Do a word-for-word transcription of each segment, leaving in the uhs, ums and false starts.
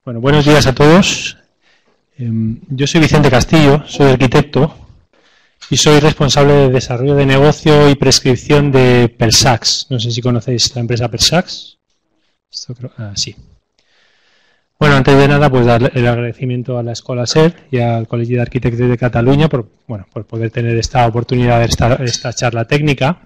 Bueno, buenos días a todos. Eh, yo soy Vicente Castillo, soy arquitecto y soy responsable de desarrollo de negocio y prescripción de Persax. No sé si conocéis la empresa Persax. Esto creo, ah, sí. Bueno, antes de nada, pues dar el agradecimiento a la Escola SER y al Colegio de Arquitectos de Cataluña por, bueno, por poder tener esta oportunidad de esta, esta charla técnica.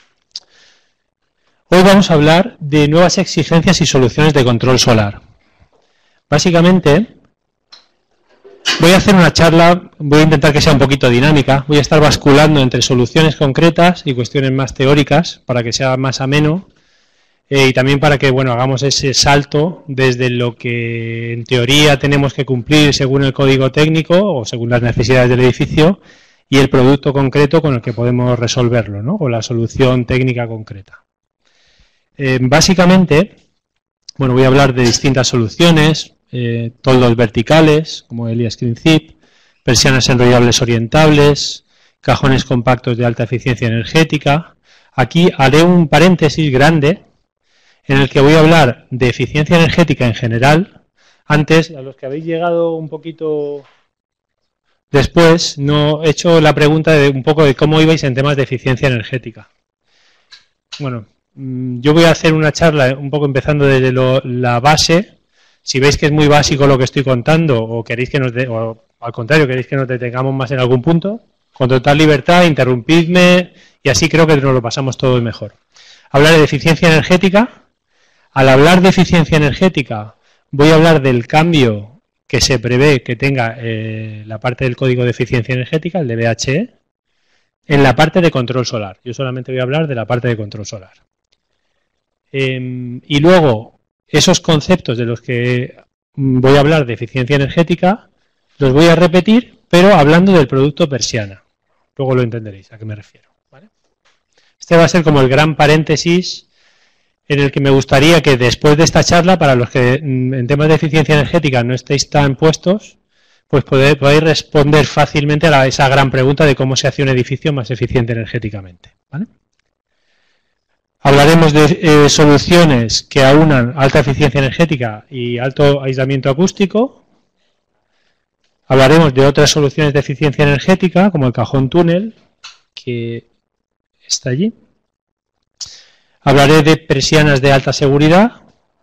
Hoy vamos a hablar de nuevas exigencias y soluciones de control solar. Básicamente, voy a hacer una charla, voy a intentar que sea un poquito dinámica, voy a estar basculando entre soluciones concretas y cuestiones más teóricas para que sea más ameno eh, y también para que bueno hagamos ese salto desde lo que en teoría tenemos que cumplir según el código técnico o según las necesidades del edificio y el producto concreto con el que podemos resolverlo, ¿no? O la solución técnica concreta. Eh, básicamente, bueno, voy a hablar de distintas soluciones. Eh, toldos verticales, como el Screen Zip, persianas enrollables orientables, cajones compactos de alta eficiencia energética. Aquí haré un paréntesis grande en el que voy a hablar de eficiencia energética en general. Antes, a los que habéis llegado un poquito después, no he hecho la pregunta de un poco de cómo ibais en temas de eficiencia energética. Bueno, yo voy a hacer una charla un poco empezando desde lo, la base. Si veis que es muy básico lo que estoy contando o queréis que nos de, o al contrario queréis que nos detengamos más en algún punto, con total libertad, interrumpidme y así creo que nos lo pasamos todo mejor. Hablaré de eficiencia energética. Al hablar de eficiencia energética voy a hablar del cambio que se prevé que tenga eh, la parte del código de eficiencia energética, el de B H E, en la parte de control solar. Yo solamente voy a hablar de la parte de control solar. Eh, y luego esos conceptos de los que voy a hablar de eficiencia energética los voy a repetir, pero hablando del producto persiana. Luego lo entenderéis a qué me refiero, ¿vale? Este va a ser como el gran paréntesis en el que me gustaría que después de esta charla, para los que en temas de eficiencia energética no estéis tan puestos, pues poder, podáis responder fácilmente a la, esa gran pregunta de cómo se hace un edificio más eficiente energéticamente, ¿vale? Hablaremos de eh, soluciones que aunan alta eficiencia energética y alto aislamiento acústico. Hablaremos de otras soluciones de eficiencia energética, como el cajón túnel, que está allí. Hablaré de persianas de alta seguridad.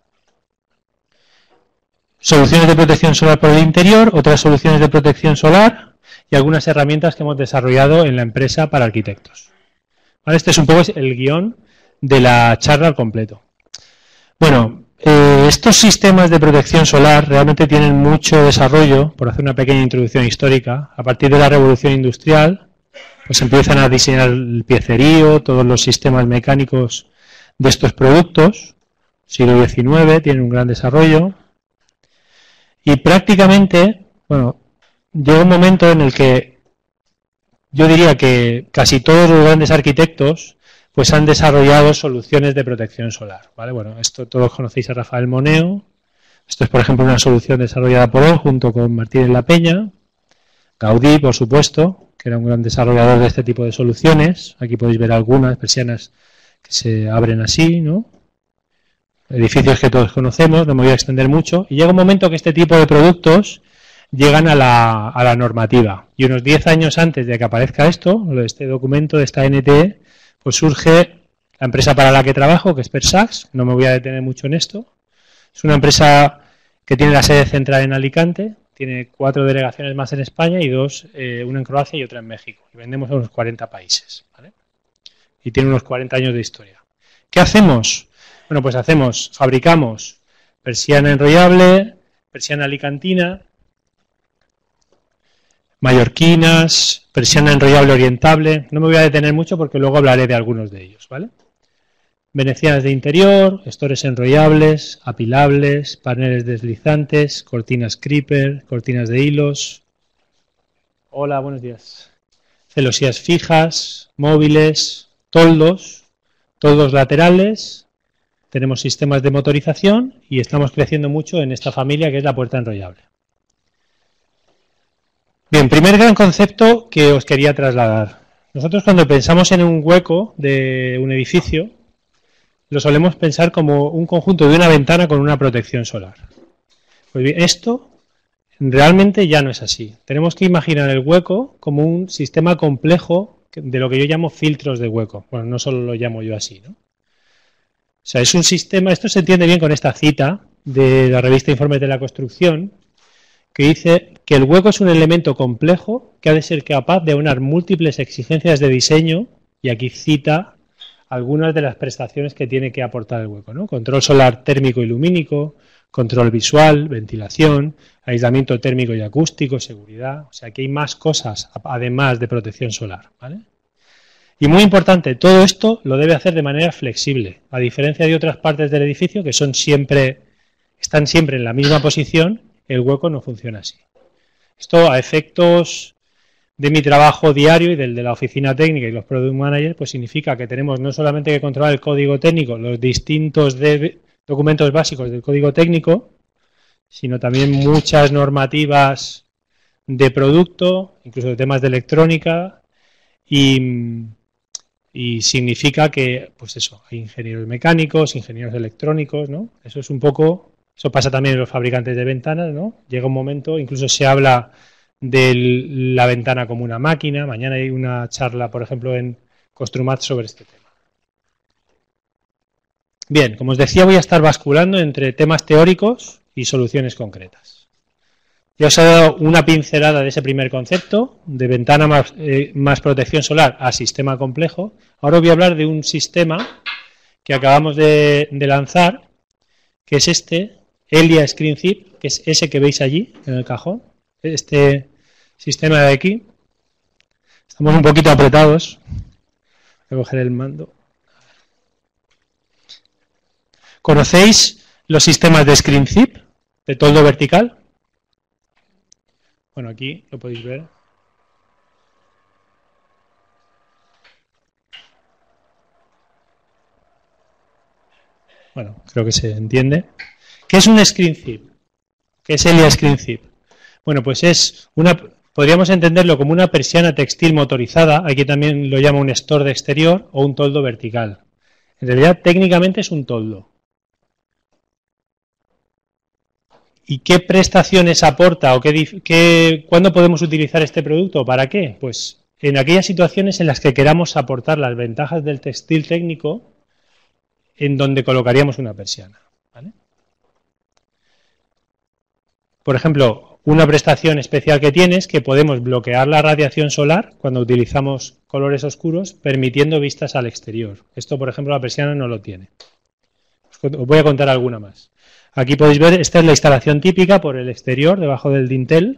Soluciones de protección solar por el interior, otras soluciones de protección solar y algunas herramientas que hemos desarrollado en la empresa para arquitectos. ¿Vale? Este es un poco el guión de la charla al completo. Bueno, eh, estos sistemas de protección solar realmente tienen mucho desarrollo, por hacer una pequeña introducción histórica. A partir de la revolución industrial, pues empiezan a diseñar el piecerío, todos los sistemas mecánicos de estos productos. Siglo diecinueve tienen un gran desarrollo. Y prácticamente, bueno, llega un momento en el que yo diría que casi todos los grandes arquitectos pues han desarrollado soluciones de protección solar, ¿vale? Bueno, esto todos conocéis a Rafael Moneo. Esto es, por ejemplo, una solución desarrollada por él junto con Martínez La Peña. Gaudí, por supuesto, que era un gran desarrollador de este tipo de soluciones. Aquí podéis ver algunas persianas que se abren así, ¿no? Edificios que todos conocemos, no me voy a extender mucho. Y llega un momento que este tipo de productos llegan a la, a la normativa. Y unos diez años antes de que aparezca esto, este documento de esta N T E, pues surge la empresa para la que trabajo, que es Persax. No me voy a detener mucho en esto. Es una empresa que tiene la sede central en Alicante, tiene cuatro delegaciones más en España y dos, eh, una en Croacia y otra en México. Y vendemos a unos cuarenta países, ¿vale? Y tiene unos cuarenta años de historia. ¿Qué hacemos? Bueno, pues hacemos, fabricamos persiana enrollable, persiana alicantina, mallorquinas, persiana enrollable orientable. No me voy a detener mucho porque luego hablaré de algunos de ellos, ¿vale? Venecianas de interior, estores enrollables, apilables, paneles deslizantes, cortinas creeper, cortinas de hilos. Hola, buenos días. Celosías fijas, móviles, toldos, toldos laterales. Tenemos sistemas de motorización y estamos creciendo mucho en esta familia que es la puerta enrollable. Bien, primer gran concepto que os quería trasladar. Nosotros cuando pensamos en un hueco de un edificio, lo solemos pensar como un conjunto de una ventana con una protección solar. Pues bien, esto realmente ya no es así. Tenemos que imaginar el hueco como un sistema complejo de lo que yo llamo filtros de hueco. Bueno, no solo lo llamo yo así, ¿no? O sea, es un sistema, esto se entiende bien con esta cita de la revista Informes de la Construcción, que dice que el hueco es un elemento complejo que ha de ser capaz de aunar múltiples exigencias de diseño, y aquí cita algunas de las prestaciones que tiene que aportar el hueco, ¿no? Control solar térmico y lumínico, control visual, ventilación, aislamiento térmico y acústico, seguridad. O sea, que hay más cosas además de protección solar, ¿vale? Y muy importante, todo esto lo debe hacer de manera flexible, a diferencia de otras partes del edificio que son siempre, están siempre en la misma posición. El hueco no funciona así. Esto, a efectos de mi trabajo diario y del de la oficina técnica y los product managers, pues significa que tenemos no solamente que controlar el código técnico, los distintos de documentos básicos del código técnico, sino también muchas normativas de producto, incluso de temas de electrónica, y, y significa que, pues eso, hay ingenieros mecánicos, ingenieros electrónicos, ¿no? Eso es un poco, eso pasa también en los fabricantes de ventanas, ¿no? Llega un momento, incluso se habla de la ventana como una máquina. Mañana hay una charla, por ejemplo, en Construmat sobre este tema. Bien, como os decía, voy a estar basculando entre temas teóricos y soluciones concretas. Ya os he dado una pincelada de ese primer concepto, de ventana más, eh, más protección solar a sistema complejo. Ahora os voy a hablar de un sistema que acabamos de, de lanzar, que es este, Elia ScreenZip, que es ese que veis allí, en el cajón. Este sistema de aquí. Estamos un poquito apretados. Voy a coger el mando. ¿Conocéis los sistemas de ScreenZip, de toldo vertical? Bueno, aquí lo podéis ver. Bueno, creo que se entiende. ¿Qué es un ScreenZip? ¿Qué es Elia ScreenZip? Bueno, pues es una, podríamos entenderlo como una persiana textil motorizada, aquí también lo llama un store de exterior o un toldo vertical. En realidad, técnicamente es un toldo. ¿Y qué prestaciones aporta o qué, qué, cuándo podemos utilizar este producto? ¿Para qué? Pues en aquellas situaciones en las que queramos aportar las ventajas del textil técnico en donde colocaríamos una persiana, ¿vale? Por ejemplo, una prestación especial que tiene es que podemos bloquear la radiación solar cuando utilizamos colores oscuros, permitiendo vistas al exterior. Esto, por ejemplo, la persiana no lo tiene. Os voy a contar alguna más. Aquí podéis ver, esta es la instalación típica por el exterior, debajo del dintel,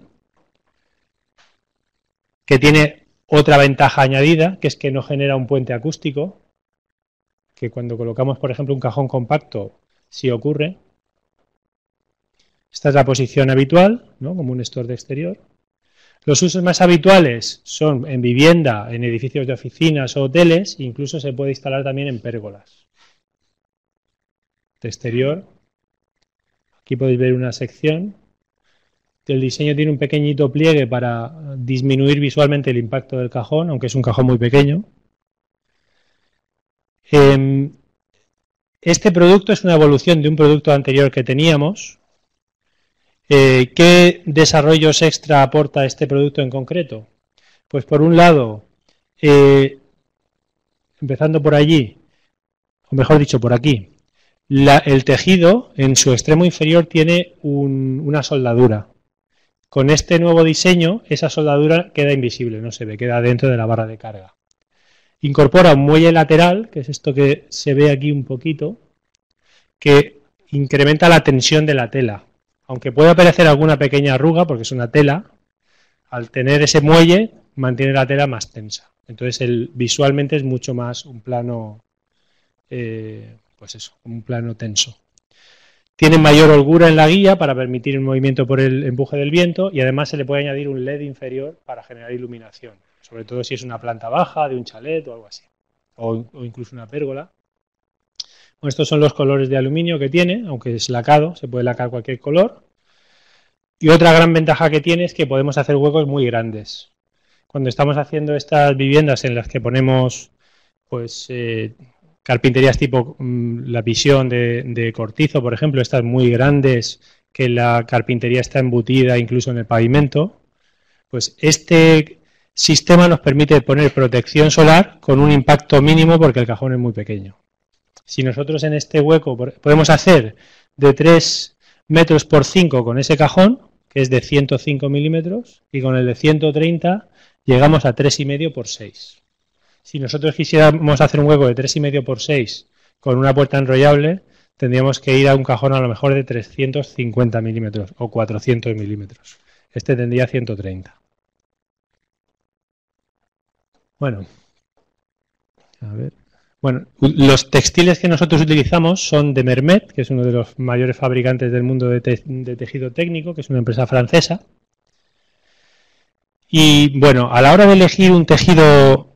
que tiene otra ventaja añadida, que es que no genera un puente acústico, que cuando colocamos, por ejemplo, un cajón compacto, sí ocurre. Esta es la posición habitual, ¿no? Como un store de exterior. Los usos más habituales son en vivienda, en edificios de oficinas o hoteles, incluso se puede instalar también en pérgolas. De exterior. Aquí podéis ver una sección. El diseño tiene un pequeñito pliegue para disminuir visualmente el impacto del cajón, aunque es un cajón muy pequeño. Este producto es una evolución de un producto anterior que teníamos. Eh, ¿Qué desarrollos extra aporta este producto en concreto? Pues por un lado, eh, empezando por allí, o mejor dicho, por aquí, la, el tejido en su extremo inferior tiene un, una soldadura. Con este nuevo diseño, esa soldadura queda invisible, no se ve, queda dentro de la barra de carga. Incorpora un muelle lateral, que es esto que se ve aquí un poquito, que incrementa la tensión de la tela. Aunque puede aparecer alguna pequeña arruga, porque es una tela, al tener ese muelle mantiene la tela más tensa. Entonces el, visualmente es mucho más un plano, eh, pues eso, un plano tenso. Tiene mayor holgura en la guía para permitir el movimiento por el empuje del viento y además se le puede añadir un L E D inferior para generar iluminación, sobre todo si es una planta baja de un chalet o algo así, o, o incluso una pérgola. Bueno, estos son los colores de aluminio que tiene, aunque es lacado, se puede lacar cualquier color. Y otra gran ventaja que tiene es que podemos hacer huecos muy grandes. Cuando estamos haciendo estas viviendas en las que ponemos pues eh, carpinterías tipo mmm, la visión de, de cortizo, por ejemplo, estas muy grandes que la carpintería está embutida incluso en el pavimento, pues este sistema nos permite poner protección solar con un impacto mínimo porque el cajón es muy pequeño. Si nosotros en este hueco podemos hacer de tres metros por cinco con ese cajón, que es de ciento cinco milímetros, y con el de ciento treinta llegamos a tres coma cinco por seis. Si nosotros quisiéramos hacer un hueco de tres coma cinco por seis con una puerta enrollable, tendríamos que ir a un cajón a lo mejor de trescientos cincuenta milímetros o cuatrocientos milímetros. Este tendría ciento treinta. Bueno, a ver. Bueno, los textiles que nosotros utilizamos son de Mermet, que es uno de los mayores fabricantes del mundo de, te de tejido técnico, que es una empresa francesa. Y bueno, a la hora de elegir un tejido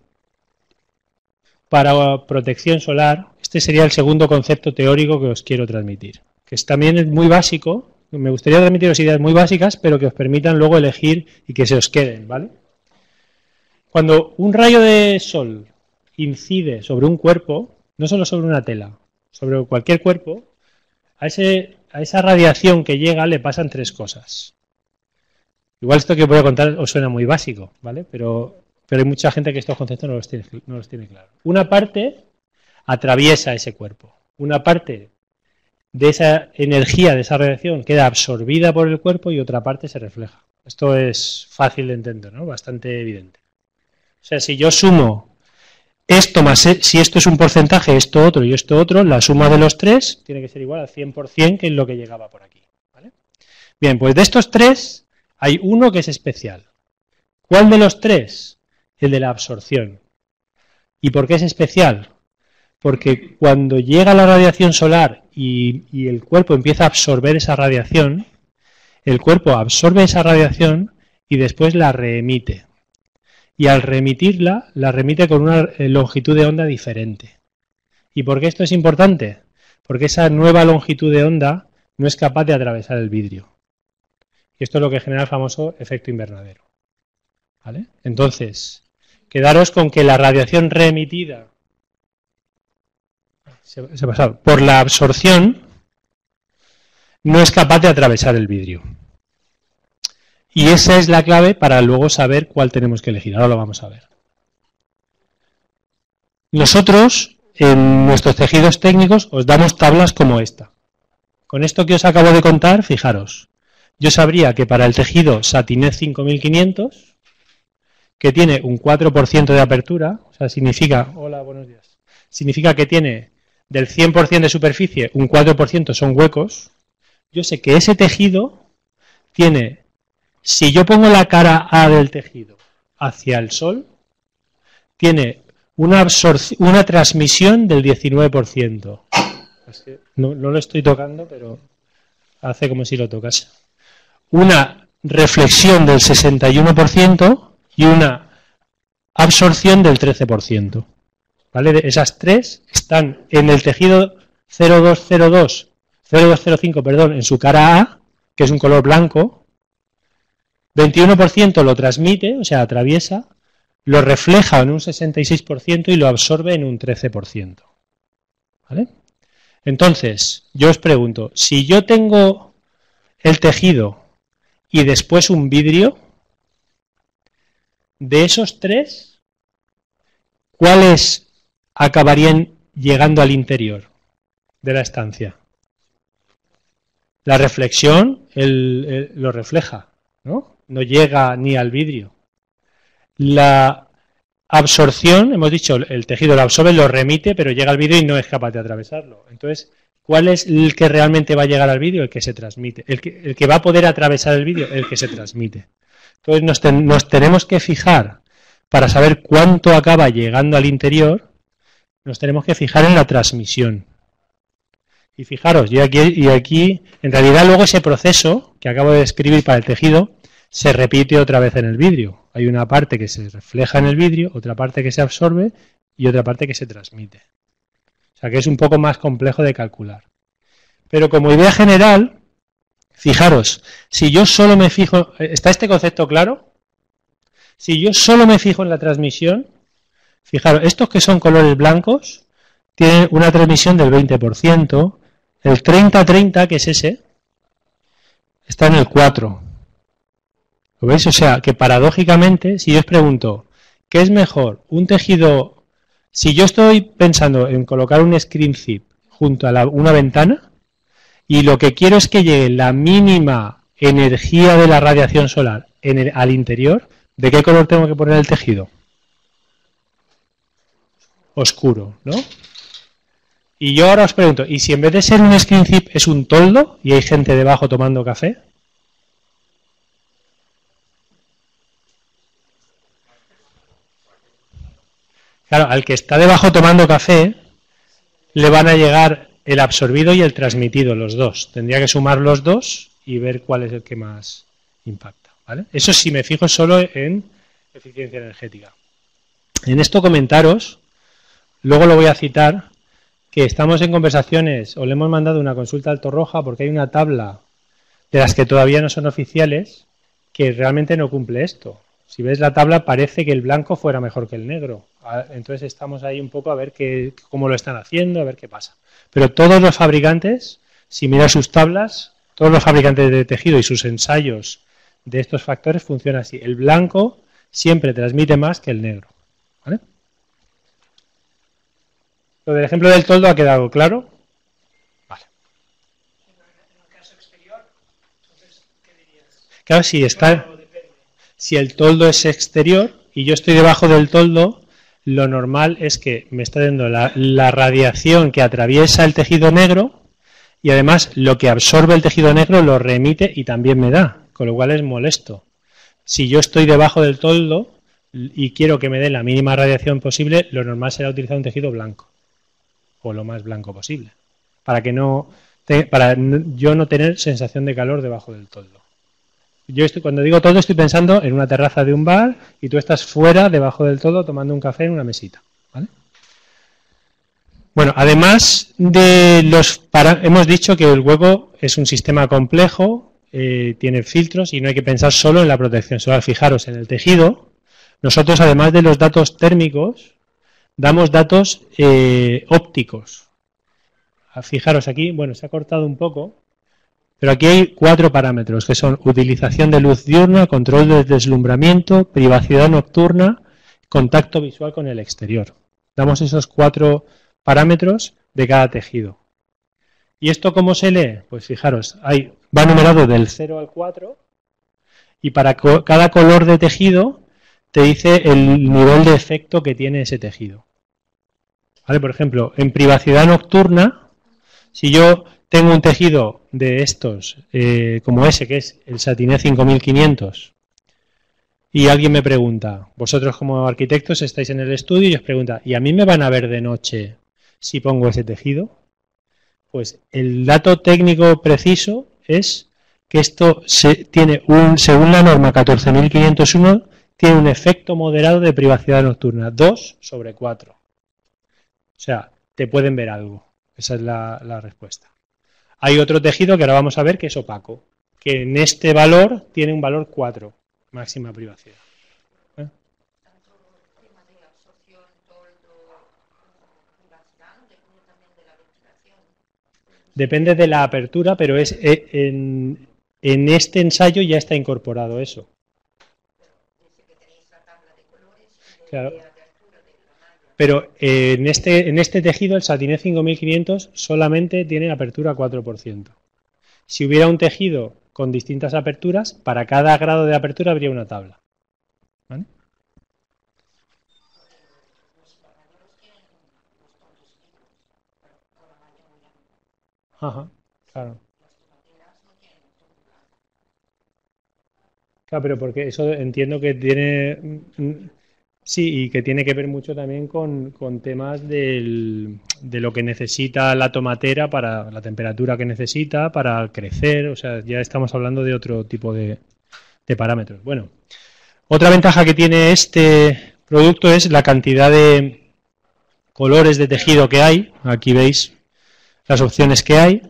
para protección solar, este sería el segundo concepto teórico que os quiero transmitir, que es, también es muy básico. Me gustaría transmitiros ideas muy básicas, pero que os permitan luego elegir y que se os queden, ¿vale? Cuando un rayo de sol incide sobre un cuerpo, no solo sobre una tela, sobre cualquier cuerpo, a, ese, a esa radiación que llega le pasan tres cosas. Igual esto que os voy a contar os suena muy básico, ¿vale? Pero, pero hay mucha gente que estos conceptos no los tiene, no los tiene claros. Una parte atraviesa ese cuerpo, una parte de esa energía, de esa radiación, queda absorbida por el cuerpo y otra parte se refleja. Esto es fácil de entender, ¿no? Bastante evidente. O sea, si yo sumo esto más, si esto es un porcentaje, esto otro y esto otro, la suma de los tres tiene que ser igual al cien por cien, que es lo que llegaba por aquí, ¿vale? Bien, pues de estos tres hay uno que es especial. ¿Cuál de los tres? El de la absorción. ¿Y por qué es especial? Porque cuando llega la radiación solar y, y el cuerpo empieza a absorber esa radiación, el cuerpo absorbe esa radiación y después la reemite. Y al remitirla, la remite con una longitud de onda diferente. ¿Y por qué esto es importante? Porque esa nueva longitud de onda no es capaz de atravesar el vidrio. Y esto es lo que genera el famoso efecto invernadero, ¿vale? Entonces, quedaros con que la radiación reemitida se, se pasa, por la absorción no es capaz de atravesar el vidrio. Y esa es la clave para luego saber cuál tenemos que elegir. Ahora lo vamos a ver. Nosotros, en nuestros tejidos técnicos, os damos tablas como esta. Con esto que os acabo de contar, fijaros, yo sabría que para el tejido Satinés cinco mil quinientos, que tiene un cuatro por ciento de apertura, o sea, significa, hola, buenos días, significa que tiene del cien por ciento de superficie, un cuatro por ciento son huecos, yo sé que ese tejido tiene, si yo pongo la cara A del tejido hacia el sol, tiene una, una transmisión del diecinueve por ciento. Es que no, no lo estoy tocando, pero hace como si lo tocase. Una reflexión del sesenta y uno por ciento y una absorción del trece por ciento. ¿Vale? Esas tres están en el tejido cero dos cero dos, cero dos cero cinco, perdón, en su cara A, que es un color blanco. veintiuno por ciento lo transmite, o sea, atraviesa, lo refleja en un sesenta y seis por ciento y lo absorbe en un trece por ciento. ¿Vale? Entonces, yo os pregunto, si yo tengo el tejido y después un vidrio, de esos tres, ¿cuáles acabarían llegando al interior de la estancia? La reflexión el, el, lo refleja, ¿no? No llega ni al vidrio. La absorción, hemos dicho, el tejido lo absorbe, lo remite, pero llega al vidrio y no es capaz de atravesarlo. Entonces, ¿cuál es el que realmente va a llegar al vidrio? El que se transmite. El que, el que va a poder atravesar el vidrio, el que se transmite. Entonces, nos, ten, nos tenemos que fijar, para saber cuánto acaba llegando al interior, nos tenemos que fijar en la transmisión. Y fijaros, y aquí, y aquí, en realidad luego ese proceso que acabo de describir para el tejido, se repite otra vez en el vidrio. Hay una parte que se refleja en el vidrio, otra parte que se absorbe y otra parte que se transmite. O sea que es un poco más complejo de calcular. Pero como idea general, fijaros, si yo solo me fijo... ¿Está este concepto claro? Si yo solo me fijo en la transmisión, fijaros, estos que son colores blancos tienen una transmisión del veinte por ciento, el treinta treinta, que es ese, está en el cuatro. ¿Lo veis? O sea, que paradójicamente, si yo os pregunto, ¿qué es mejor? Un tejido, si yo estoy pensando en colocar un screen zip junto a la, una ventana, y lo que quiero es que llegue la mínima energía de la radiación solar en el, al interior, ¿de qué color tengo que poner el tejido? Oscuro, ¿no? Y yo ahora os pregunto, ¿y si en vez de ser un screen zip es un toldo y hay gente debajo tomando café? Claro, al que está debajo tomando café le van a llegar el absorbido y el transmitido, los dos. Tendría que sumar los dos y ver cuál es el que más impacta, ¿vale? Eso si me fijo solo en eficiencia energética. En esto comentaros, luego lo voy a citar, que estamos en conversaciones, o le hemos mandado una consulta al Torroja porque hay una tabla de las que todavía no son oficiales que realmente no cumple esto. Si ves la tabla parece que el blanco fuera mejor que el negro. Entonces estamos ahí un poco a ver qué, cómo lo están haciendo, a ver qué pasa. Pero todos los fabricantes, si miras sus tablas, todos los fabricantes de tejido y sus ensayos de estos factores funcionan así. El blanco siempre transmite más que el negro, ¿vale? Lo del ejemplo del toldo ha quedado claro. Vale. En el caso exterior, entonces, ¿qué dirías? Claro, si está, si el toldo es exterior y yo estoy debajo del toldo, lo normal es que me está dando la, la radiación que atraviesa el tejido negro y además lo que absorbe el tejido negro lo remite y también me da, con lo cual es molesto. Si yo estoy debajo del toldo y quiero que me dé la mínima radiación posible, lo normal será utilizar un tejido blanco, o lo más blanco posible, para que no te, para yo no tener sensación de calor debajo del toldo. Yo estoy, cuando digo toldo estoy pensando en una terraza de un bar y tú estás fuera, debajo del toldo, tomando un café en una mesita, ¿vale? Bueno, además de los para, hemos dicho que el huevo es un sistema complejo, eh, tiene filtros y no hay que pensar solo en la protección solar. Fijaros, en el tejido, nosotros además de los datos térmicos, damos datos eh, ópticos. Fijaros aquí, bueno, se ha cortado un poco, pero aquí hay cuatro parámetros que son utilización de luz diurna, control del deslumbramiento, privacidad nocturna, contacto visual con el exterior. Damos esos cuatro parámetros de cada tejido. ¿Y esto cómo se lee? Pues fijaros, hay, va numerado del cero al cuatro y para co- cada color de tejido te dice el nivel de efecto que tiene ese tejido. ¿Vale? Por ejemplo, en privacidad nocturna, si yo tengo un tejido de estos, eh, como ese, que es el Satiné cinco mil quinientos, y alguien me pregunta, vosotros como arquitectos estáis en el estudio y os pregunta, ¿y a mí me van a ver de noche si pongo ese tejido? Pues el dato técnico preciso es que esto se, tiene un, según la norma catorce mil quinientos uno, tiene un efecto moderado de privacidad nocturna, dos sobre cuatro. O sea, te pueden ver algo. Esa es la, la respuesta. Hay otro tejido que ahora vamos a ver que es opaco, que en este valor tiene un valor cuatro, máxima privacidad. ¿Eh? Depende de la apertura, pero es en, en este ensayo ya está incorporado eso. Claro. Pero eh, en, este, en este tejido, el Satiné cinco mil quinientos solamente tiene apertura cuatro por ciento. Si hubiera un tejido con distintas aperturas, para cada grado de apertura habría una tabla. ¿Vale? Ajá, claro. Claro, pero porque eso entiendo que tiene... Sí, y que tiene que ver mucho también con, con temas del, de lo que necesita la tomatera para la temperatura que necesita, para crecer, o sea, ya estamos hablando de otro tipo de, de parámetros. Bueno, otra ventaja que tiene este producto es la cantidad de colores de tejido que hay. Aquí veis las opciones que hay.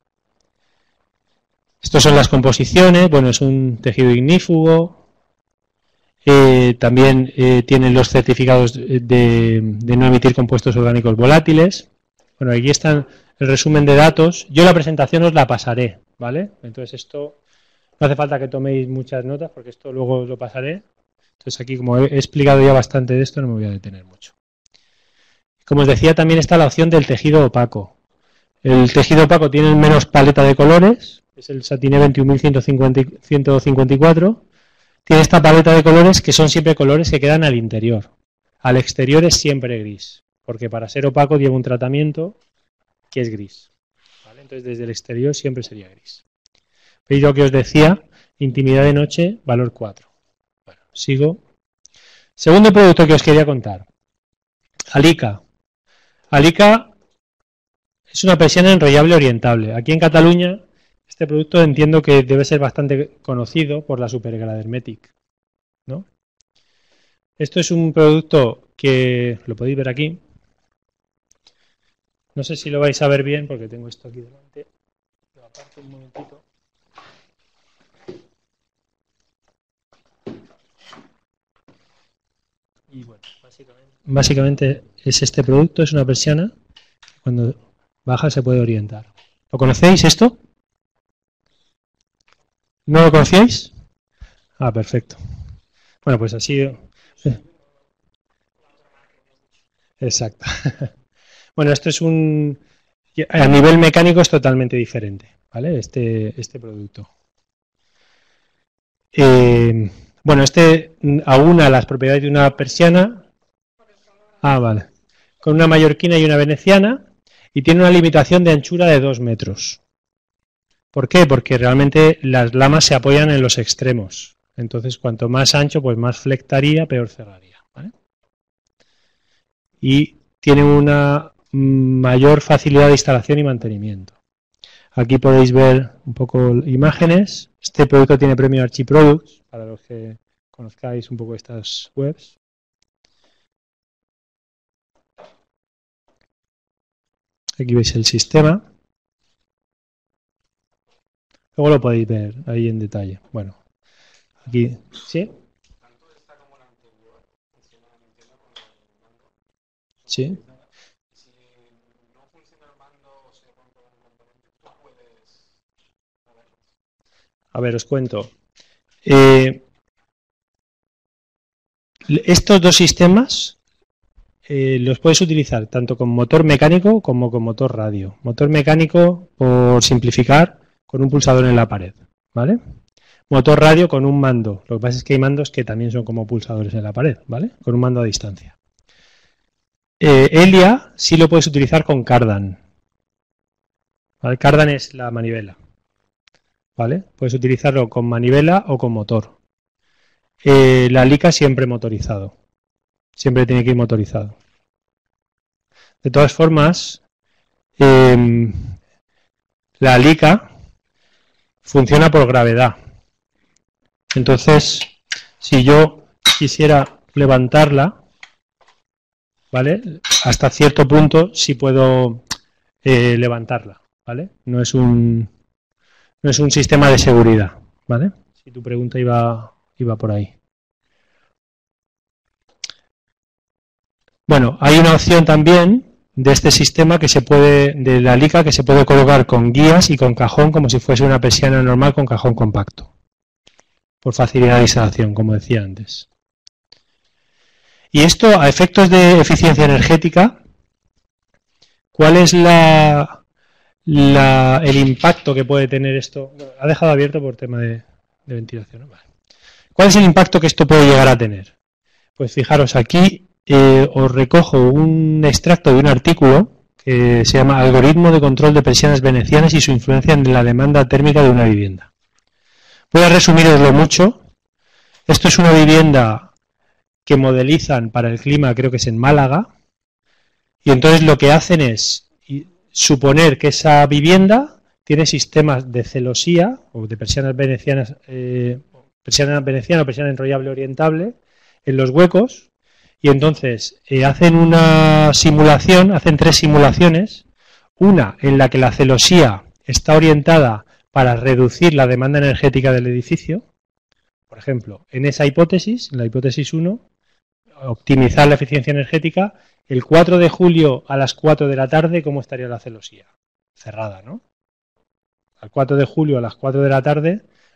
Estas son las composiciones, bueno, es un tejido ignífugo. Eh, también eh, tienen los certificados de, de no emitir compuestos orgánicos volátiles. Bueno, aquí están el resumen de datos. Yo la presentación os la pasaré, ¿vale? Entonces esto No hace falta que toméis muchas notas porque esto luego os lo pasaré. Entonces aquí, como he explicado ya bastante de esto, no me voy a detener mucho. Como os decía, también está la opción del tejido opaco. El tejido opaco tiene menos paleta de colores, es el Satin veintiuno mil ciento cincuenta y cuatro. Tiene esta paleta de colores que son siempre colores que quedan al interior. Al exterior es siempre gris, porque para ser opaco lleva un tratamiento que es gris. ¿Vale? Entonces desde el exterior siempre sería gris. ¿Veis lo que os decía? Intimidad de noche, valor cuatro. Bueno, sigo. Segundo producto que os quería contar. Alica. Alica es una persiana enrollable orientable. Aquí en Cataluña este producto entiendo que debe ser bastante conocido por la Supergrad Hermetic, ¿no? Esto es un producto que lo podéis ver aquí. No sé si lo vais a ver bien porque tengo esto aquí delante. Lo aparto un momentito. Y bueno, básicamente, básicamente es este producto, es una persiana que cuando baja se puede orientar. ¿Lo conocéis esto? ¿No lo conocíais? Ah, perfecto. Bueno, pues así... Exacto. Bueno, esto es un... A nivel mecánico es totalmente diferente, ¿vale? Este, este producto. Eh, bueno, este aúna las propiedades de una persiana. Ah, vale. Con una mallorquina y una veneciana y tiene una limitación de anchura de dos metros. ¿Por qué? Porque realmente las lamas se apoyan en los extremos. Entonces, cuanto más ancho, pues más flectaría, peor cerraría, ¿vale? Y tiene una mayor facilidad de instalación y mantenimiento. Aquí podéis ver un poco imágenes. Este producto tiene premio Archiproducts, para los que conozcáis un poco estas webs. Aquí veis el sistema. Luego lo podéis ver ahí en detalle. Bueno, aquí, ¿sí? Sí. A ver, os cuento. Eh, estos dos sistemas eh, los puedes utilizar tanto con motor mecánico como con motor radio. Motor mecánico, por simplificar, con un pulsador en la pared, ¿vale? Motor radio con un mando. Lo que pasa es que hay mandos que también son como pulsadores en la pared, ¿vale? Con un mando a distancia. Eh, Elia sí lo puedes utilizar con cardan. ¿Vale? Cardan es la manivela. ¿Vale? Puedes utilizarlo con manivela o con motor. Eh, la Alica siempre motorizado. Siempre tiene que ir motorizado. De todas formas, eh, la Alica funciona por gravedad. Entonces, si yo quisiera levantarla, ¿vale? Hasta cierto punto sí puedo eh, levantarla, ¿vale? No es un no es un sistema de seguridad, ¿vale? Si tu pregunta iba iba por ahí. Bueno, hay una opción también de este sistema que se puede, de la Alica, que se puede colocar con guías y con cajón como si fuese una persiana normal con cajón compacto. Por facilidad de instalación, como decía antes. Y esto, a efectos de eficiencia energética, ¿cuál es la, la, el impacto que puede tener esto? Bueno, ha dejado abierto por tema de, de ventilación, ¿no? Vale. ¿Cuál es el impacto que esto puede llegar a tener? Pues fijaros, aquí eh, os recojo un extracto de un artículo que se llama Algoritmo de control de persianas venecianas y su influencia en la demanda térmica de una vivienda. Voy a resumiroslo mucho. Esto es una vivienda que modelizan para el clima, creo que es en Málaga, y entonces lo que hacen es suponer que esa vivienda tiene sistemas de celosía o de persianas venecianas, eh, persiana veneciana o persiana enrollable orientable en los huecos, y entonces eh, hacen una simulación, hacen tres simulaciones, una en la que la celosía está orientada para reducir la demanda energética del edificio. Por ejemplo, en esa hipótesis, en la hipótesis uno, optimizar la eficiencia energética, el cuatro de julio a las cuatro de la tarde, ¿cómo estaría la celosía? Cerrada, ¿no? Al cuatro de julio a las cuatro de la tarde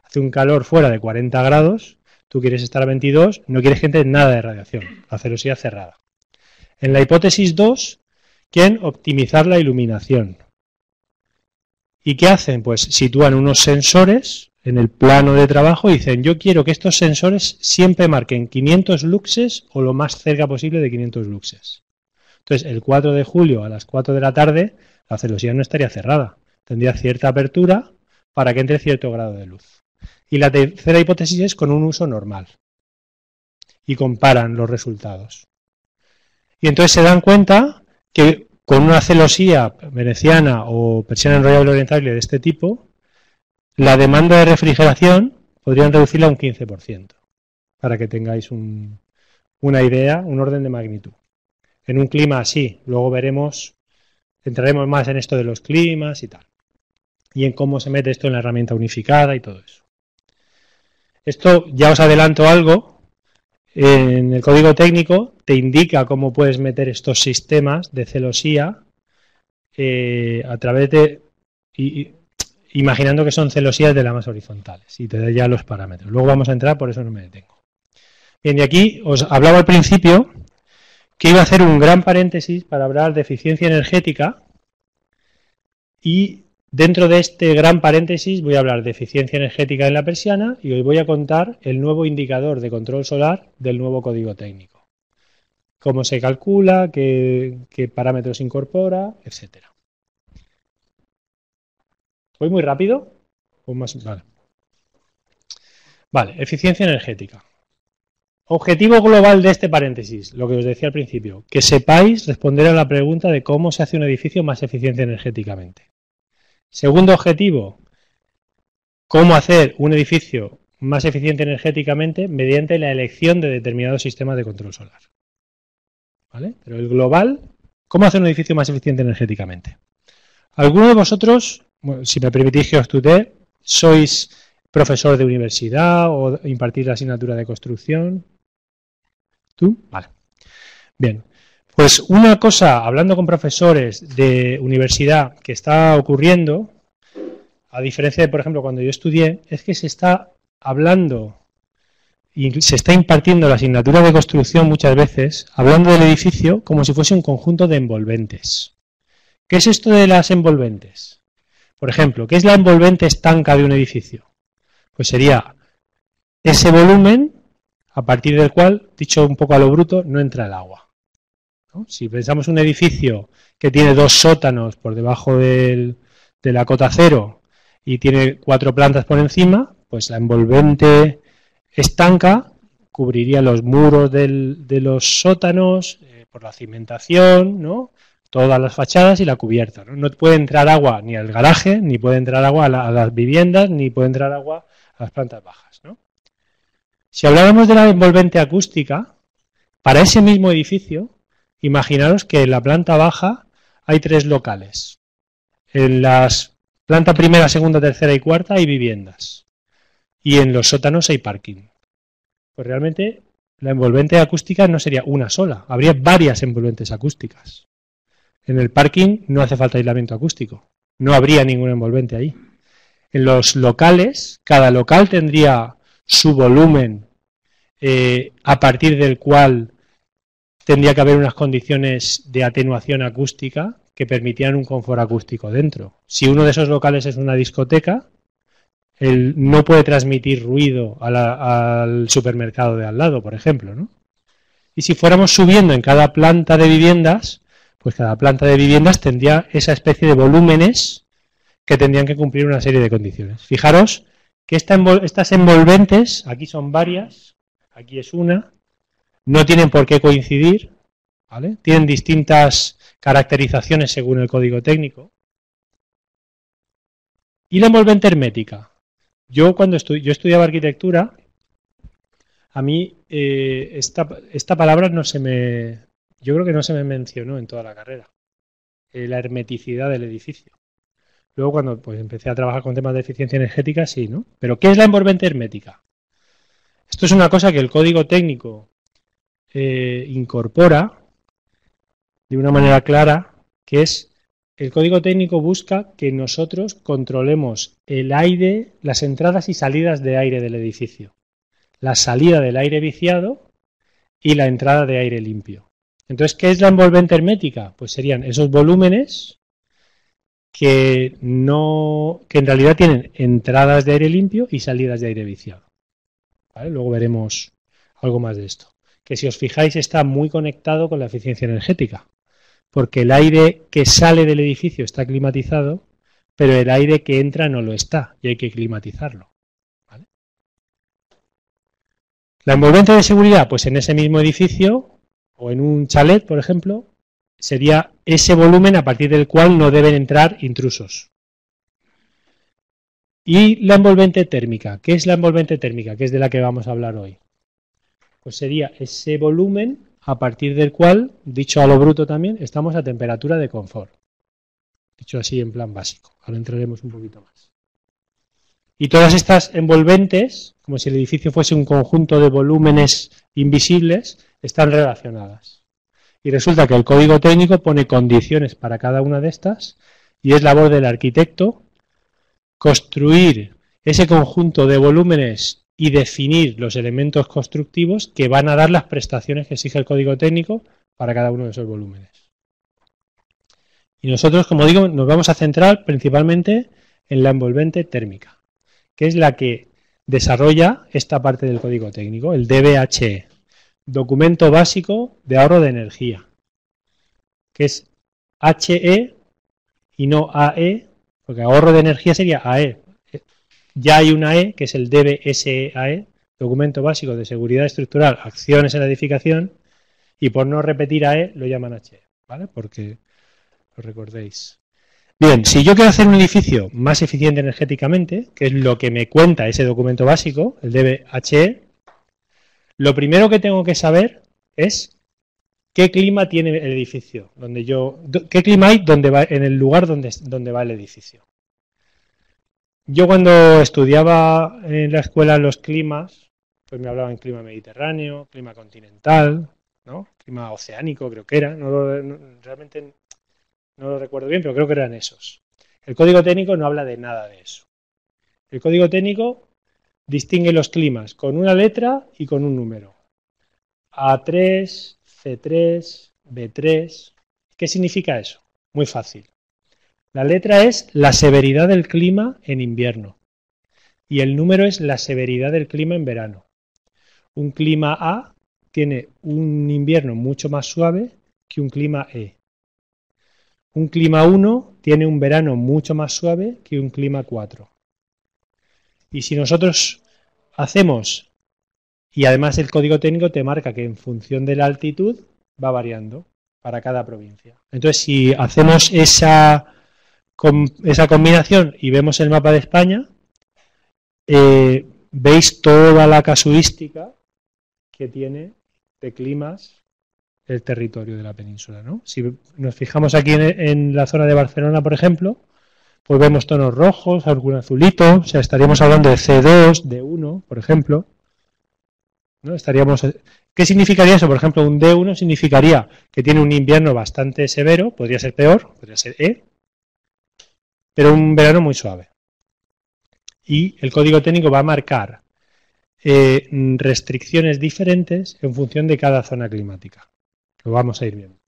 hace un calor fuera de cuarenta grados, tú quieres estar a veintidós, no quieres que entre nada de radiación, la celosía cerrada. En la hipótesis dos, quieren optimizar la iluminación. ¿Y qué hacen? Pues sitúan unos sensores en el plano de trabajo y dicen, yo quiero que estos sensores siempre marquen quinientos luxes o lo más cerca posible de quinientos luxes. Entonces, el cuatro de julio a las cuatro de la tarde, la celosía no estaría cerrada. Tendría cierta apertura para que entre cierto grado de luz. Y la tercera hipótesis es con un uso normal. Y comparan los resultados. Y entonces se dan cuenta que con una celosía veneciana o persiana enrollable orientable de este tipo, la demanda de refrigeración podrían reducirla un quince por ciento. Para que tengáis un, una idea, un orden de magnitud. En un clima así, luego veremos, entraremos más en esto de los climas y tal. Y en cómo se mete esto en la herramienta unificada y todo eso. Esto ya os adelanto algo, en el código técnico te indica cómo puedes meter estos sistemas de celosía eh, a través de, y, imaginando que son celosías de lamas horizontales y te da ya los parámetros. Luego vamos a entrar, por eso no me detengo. Bien, y aquí os hablaba al principio que iba a hacer un gran paréntesis para hablar de eficiencia energética y dentro de este gran paréntesis voy a hablar de eficiencia energética en la persiana y os voy a contar el nuevo indicador de control solar del nuevo código técnico. Cómo se calcula, qué, qué parámetros incorpora, etcétera. ¿Voy muy rápido? ¿O más? Vale. Vale, eficiencia energética. Objetivo global de este paréntesis, lo que os decía al principio, que sepáis responder a la pregunta de cómo se hace un edificio más eficiente energéticamente. Segundo objetivo, cómo hacer un edificio más eficiente energéticamente mediante la elección de determinados sistemas de control solar. ¿Vale? Pero el global, ¿cómo hacer un edificio más eficiente energéticamente? ¿Alguno de vosotros, bueno, si me permitís que os tutee, sois profesor de universidad o impartís la asignatura de construcción? ¿Tú? Vale. Bien. Pues una cosa, hablando con profesores de universidad que está ocurriendo, a diferencia de, por ejemplo, cuando yo estudié, es que se está hablando y se está impartiendo la asignatura de construcción muchas veces, hablando del edificio como si fuese un conjunto de envolventes. ¿Qué es esto de las envolventes? Por ejemplo, ¿qué es la envolvente estanca de un edificio? Pues sería ese volumen a partir del cual, dicho un poco a lo bruto, no entra el agua. ¿No? Si pensamos un edificio que tiene dos sótanos por debajo del, de la cota cero y tiene cuatro plantas por encima, pues la envolvente estanca cubriría los muros del, de los sótanos eh, por la cimentación, ¿no? Todas las fachadas y la cubierta. ¿no? no puede entrar agua ni al garaje, ni puede entrar agua a, la, a las viviendas, ni puede entrar agua a las plantas bajas. ¿no? Si habláramos de la envolvente acústica, para ese mismo edificio, imaginaros que en la planta baja hay tres locales. En las planta primera, segunda, tercera y cuarta hay viviendas. Y en los sótanos hay parking. Pues realmente la envolvente acústica no sería una sola, habría varias envolventes acústicas. En el parking no hace falta aislamiento acústico, no habría ninguna envolvente ahí. En los locales, cada local tendría su volumen eh, a partir del cual tendría que haber unas condiciones de atenuación acústica que permitieran un confort acústico dentro. Si uno de esos locales es una discoteca, él no puede transmitir ruido a la, al supermercado de al lado, por ejemplo, ¿no? Y si fuéramos subiendo en cada planta de viviendas, pues cada planta de viviendas tendría esa especie de volúmenes que tendrían que cumplir una serie de condiciones. Fijaros que esta envol estas envolventes, aquí son varias, aquí es una, no tienen por qué coincidir, ¿vale? Tienen distintas caracterizaciones según el código técnico. Y la envolvente hermética. Yo cuando estu yo estudiaba arquitectura, a mí eh, esta, esta palabra no se me, yo creo que no se me mencionó en toda la carrera, eh, la hermeticidad del edificio. Luego cuando pues, empecé a trabajar con temas de eficiencia energética, sí, ¿no? Pero ¿qué es la envolvente hermética? Esto es una cosa que el código técnico eh, incorpora de una manera clara, que es el código técnico busca que nosotros controlemos el aire, las entradas y salidas de aire del edificio, la salida del aire viciado y la entrada de aire limpio. Entonces, ¿qué es la envolvente hermética? Pues serían esos volúmenes que, no, que en realidad tienen entradas de aire limpio y salidas de aire viciado. ¿Vale? Luego veremos algo más de esto. Que si os fijáis está muy conectado con la eficiencia energética, porque el aire que sale del edificio está climatizado, pero el aire que entra no lo está y hay que climatizarlo. ¿Vale? La envolvente de seguridad, pues en ese mismo edificio o en un chalet, por ejemplo, sería ese volumen a partir del cual no deben entrar intrusos. Y la envolvente térmica, ¿qué es la envolvente térmica? Que es de la que vamos a hablar hoy. Pues sería ese volumen a partir del cual, dicho a lo bruto también, estamos a temperatura de confort. Dicho así en plan básico. Ahora entraremos un poquito más. Y todas estas envolventes, como si el edificio fuese un conjunto de volúmenes invisibles, están relacionadas. Y resulta que el código técnico pone condiciones para cada una de estas y es labor del arquitecto construir ese conjunto de volúmenes y definir los elementos constructivos que van a dar las prestaciones que exige el código técnico para cada uno de esos volúmenes. Y nosotros, como digo, nos vamos a centrar principalmente en la envolvente térmica, que es la que desarrolla esta parte del código técnico, el D B H E, Documento Básico de Ahorro de Energía, que es H E y no A E, porque ahorro de energía sería A E. Ya hay una E, que es el D B S E A E, Documento Básico de Seguridad Estructural, Acciones en la Edificación, y por no repetir A E lo llaman H E, ¿vale? Porque lo recordéis. Bien, si yo quiero hacer un edificio más eficiente energéticamente, que es lo que me cuenta ese documento básico, el D B H E, lo primero que tengo que saber es qué clima tiene el edificio, donde yo, qué clima hay donde va, en el lugar donde, donde va el edificio. Yo cuando estudiaba en la escuela los climas, pues me hablaban clima mediterráneo, clima continental, ¿no? Clima oceánico creo que era, no lo, no, realmente no lo recuerdo bien, pero creo que eran esos. El código técnico no habla de nada de eso. El código técnico distingue los climas con una letra y con un número. A tres, C tres, B tres. ¿Qué significa eso? Muy fácil. La letra es la severidad del clima en invierno y el número es la severidad del clima en verano. Un clima A tiene un invierno mucho más suave que un clima E. Un clima uno tiene un verano mucho más suave que un clima cuatro. Y si nosotros hacemos, y además el código técnico te marca que en función de la altitud va variando para cada provincia. Entonces, si hacemos esa, esa combinación y vemos el mapa de España, eh, veis toda la casuística que tiene de climas el territorio de la península, ¿no? Si nos fijamos aquí en, en la zona de Barcelona, por ejemplo, pues vemos tonos rojos, algún azulito, o sea, estaríamos hablando de C dos, D uno, por ejemplo, ¿no? Estaríamos, ¿qué significaría eso? Por ejemplo, un D uno significaría que tiene un invierno bastante severo, podría ser peor, podría ser E, pero un verano muy suave. Y el código técnico va a marcar eh, restricciones diferentes en función de cada zona climática. Lo vamos a ir viendo.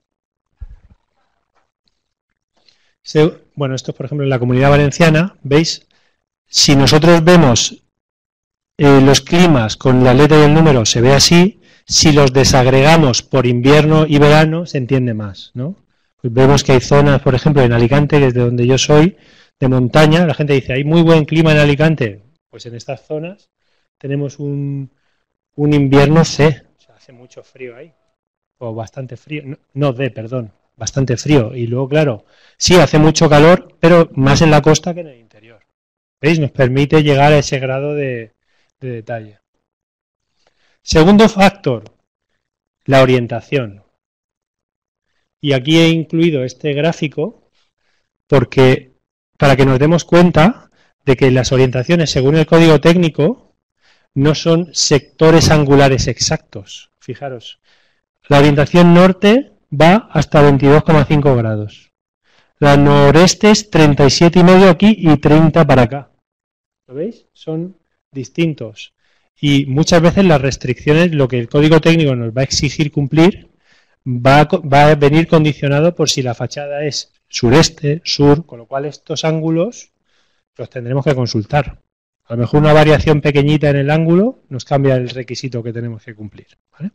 Bueno, esto es, por ejemplo, en la Comunidad Valenciana, ¿veis? Si nosotros vemos eh, los climas con la letra y el número, se ve así. Si los desagregamos por invierno y verano, se entiende más, ¿no? Pues vemos que hay zonas, por ejemplo, en Alicante, que es de donde yo soy, de montaña. La gente dice, hay muy buen clima en Alicante. Pues en estas zonas tenemos un, un invierno C. O sea, hace mucho frío ahí. O bastante frío. No, no D, perdón. Bastante frío. Y luego, claro, sí, hace mucho calor, pero más en la costa que en el interior. ¿Veis? Nos permite llegar a ese grado de, de detalle. Segundo factor, la orientación. Y aquí he incluido este gráfico porque para que nos demos cuenta de que las orientaciones, según el código técnico, no son sectores angulares exactos. Fijaros, la orientación norte va hasta veintidós coma cinco grados. La noreste es treinta y siete y medio aquí y treinta para acá. ¿Lo veis? Son distintos. Y muchas veces las restricciones, lo que el código técnico nos va a exigir cumplir, va a, va a venir condicionado por si la fachada es sureste, sur, con lo cual estos ángulos los tendremos que consultar. A lo mejor una variación pequeñita en el ángulo nos cambia el requisito que tenemos que cumplir. ¿Vale?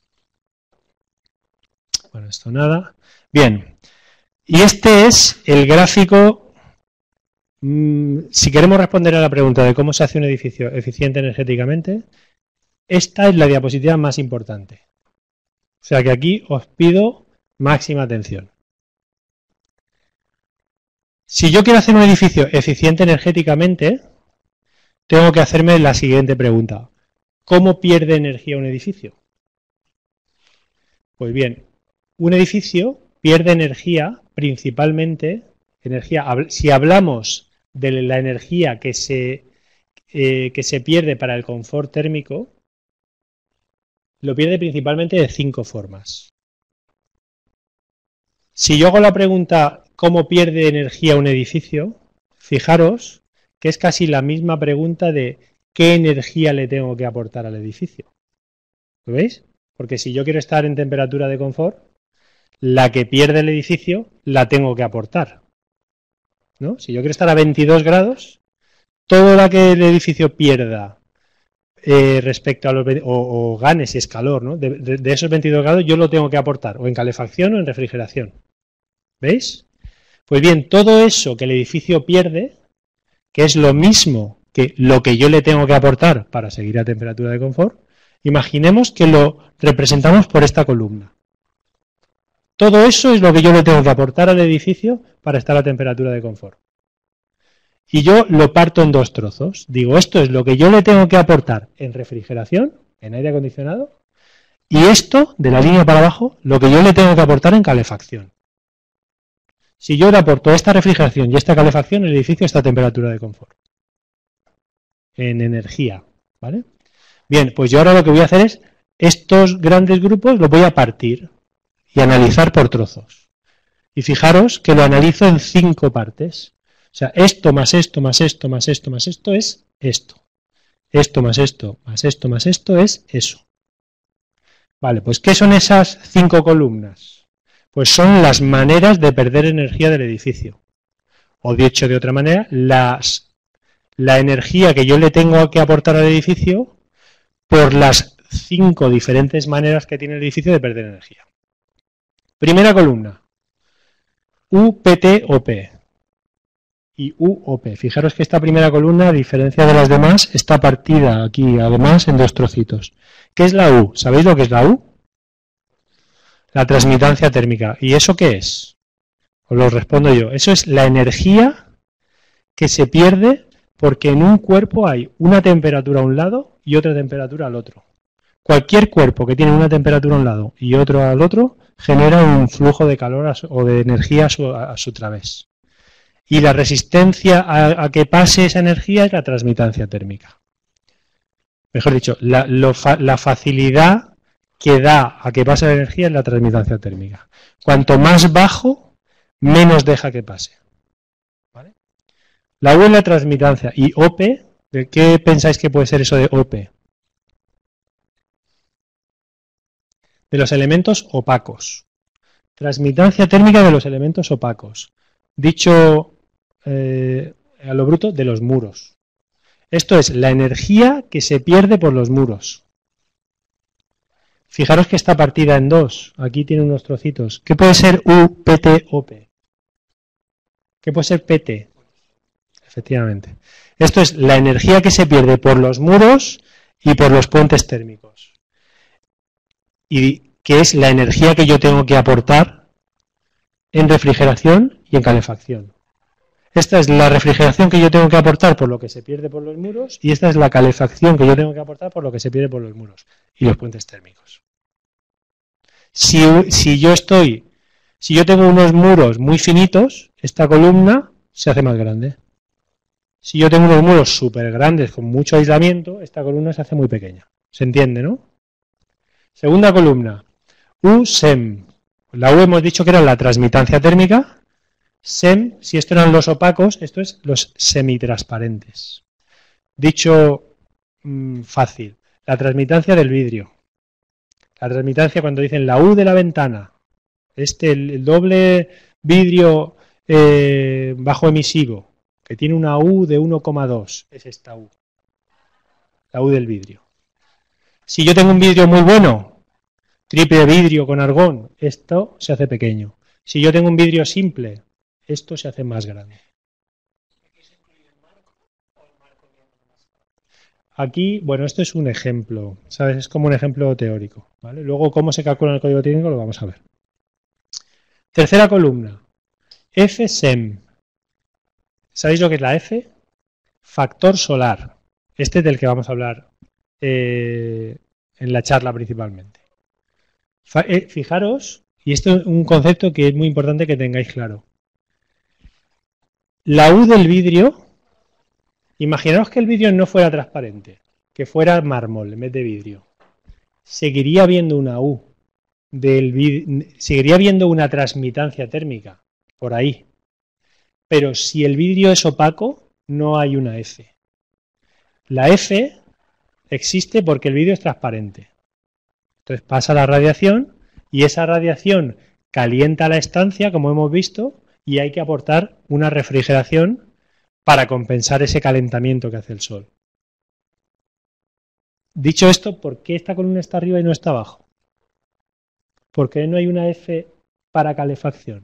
Bueno, esto nada. Bien. Y este es el gráfico. Mmm, si queremos responder a la pregunta de cómo se hace un edificio eficiente energéticamente, esta es la diapositiva más importante. O sea que aquí os pido máxima atención. Si yo quiero hacer un edificio eficiente energéticamente, tengo que hacerme la siguiente pregunta. ¿Cómo pierde energía un edificio? Pues bien, un edificio pierde energía principalmente, energía, si hablamos de la energía que se, eh, que se pierde para el confort térmico, lo pierde principalmente de cinco formas. Si yo hago la pregunta ¿cómo pierde energía un edificio? Fijaros que es casi la misma pregunta de ¿qué energía le tengo que aportar al edificio? ¿Lo veis? Porque si yo quiero estar en temperatura de confort, la que pierde el edificio la tengo que aportar, ¿no? Si yo quiero estar a veintidós grados, todo lo que el edificio pierda eh, respecto a los o, o gane si es calor, ¿no? De, de, de esos veintidós grados yo lo tengo que aportar o en calefacción o en refrigeración. ¿Veis? Pues bien, todo eso que el edificio pierde, que es lo mismo que lo que yo le tengo que aportar para seguir a temperatura de confort, imaginemos que lo representamos por esta columna. Todo eso es lo que yo le tengo que aportar al edificio para estar a temperatura de confort. Y yo lo parto en dos trozos. Digo, esto es lo que yo le tengo que aportar en refrigeración, en aire acondicionado, y esto, de la línea para abajo, lo que yo le tengo que aportar en calefacción. Si yo le aporto esta refrigeración y esta calefacción, el edificio está a temperatura de confort. En energía, ¿vale? Bien, pues yo ahora lo que voy a hacer es, estos grandes grupos los voy a partir y analizar por trozos. Y fijaros que lo analizo en cinco partes. O sea, esto más esto más esto más esto más esto es esto. Esto más esto más esto más esto es eso. Vale, pues ¿qué son esas cinco columnas? Pues son las maneras de perder energía del edificio. O dicho de otra manera, las, la energía que yo le tengo que aportar al edificio por las cinco diferentes maneras que tiene el edificio de perder energía. Primera columna, U P T O P y U O P. Fijaros que esta primera columna, a diferencia de las demás, está partida aquí, además, en dos trocitos. ¿Qué es la U? ¿Sabéis lo que es la U? La transmitancia térmica. ¿Y eso qué es? Os lo respondo yo. Eso es la energía que se pierde porque en un cuerpo hay una temperatura a un lado y otra temperatura al otro. Cualquier cuerpo que tiene una temperatura a un lado y otro al otro genera un flujo de calor a su, o de energía a su, a su través. Y la resistencia a, a que pase esa energía es la transmitancia térmica. Mejor dicho, la, lo, la facilidad que da a que pase la energía es la transmitancia térmica. Cuanto más bajo, menos deja que pase. ¿Vale? La U es la transmitancia. ¿Y O P? ¿De qué pensáis que puede ser eso de O P? De los elementos opacos. Transmitancia térmica de los elementos opacos. Dicho eh, a lo bruto, de los muros. Esto es la energía que se pierde por los muros. Fijaros que está partida en dos. Aquí tiene unos trocitos. ¿Qué puede ser U, P T, O P? ¿Qué puede ser P T? Efectivamente. Esto es la energía que se pierde por los muros y por los puentes térmicos. Y que es la energía que yo tengo que aportar en refrigeración y en calefacción. Esta es la refrigeración que yo tengo que aportar por lo que se pierde por los muros y esta es la calefacción que yo tengo que aportar por lo que se pierde por los muros y los puentes térmicos. Si, si yo estoy, si yo tengo unos muros muy finitos, esta columna se hace más grande. Si yo tengo unos muros súper grandes con mucho aislamiento, esta columna se hace muy pequeña. ¿Se entiende, no? Segunda columna, U S E M. La U hemos dicho que era la transmitancia térmica SEM, si esto eran los opacos, esto es los semitransparentes. Dicho mmm, fácil, la transmitancia del vidrio. La transmitancia cuando dicen la U de la ventana, este, el, el doble vidrio eh, bajo emisivo, que tiene una U de uno coma dos, es esta U, la U del vidrio. Si yo tengo un vidrio muy bueno, triple vidrio con argón, esto se hace pequeño. Si yo tengo un vidrio simple, esto se hace más grande. Aquí, bueno, esto es un ejemplo, ¿sabes? Es como un ejemplo teórico, ¿vale? Luego, cómo se calcula en el código técnico lo vamos a ver. Tercera columna, F SEM. ¿Sabéis lo que es la F? Factor solar. Este es del que vamos a hablar eh, en la charla principalmente. Fijaros, y esto es un concepto que es muy importante que tengáis claro. La U del vidrio, imaginaos que el vidrio no fuera transparente, que fuera mármol en vez de vidrio. Seguiría habiendo una U, del vidrio, seguiría habiendo una transmitancia térmica por ahí. Pero si el vidrio es opaco, no hay una F. La F existe porque el vidrio es transparente. Entonces pasa la radiación y esa radiación calienta la estancia, como hemos visto, y hay que aportar una refrigeración para compensar ese calentamiento que hace el sol. Dicho esto, ¿por qué esta columna está arriba y no está abajo? ¿Por qué no hay una F para calefacción?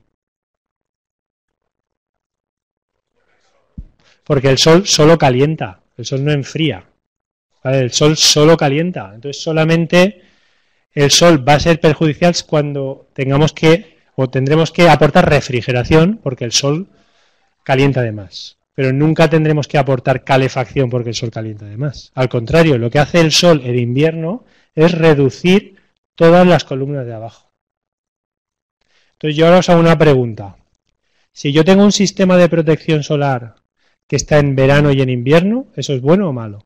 Porque el sol solo calienta, el sol no enfría. ¿Vale? El sol solo calienta. Entonces solamente el sol va a ser perjudicial cuando tengamos que o tendremos que aportar refrigeración porque el sol calienta de más. Pero nunca tendremos que aportar calefacción porque el sol calienta de más. Al contrario, lo que hace el sol en invierno es reducir todas las columnas de abajo. Entonces yo ahora os hago una pregunta. Si yo tengo un sistema de protección solar que está en verano y en invierno, ¿eso es bueno o malo?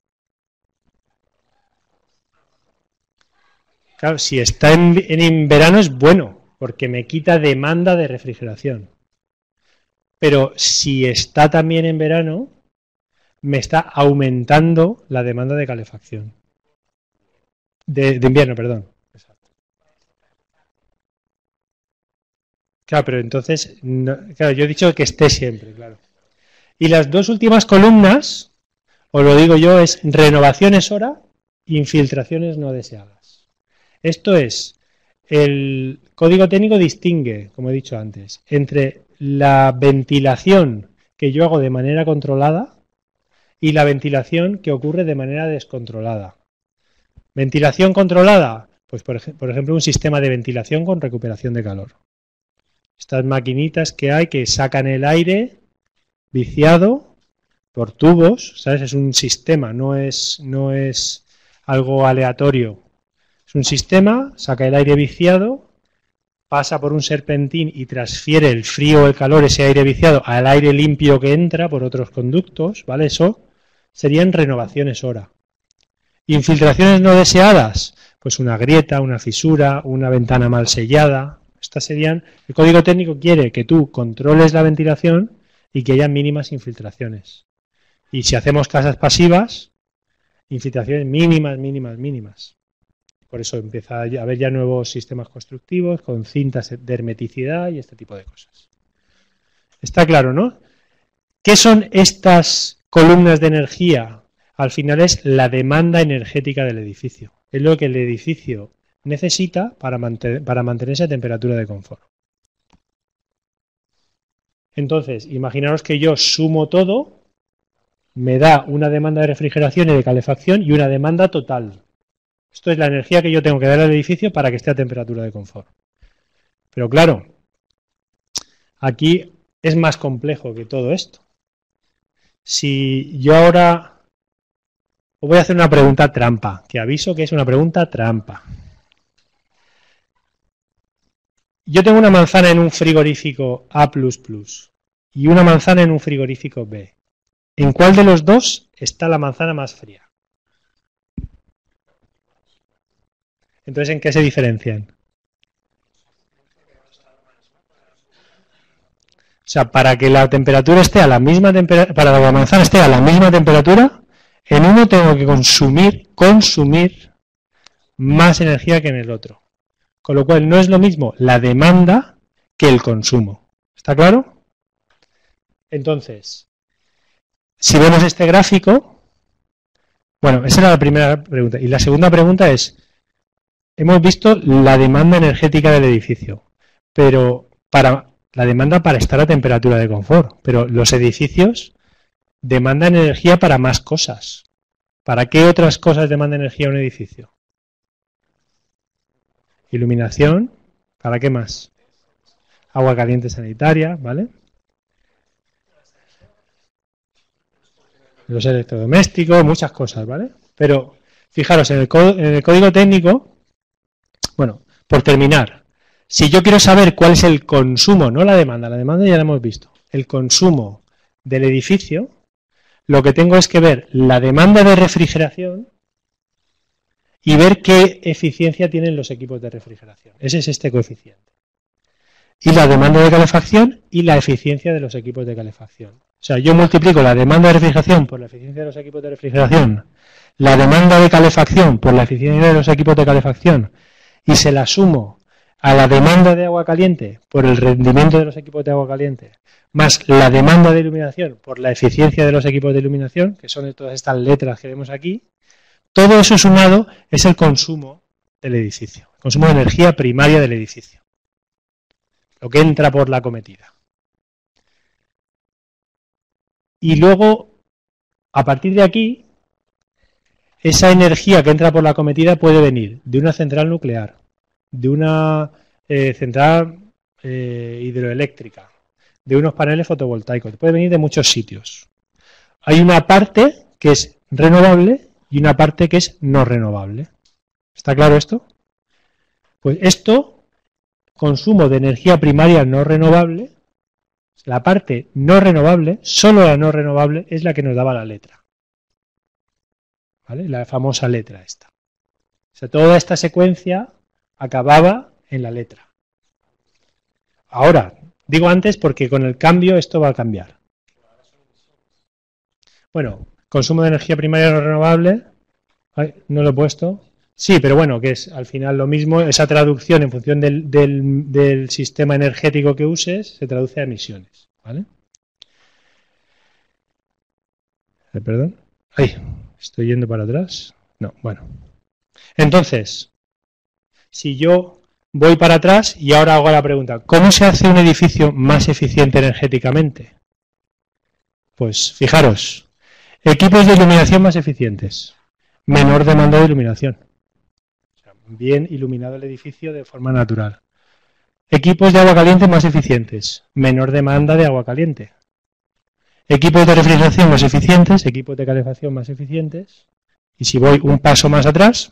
Claro, si está en, en verano es bueno, porque me quita demanda de refrigeración. Pero si está también en verano, me está aumentando la demanda de calefacción. De, de invierno, perdón. Exacto. Claro, pero entonces, no, claro, yo he dicho que esté siempre, claro. Y las dos últimas columnas, os lo digo yo, es renovaciones hora, infiltraciones no deseadas. Esto es, el código técnico distingue, como he dicho antes, entre la ventilación que yo hago de manera controlada y la ventilación que ocurre de manera descontrolada. Ventilación controlada, pues por, ej por ejemplo un sistema de ventilación con recuperación de calor. Estas maquinitas que hay que sacan el aire viciado por tubos, ¿sabes? Es un sistema, no es, no es algo aleatorio. Es un sistema, saca el aire viciado, pasa por un serpentín y transfiere el frío o el calor, ese aire viciado, al aire limpio que entra por otros conductos, ¿vale? Eso serían renovaciones hora. Infiltraciones no deseadas, pues una grieta, una fisura, una ventana mal sellada. Estas serían, el código técnico quiere que tú controles la ventilación y que haya mínimas infiltraciones. Y si hacemos casas pasivas, infiltraciones mínimas, mínimas, mínimas. Por eso empieza a haber ya nuevos sistemas constructivos con cintas de hermeticidad y este tipo de cosas. Está claro, ¿no? ¿Qué son estas columnas de energía? Al final es la demanda energética del edificio. Es lo que el edificio necesita para, mantener, para mantenerse a temperatura de confort. Entonces, imaginaros que yo sumo todo, me da una demanda de refrigeración y de calefacción y una demanda total. Esto es la energía que yo tengo que dar al edificio para que esté a temperatura de confort. Pero claro, aquí es más complejo que todo esto. Si yo ahora os voy a hacer una pregunta trampa, que aviso que es una pregunta trampa. Yo tengo una manzana en un frigorífico A plus plus y una manzana en un frigorífico B. ¿En cuál de los dos está la manzana más fría? Entonces, ¿en qué se diferencian? O sea, para que la temperatura esté a la misma temperatura, para que la manzana esté a la misma temperatura, en uno tengo que consumir, consumir más energía que en el otro. Con lo cual no es lo mismo la demanda que el consumo. ¿Está claro? Entonces, si vemos este gráfico, bueno, esa era la primera pregunta. Y la segunda pregunta es, hemos visto la demanda energética del edificio, pero para la demanda para estar a temperatura de confort, pero los edificios demandan energía para más cosas. ¿Para qué otras cosas demanda energía un edificio? Iluminación, ¿para qué más? Agua caliente sanitaria, ¿vale? Los electrodomésticos, muchas cosas, ¿vale? Pero fijaros, en el, en el código técnico, bueno, por terminar, si yo quiero saber cuál es el consumo, no la demanda, la demanda ya la hemos visto, el consumo del edificio, lo que tengo es que ver la demanda de refrigeración y ver qué eficiencia tienen los equipos de refrigeración. Ese es este coeficiente. Y la demanda de calefacción y la eficiencia de los equipos de calefacción. O sea, yo multiplico la demanda de refrigeración por la eficiencia de los equipos de refrigeración, la demanda de calefacción por la eficiencia de los equipos de calefacción y se la sumo a la demanda de agua caliente por el rendimiento de los equipos de agua caliente, más la demanda de iluminación por la eficiencia de los equipos de iluminación, que son todas estas letras que vemos aquí, todo eso sumado es el consumo del edificio, el consumo de energía primaria del edificio, lo que entra por la cometida. Y luego, a partir de aquí, esa energía que entra por la cometida puede venir de una central nuclear, de una eh, central eh, hidroeléctrica, de unos paneles fotovoltaicos, puede venir de muchos sitios. Hay una parte que es renovable y una parte que es no renovable. ¿Está claro esto? Pues esto, consumo de energía primaria no renovable, la parte no renovable, solo la no renovable, es la que nos daba la letra. ¿Vale? La famosa letra esta. O sea, toda esta secuencia acababa en la letra. Ahora, digo antes porque con el cambio esto va a cambiar. Bueno, consumo de energía primaria no renovable, ay, no lo he puesto. Sí, pero bueno, que es al final lo mismo, esa traducción en función del, del, del sistema energético que uses, se traduce a emisiones, ¿vale? Eh, perdón. Ay, estoy yendo para atrás. No, bueno. Entonces, si yo voy para atrás y ahora hago la pregunta, ¿cómo se hace un edificio más eficiente energéticamente? Pues fijaros, equipos de iluminación más eficientes, menor demanda de iluminación. Bien iluminado el edificio de forma natural. Equipos de agua caliente más eficientes, menor demanda de agua caliente. Equipos de refrigeración más eficientes, equipos de calefacción más eficientes. Y si voy un paso más atrás,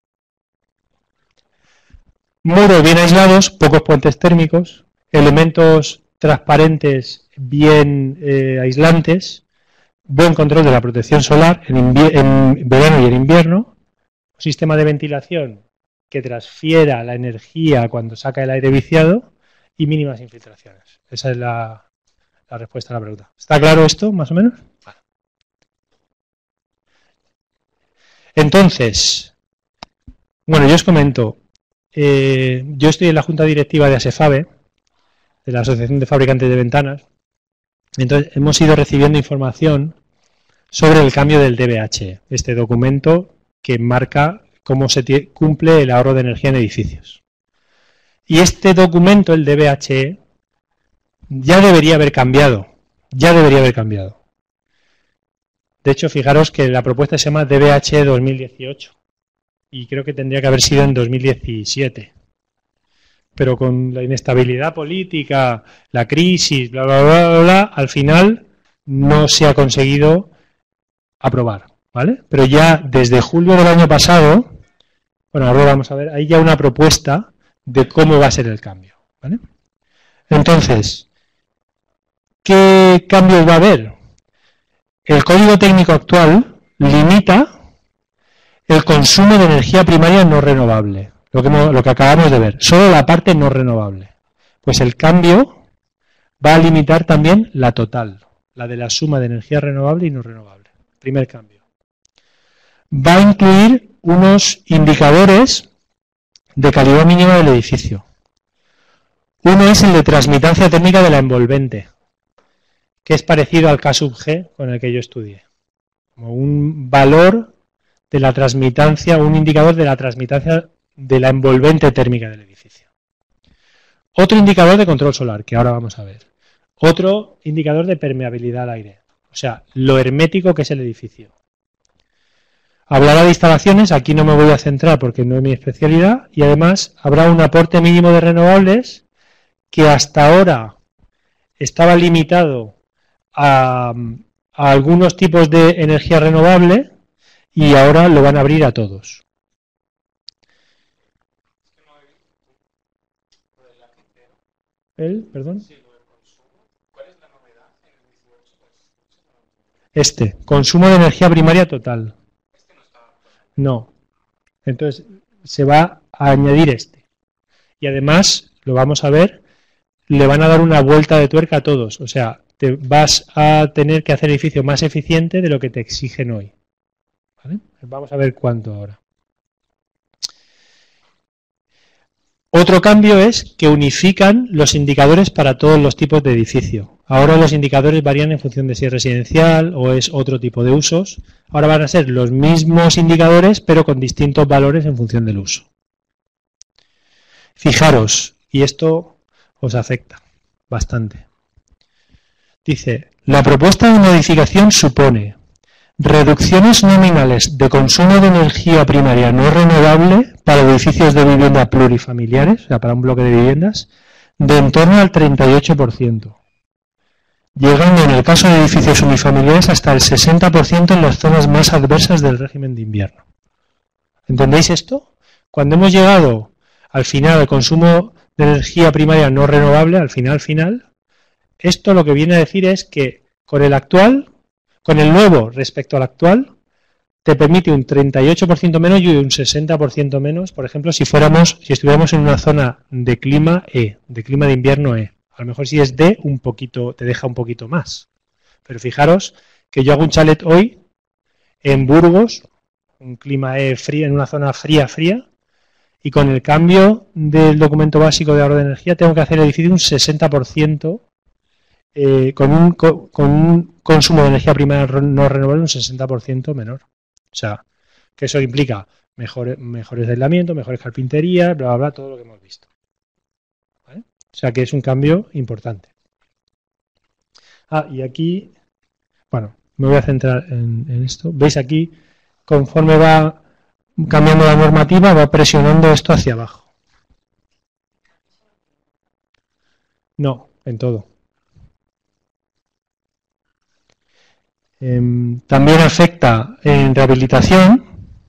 muros bien aislados, pocos puentes térmicos, elementos transparentes bien eh, aislantes, buen control de la protección solar en, en verano y en invierno, sistema de ventilación que transfiera la energía cuando saca el aire viciado y mínimas infiltraciones. Esa es la, la respuesta a la pregunta. ¿Está claro esto, más o menos? Vale. Entonces, bueno, yo os comento, eh, yo estoy en la junta directiva de ASEFABE, de la Asociación de Fabricantes de Ventanas, entonces hemos ido recibiendo información sobre el cambio del D B H, este documento que marca cómo se cumple el ahorro de energía en edificios. Y este documento, el D B H, ya debería haber cambiado, ya debería haber cambiado. De hecho, fijaros que la propuesta se llama D B H dos mil dieciocho y creo que tendría que haber sido en dos mil diecisiete. Pero con la inestabilidad política, la crisis, bla, bla, bla, bla, bla, al final no se ha conseguido aprobar, ¿vale? Pero ya desde julio del año pasado, bueno, ahora vamos a ver, hay ya una propuesta de cómo va a ser el cambio, ¿vale? Entonces, ¿qué cambios va a haber? El código técnico actual limita el consumo de energía primaria no renovable, lo que, lo que acabamos de ver, solo la parte no renovable. Pues el cambio va a limitar también la total, la de la suma de energía renovable y no renovable. Primer cambio. Va a incluir unos indicadores de calidad mínima del edificio. Uno es el de transmitancia térmica de la envolvente, que es parecido al K sub G con el que yo estudié. Como un valor de la transmitancia, un indicador de la transmitancia de la envolvente térmica del edificio. Otro indicador de control solar, que ahora vamos a ver. Otro indicador de permeabilidad al aire, o sea, lo hermético que es el edificio. Hablará de instalaciones, aquí no me voy a centrar porque no es mi especialidad, y además habrá un aporte mínimo de renovables que hasta ahora estaba limitado a, a algunos tipos de energía renovable y ahora lo van a abrir a todos. ¿El? ¿Perdón? Este, consumo de energía primaria total. No. Entonces, se va a añadir este. Y además, lo vamos a ver, le van a dar una vuelta de tuerca a todos. O sea, te vas a tener que hacer el edificio más eficiente de lo que te exigen hoy. ¿Vale? Vamos a ver cuánto ahora. Otro cambio es que unifican los indicadores para todos los tipos de edificio. Ahora los indicadores varían en función de si es residencial o es otro tipo de usos. Ahora van a ser los mismos indicadores, pero con distintos valores en función del uso. Fijaros, y esto os afecta bastante. Dice, la propuesta de modificación supone reducciones nominales de consumo de energía primaria no renovable para edificios de vivienda plurifamiliares, o sea, para un bloque de viviendas, de en torno al treinta y ocho por ciento, llegando en el caso de edificios unifamiliares hasta el sesenta por ciento en las zonas más adversas del régimen de invierno. ¿Entendéis esto? Cuando hemos llegado al final del consumo de energía primaria no renovable, al final, final, esto lo que viene a decir es que con el actual, con el nuevo respecto al actual, te permite un treinta y ocho por ciento menos y un sesenta por ciento menos, por ejemplo, si fuéramos, si estuviéramos en una zona de clima E, de clima de invierno E. A lo mejor si es D, un poquito, te deja un poquito más. Pero fijaros que yo hago un chalet hoy en Burgos, un clima E frío, en una zona fría, fría, y con el cambio del documento básico de ahorro de energía tengo que hacer el edificio un sesenta por ciento eh, con, un, con, con un consumo de energía primaria no renovable un sesenta por ciento menor. O sea, que eso implica mejor, mejores aislamientos, mejores carpinterías, bla, bla, bla, todo lo que hemos visto. ¿Vale? O sea, que es un cambio importante. Ah, y aquí, bueno, me voy a centrar en, en esto. ¿Veis aquí? Conforme va cambiando la normativa, va presionando esto hacia abajo. No, en todo. Eh, también afecta en rehabilitación.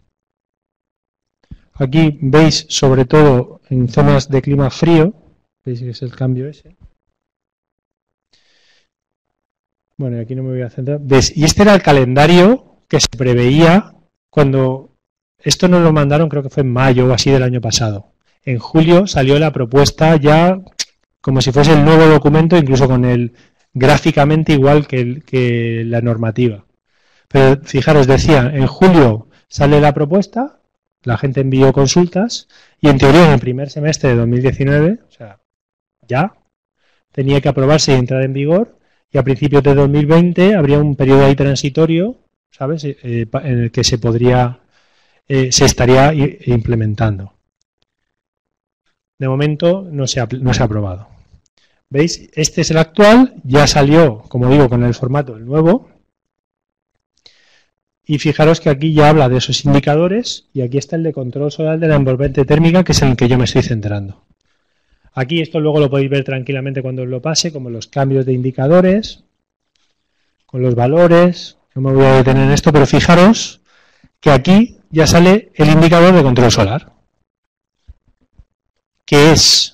Aquí veis sobre todo en zonas de clima frío, veis que es el cambio ese. Bueno, y aquí no me voy a centrar. ¿Ves? Y este era el calendario que se preveía cuando esto nos lo mandaron, creo que fue en mayo o así del año pasado. En julio salió la propuesta ya como si fuese el nuevo documento, incluso con el gráficamente igual que, el, que la normativa. Pero fijaros, decía, en julio sale la propuesta, la gente envió consultas y en teoría en el primer semestre de dos mil diecinueve, o sea, ya, tenía que aprobarse y entrar en vigor y a principios de dos mil veinte habría un periodo ahí transitorio, ¿sabes?, eh, en el que se podría, eh, se estaría implementando. De momento no se ha, no se ha aprobado. ¿Veis? Este es el actual, ya salió, como digo, con el formato el nuevo. Y fijaros que aquí ya habla de esos indicadores y aquí está el de control solar de la envolvente térmica, que es en el que yo me estoy centrando. Aquí esto luego lo podéis ver tranquilamente cuando os lo pase, como los cambios de indicadores, con los valores. No me voy a detener en esto, pero fijaros que aquí ya sale el indicador de control solar, que es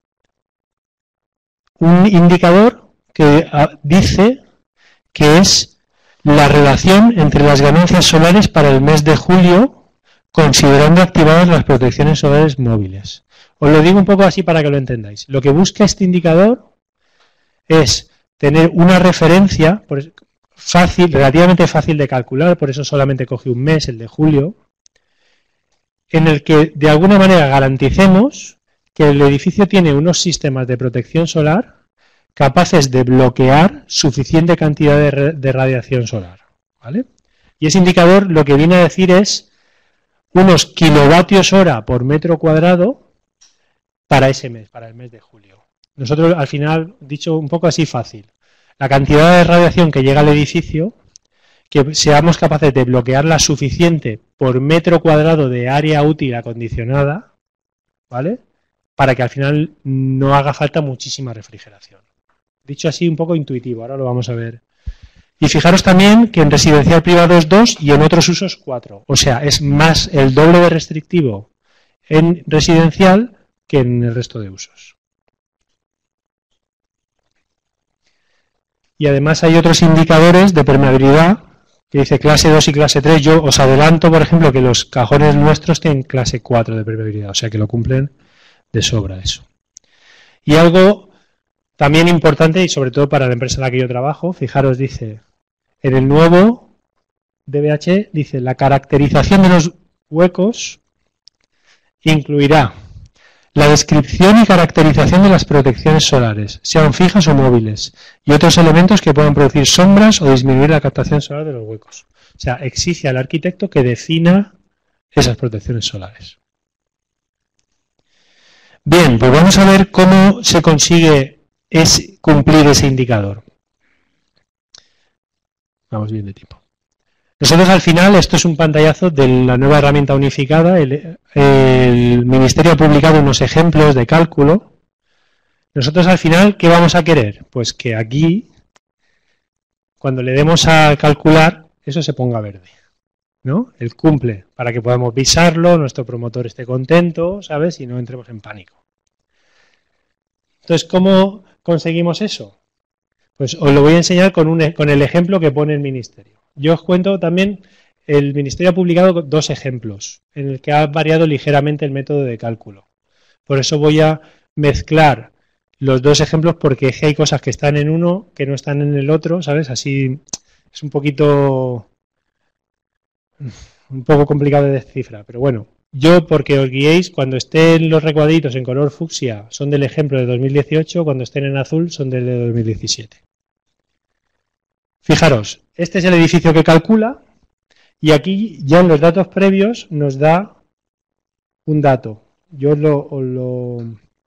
un indicador que dice que es la relación entre las ganancias solares para el mes de julio, considerando activadas las protecciones solares móviles. Os lo digo un poco así para que lo entendáis. Lo que busca este indicador es tener una referencia fácil, relativamente fácil de calcular, por eso solamente cogí un mes, el de julio, en el que de alguna manera garanticemos que el edificio tiene unos sistemas de protección solar capaces de bloquear suficiente cantidad de, de radiación solar, ¿vale? Y ese indicador lo que viene a decir es unos kilovatios hora por metro cuadrado para ese mes, para el mes de julio. Nosotros, al final, dicho un poco así fácil, la cantidad de radiación que llega al edificio, que seamos capaces de bloquearla suficiente por metro cuadrado de área útil acondicionada, ¿vale? Para que al final no haga falta muchísima refrigeración. Dicho así, un poco intuitivo, ahora lo vamos a ver. Y fijaros también que en residencial privado es dos y en otros usos cuatro. O sea, es más el doble de restrictivo en residencial que en el resto de usos. Y además hay otros indicadores de permeabilidad que dice clase dos y clase tres. Yo os adelanto, por ejemplo, que los cajones nuestros tienen clase cuatro de permeabilidad, o sea que lo cumplen de sobra eso. Y algo también importante, y sobre todo para la empresa en la que yo trabajo, fijaros, dice, en el nuevo D B H, dice, la caracterización de los huecos incluirá la descripción y caracterización de las protecciones solares, sean fijas o móviles, y otros elementos que puedan producir sombras o disminuir la captación solar de los huecos. O sea, exige al arquitecto que defina esas protecciones solares. Bien, pues vamos a ver cómo se consigue es cumplir ese indicador. Vamos bien de tiempo. Nosotros al final, esto es un pantallazo de la nueva herramienta unificada, el, el Ministerio ha publicado unos ejemplos de cálculo. Nosotros al final, ¿qué vamos a querer? Pues que aquí, cuando le demos a calcular, eso se ponga verde, ¿no? El cumple, para que podamos visarlo, nuestro promotor esté contento, ¿sabes? Y no entremos en pánico. Entonces, ¿cómo conseguimos eso? Pues os lo voy a enseñar con, un, con el ejemplo que pone el Ministerio. Yo os cuento también, el Ministerio ha publicado dos ejemplos, en el que ha variado ligeramente el método de cálculo. Por eso voy a mezclar los dos ejemplos, porque hay cosas que están en uno que no están en el otro, ¿sabes? Así es un poquito, un poco complicado de descifrar, pero bueno. Yo, porque os guiéis, cuando estén los recuadritos en color fucsia son del ejemplo de dos mil dieciocho, cuando estén en azul son del de dos mil diecisiete. Fijaros, este es el edificio que calcula y aquí ya en los datos previos nos da un dato. Yo os lo, os lo,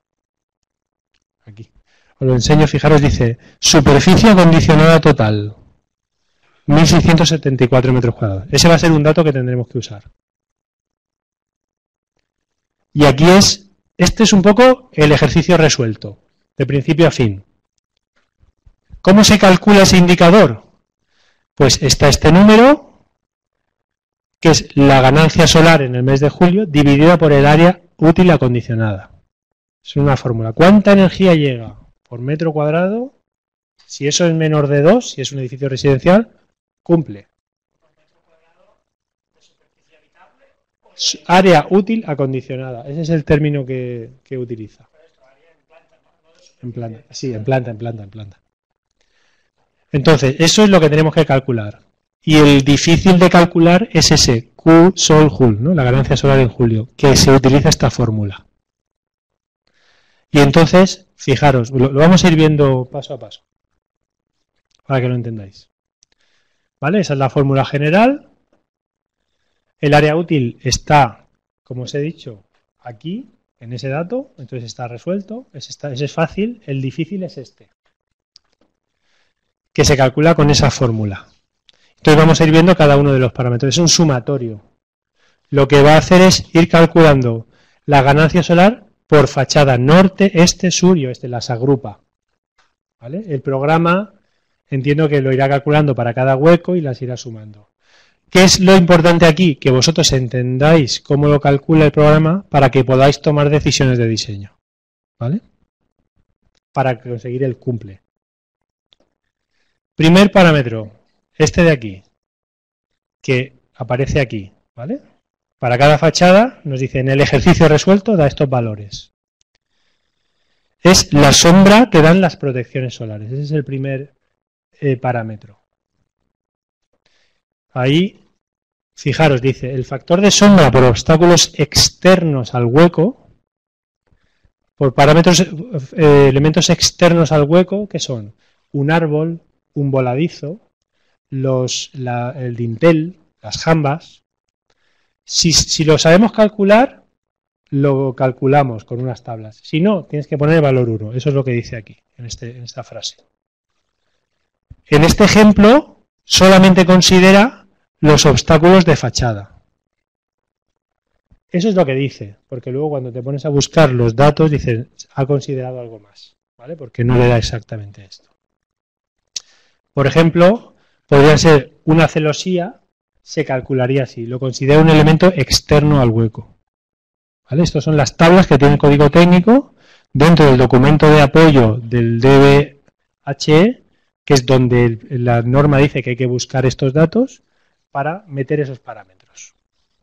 aquí, os lo enseño, fijaros, dice superficie acondicionada total, mil seiscientos setenta y cuatro metros cuadrados. Ese va a ser un dato que tendremos que usar. Y aquí es, este es un poco el ejercicio resuelto, de principio a fin. ¿Cómo se calcula ese indicador? Pues está este número, que es la ganancia solar en el mes de julio, dividida por el área útil acondicionada. Es una fórmula. ¿Cuánta energía llega por metro cuadrado? Si eso es menor de dos, si es un edificio residencial, cumple. Área útil acondicionada. Ese es el término que, que utiliza. En planta. Sí, en planta, en planta, en planta. Entonces, eso es lo que tenemos que calcular. Y el difícil de calcular es ese Q sol jul, ¿no? La ganancia solar en julio, que se utiliza esta fórmula. Y entonces, fijaros, lo, lo vamos a ir viendo paso a paso, para que lo entendáis. ¿Vale? Esa es la fórmula general. El área útil está, como os he dicho, aquí, en ese dato, entonces está resuelto, ese, está, ese es fácil, el difícil es este, que se calcula con esa fórmula. Entonces vamos a ir viendo cada uno de los parámetros, es un sumatorio. Lo que va a hacer es ir calculando la ganancia solar por fachada norte, este, sur y oeste, las agrupa. ¿Vale? El programa entiendo que lo irá calculando para cada hueco y las irá sumando. ¿Qué es lo importante aquí? Que vosotros entendáis cómo lo calcula el programa para que podáis tomar decisiones de diseño. ¿Vale? Para conseguir el cumple. Primer parámetro, este de aquí, que aparece aquí. ¿Vale? Para cada fachada nos dice en el ejercicio resuelto da estos valores. es la sombra que dan las protecciones solares. Ese es el primer eh, parámetro. Ahí, fijaros, dice, el factor de sombra por obstáculos externos al hueco, por parámetros, eh, elementos externos al hueco, que son un árbol, un voladizo, los, la, el dintel, las jambas. Si, si lo sabemos calcular, lo calculamos con unas tablas. Si no, tienes que poner el valor uno. Eso es lo que dice aquí, en, este, en esta frase. En este ejemplo, solamente considera los obstáculos de fachada. Eso es lo que dice, porque luego cuando te pones a buscar los datos, dice, ha considerado algo más, ¿vale? Porque no le da exactamente esto. Por ejemplo, podría ser una celosía, se calcularía así, lo considera un elemento externo al hueco. ¿Vale? Estas son las tablas que tiene el código técnico dentro del documento de apoyo del D B H E, que es donde la norma dice que hay que buscar estos datos para meter esos parámetros.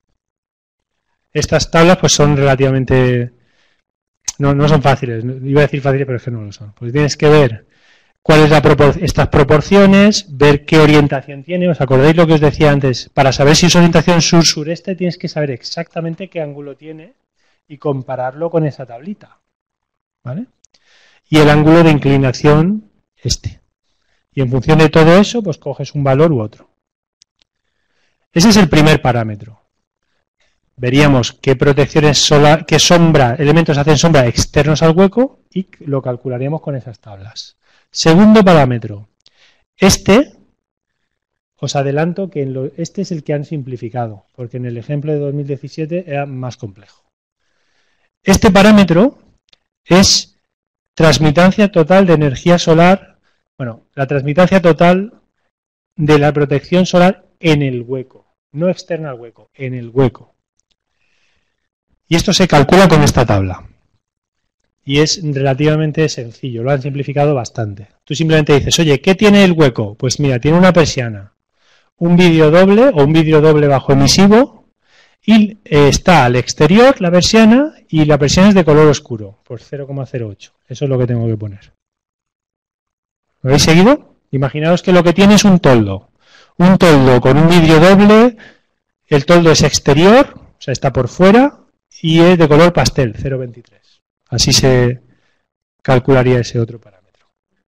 Estas tablas pues son relativamente, no, no son fáciles, iba a decir fáciles pero es que no lo son. Pues tienes que ver cuál es la propor estas proporciones, ver qué orientación tiene. ¿Os acordáis lo que os decía antes? Para saber si es orientación sur-sureste tienes que saber exactamente qué ángulo tiene y compararlo con esa tablita, ¿vale? Y el ángulo de inclinación este. Y en función de todo eso, pues coges un valor u otro. Ese es el primer parámetro. Veríamos qué protecciones solar, qué sombra, elementos hacen sombra externos al hueco y lo calcularíamos con esas tablas. Segundo parámetro. Este, os adelanto que en lo, este es el que han simplificado, porque en el ejemplo de dos mil diecisiete era más complejo. Este parámetro es transmitancia total de energía solar, bueno, la transmitancia total de la protección solar en el hueco, no externa al hueco, en el hueco. Y esto se calcula con esta tabla. Y es relativamente sencillo, lo han simplificado bastante. Tú simplemente dices, oye, ¿qué tiene el hueco? Pues mira, tiene una persiana, un vidrio doble o un vidrio doble bajo emisivo y eh, está al exterior la persiana y la persiana es de color oscuro, por cero coma cero ocho. Eso es lo que tengo que poner. ¿Lo habéis seguido? Imaginaos que lo que tiene es un toldo. Un toldo con un vidrio doble, el toldo es exterior, o sea, está por fuera y es de color pastel, cero coma veintitrés. Así se calcularía ese otro parámetro.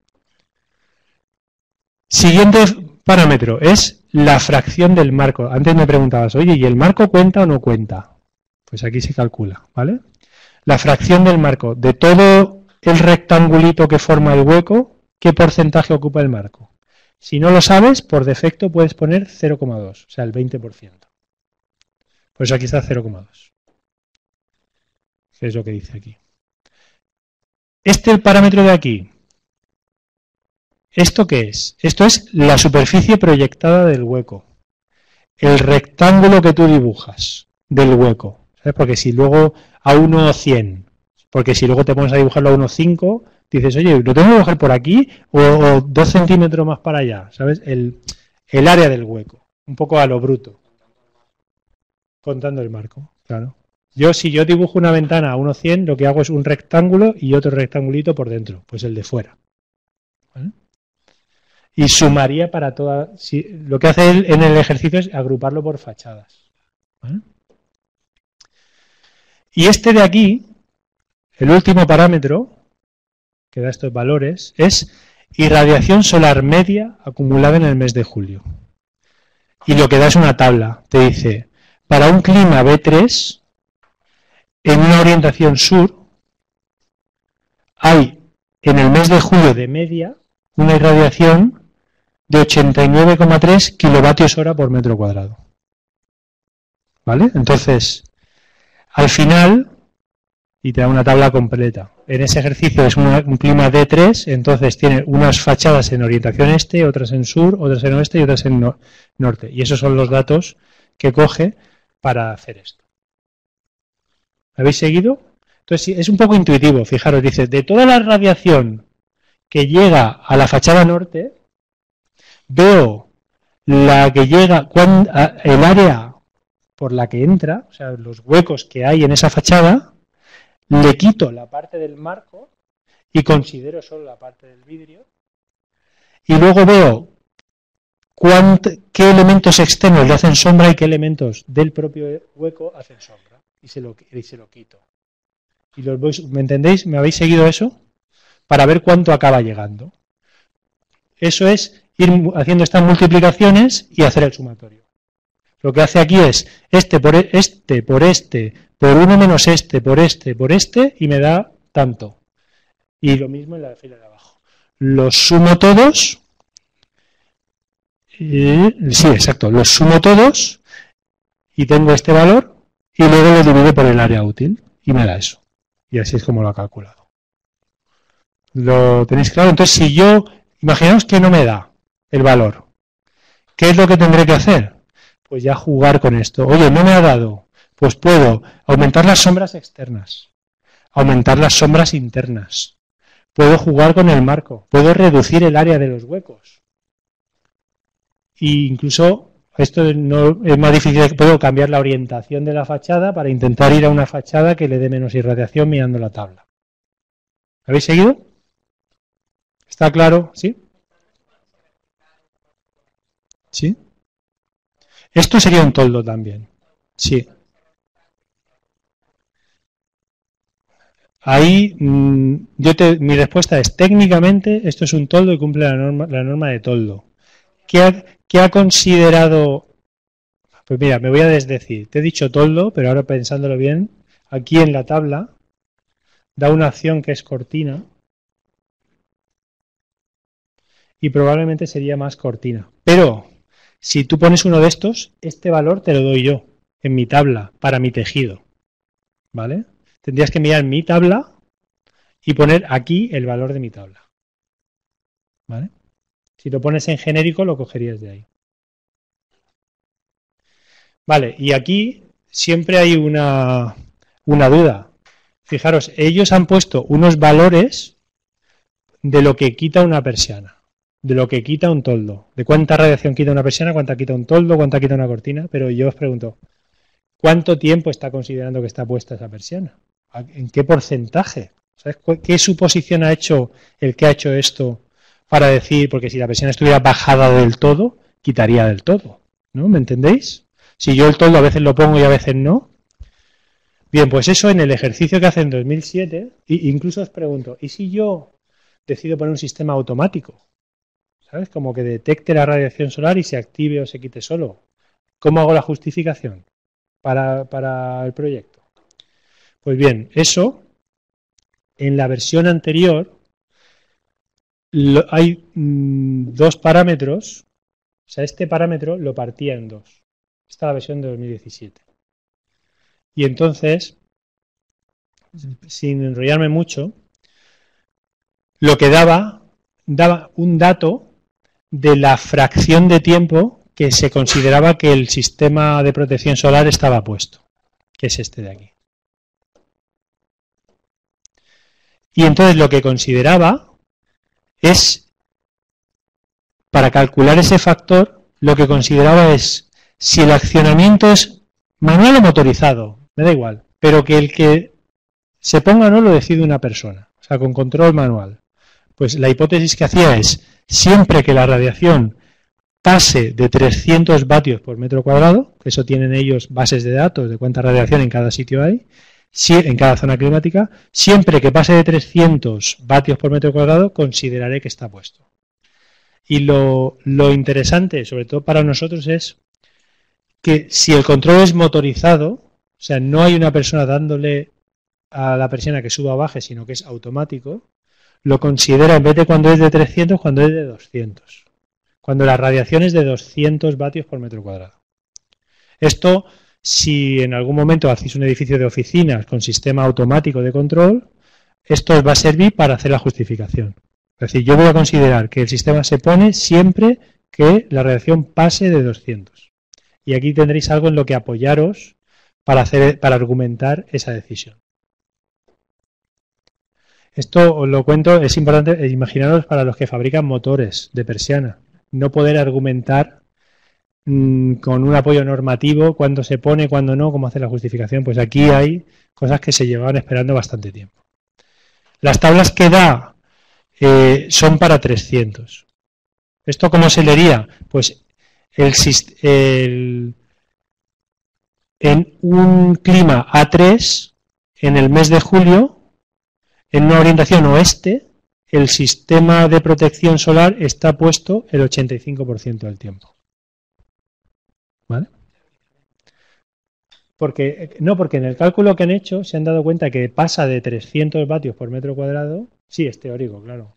Siguiente parámetro es la fracción del marco. Antes me preguntabas, oye, ¿y el marco cuenta o no cuenta? Pues aquí se calcula, ¿vale? La fracción del marco de todo el rectangulito que forma el hueco, ¿qué porcentaje ocupa el marco? Si no lo sabes, por defecto puedes poner cero coma dos, o sea, el veinte por ciento. Pues aquí está cero coma dos. Que es lo que dice aquí. Este parámetro de aquí, ¿esto qué es? Esto es la superficie proyectada del hueco. El rectángulo que tú dibujas del hueco. ¿Sabes? Porque si luego a uno cien, porque si luego te pones a dibujarlo a uno cinco, dices, oye, ¿lo tengo que dibujar por aquí o, o dos centímetros más para allá? ¿Sabes? El, el área del hueco. Un poco a lo bruto. Contando el marco, claro. Yo, si yo dibujo una ventana a uno cien, lo que hago es un rectángulo y otro rectangulito por dentro, pues el de fuera. ¿Vale? Y sumaría para toda... Si, lo que hace él en el ejercicio es agruparlo por fachadas. ¿Vale? Y este de aquí, el último parámetro, que da estos valores, es irradiación solar media acumulada en el mes de julio. Y lo que da es una tabla. Te dice, para un clima B tres... en una orientación sur, hay en el mes de julio de media una irradiación de ochenta y nueve coma tres kilovatios hora por metro cuadrado. ¿Vale? Entonces, al final, y te da una tabla completa. En ese ejercicio es una, un clima D tres, entonces tiene unas fachadas en orientación este, otras en sur, otras en oeste y otras en no, norte. Y esos son los datos que coge para hacer esto. ¿Habéis seguido? Entonces es un poco intuitivo, fijaros, dice, de toda la radiación que llega a la fachada norte, veo la que llega, cuando, el área por la que entra, o sea, los huecos que hay en esa fachada, le quito la parte del marco y considero solo la parte del vidrio. Y luego veo qué elementos externos le hacen sombra y qué elementos del propio hueco hacen sombra. Y se lo, y se lo quito. Y los voy, ¿me entendéis? ¿Me habéis seguido eso? Para ver cuánto acaba llegando. Eso es ir haciendo estas multiplicaciones y hacer el sumatorio. Lo que hace aquí es este por este, por este, por uno menos este, por este, por este, y me da tanto. Y lo mismo en la fila de abajo. Los sumo todos. Y, sí, exacto. Los sumo todos y tengo este valor y luego lo divido por el área útil y me da eso. Y así es como lo ha calculado. ¿Lo tenéis claro? Entonces, si yo, imaginaos que no me da el valor, ¿qué es lo que tendré que hacer? Pues ya jugar con esto. Oye, no me ha dado. Pues puedo aumentar las sombras externas, aumentar las sombras internas. Puedo jugar con el marco, puedo reducir el área de los huecos. E incluso, esto no es más difícil, puedo cambiar la orientación de la fachada para intentar ir a una fachada que le dé menos irradiación mirando la tabla. ¿Habéis seguido? ¿Está claro? ¿Sí? ¿Sí? Esto sería un toldo también. Sí. Ahí, mmm, yo te, mi respuesta es, técnicamente, esto es un toldo y cumple la norma, la norma de toldo. ¿Qué ha, qué ha considerado? Pues mira, me voy a desdecir. Te he dicho toldo, pero ahora pensándolo bien, aquí en la tabla da una acción que es cortina y probablemente sería más cortina. Pero si tú pones uno de estos, este valor te lo doy yo en mi tabla para mi tejido. ¿Vale? Tendrías que mirar mi tabla y poner aquí el valor de mi tabla. ¿Vale? Si lo pones en genérico, lo cogerías de ahí. Vale, y aquí siempre hay una, una duda. Fijaros, ellos han puesto unos valores de lo que quita una persiana, de lo que quita un toldo, de cuánta radiación quita una persiana, cuánta quita un toldo, cuánta quita una cortina, pero yo os pregunto, ¿cuánto tiempo está considerando que está puesta esa persiana? ¿En qué porcentaje? ¿Sabes qué suposición ha hecho el que ha hecho esto para decir, porque si la persiana estuviera bajada del todo, quitaría del todo, ¿no? ¿Me entendéis? Si yo el toldo a veces lo pongo y a veces no. Bien, pues eso en el ejercicio que hace en dos mil siete, incluso os pregunto, ¿y si yo decido poner un sistema automático? ¿Sabes? Como que detecte la radiación solar y se active o se quite solo. ¿Cómo hago la justificación para, para el proyecto? Pues bien, eso en la versión anterior lo, hay mmm, dos parámetros. O sea, este parámetro lo partía en dos. Esta es la versión de dos mil diecisiete. Y entonces, sin enrollarme mucho, lo que daba, daba un dato de la fracción de tiempo que se consideraba que el sistema de protección solar estaba puesto, que es este de aquí. Y entonces lo que consideraba es, para calcular ese factor, lo que consideraba es si el accionamiento es manual o motorizado, me da igual, pero que el que se ponga o no lo decide una persona, o sea, con control manual. Pues la hipótesis que hacía es, siempre que la radiación pase de trescientos vatios por metro cuadrado, que eso tienen ellos bases de datos de cuánta radiación en cada sitio hay, si, en cada zona climática, siempre que pase de trescientos vatios por metro cuadrado, consideraré que está puesto. Y lo, lo interesante, sobre todo para nosotros, es que si el control es motorizado, o sea, no hay una persona dándole a la persiana que suba o baje, sino que es automático, lo considera en vez de cuando es de trescientos, cuando es de doscientos. Cuando la radiación es de doscientos vatios por metro cuadrado. Esto, si en algún momento hacéis un edificio de oficinas con sistema automático de control, esto os va a servir para hacer la justificación. Es decir, yo voy a considerar que el sistema se pone siempre que la radiación pase de doscientos. Y aquí tendréis algo en lo que apoyaros para, hacer, para argumentar esa decisión. Esto os lo cuento, es importante imaginaros para los que fabrican motores de persiana. No poder argumentar mmm, con un apoyo normativo cuándo se pone, cuándo no, cómo hacer la justificación. Pues aquí hay cosas que se llevaban esperando bastante tiempo. Las tablas que da eh, son para trescientos. ¿Esto cómo se leería? Pues el, el, en un clima A tres, en el mes de julio, en una orientación oeste, el sistema de protección solar está puesto el ochenta y cinco por ciento del tiempo. ¿Vale? Porque, no, porque en el cálculo que han hecho se han dado cuenta que pasa de trescientos vatios por metro cuadrado. Sí, es teórico, claro.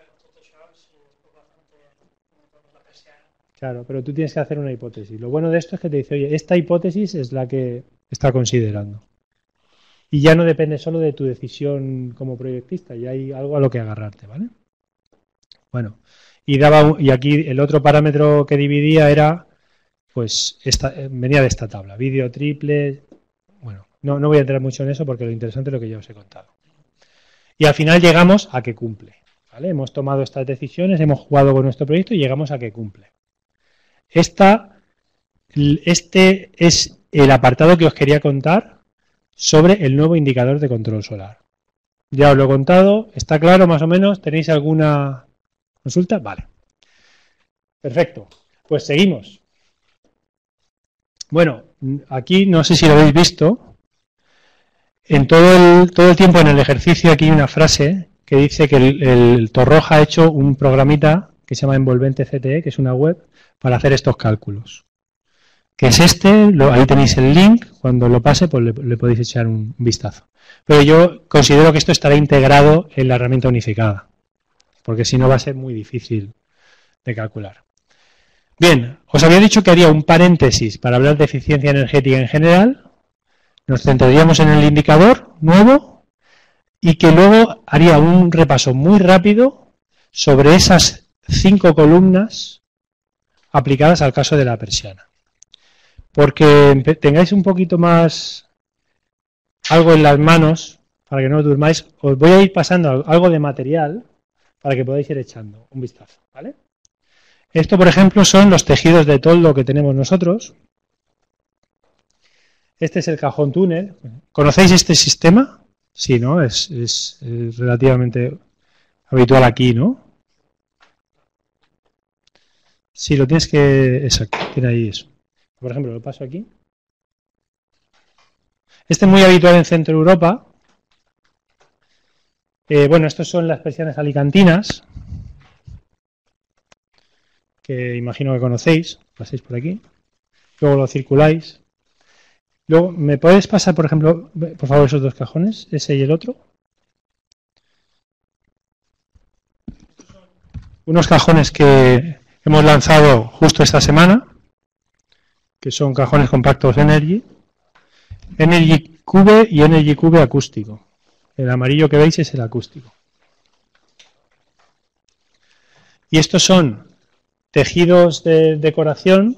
Claro, pero tú tienes que hacer una hipótesis. Lo bueno de esto es que te dice, oye, esta hipótesis es la que está considerando. Y ya no depende solo de tu decisión como proyectista, ya hay algo a lo que agarrarte, ¿vale? Bueno, y daba y aquí el otro parámetro que dividía era, pues, esta, venía de esta tabla, vídeo triple. Bueno, no, no voy a entrar mucho en eso porque lo interesante es lo que ya os he contado. Y al final llegamos a que cumple, ¿vale? Hemos tomado estas decisiones, hemos jugado con nuestro proyecto y llegamos a que cumple. Esta, este es el apartado que os quería contar sobre el nuevo indicador de control solar. Ya os lo he contado, ¿está claro más o menos? ¿Tenéis alguna consulta? Vale. Perfecto. Pues seguimos. Bueno, aquí no sé si lo habéis visto. En todo el, todo el tiempo en el ejercicio aquí hay una frase que dice que el, el Torroja ha hecho un programita que se llama Envolvente C T E, que es una web, para hacer estos cálculos. Que es este, lo, ahí tenéis el link, cuando lo pase pues le, le podéis echar un vistazo. Pero yo considero que esto estará integrado en la herramienta unificada, porque si no va a ser muy difícil de calcular. Bien, os había dicho que haría un paréntesis para hablar de eficiencia energética en general, nos centraríamos en el indicador nuevo y que luego haría un repaso muy rápido sobre esas cinco columnas aplicadas al caso de la persiana. Porque tengáis un poquito más algo en las manos, para que no os durmáis, os voy a ir pasando algo de material para que podáis ir echando un vistazo, ¿vale? Esto, por ejemplo, son los tejidos de toldo que tenemos nosotros. Este es el cajón túnel. ¿Conocéis este sistema? Sí, ¿no? Es, es, es relativamente habitual aquí, ¿no? Sí, lo tienes que... Exacto, tiene ahí eso. Por ejemplo, lo paso aquí. Este es muy habitual en Centro Europa. Eh, bueno, estos son las persianas alicantinas, que imagino que conocéis. Paséis por aquí. Luego lo circuláis. Luego, ¿me puedes pasar, por ejemplo, por favor, esos dos cajones? Ese y el otro. Unos cajones que hemos lanzado justo esta semana, que son cajones compactos Energy, Energy Cube y Energy Cube acústico. El amarillo que veis es el acústico. Y estos son tejidos de decoración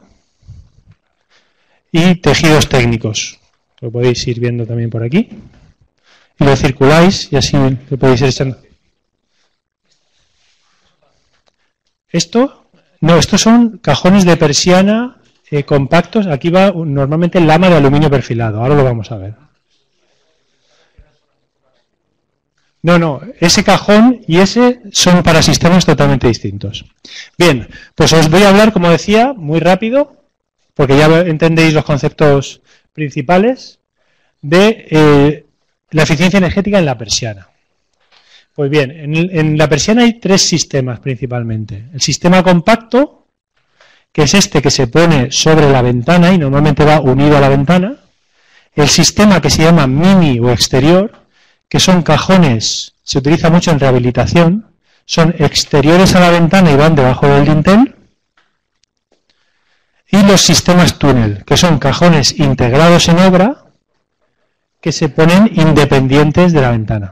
y tejidos técnicos. Lo podéis ir viendo también por aquí. Y lo circuláis y así lo podéis ir echando. Esto, no, estos son cajones de persiana Eh, compactos. Aquí va normalmente lama de aluminio perfilado. Ahora lo vamos a ver. No, no. Ese cajón y ese son para sistemas totalmente distintos. Bien, pues os voy a hablar, como decía, muy rápido, porque ya entendéis los conceptos principales de eh, la eficiencia energética en la persiana. Pues bien, en, en la persiana hay tres sistemas principalmente. El sistema compacto, que es este que se pone sobre la ventana y normalmente va unido a la ventana. El sistema que se llama mini o exterior, que son cajones, se utiliza mucho en rehabilitación, son exteriores a la ventana y van debajo del dintel. Y los sistemas túnel, que son cajones integrados en obra, que se ponen independientes de la ventana.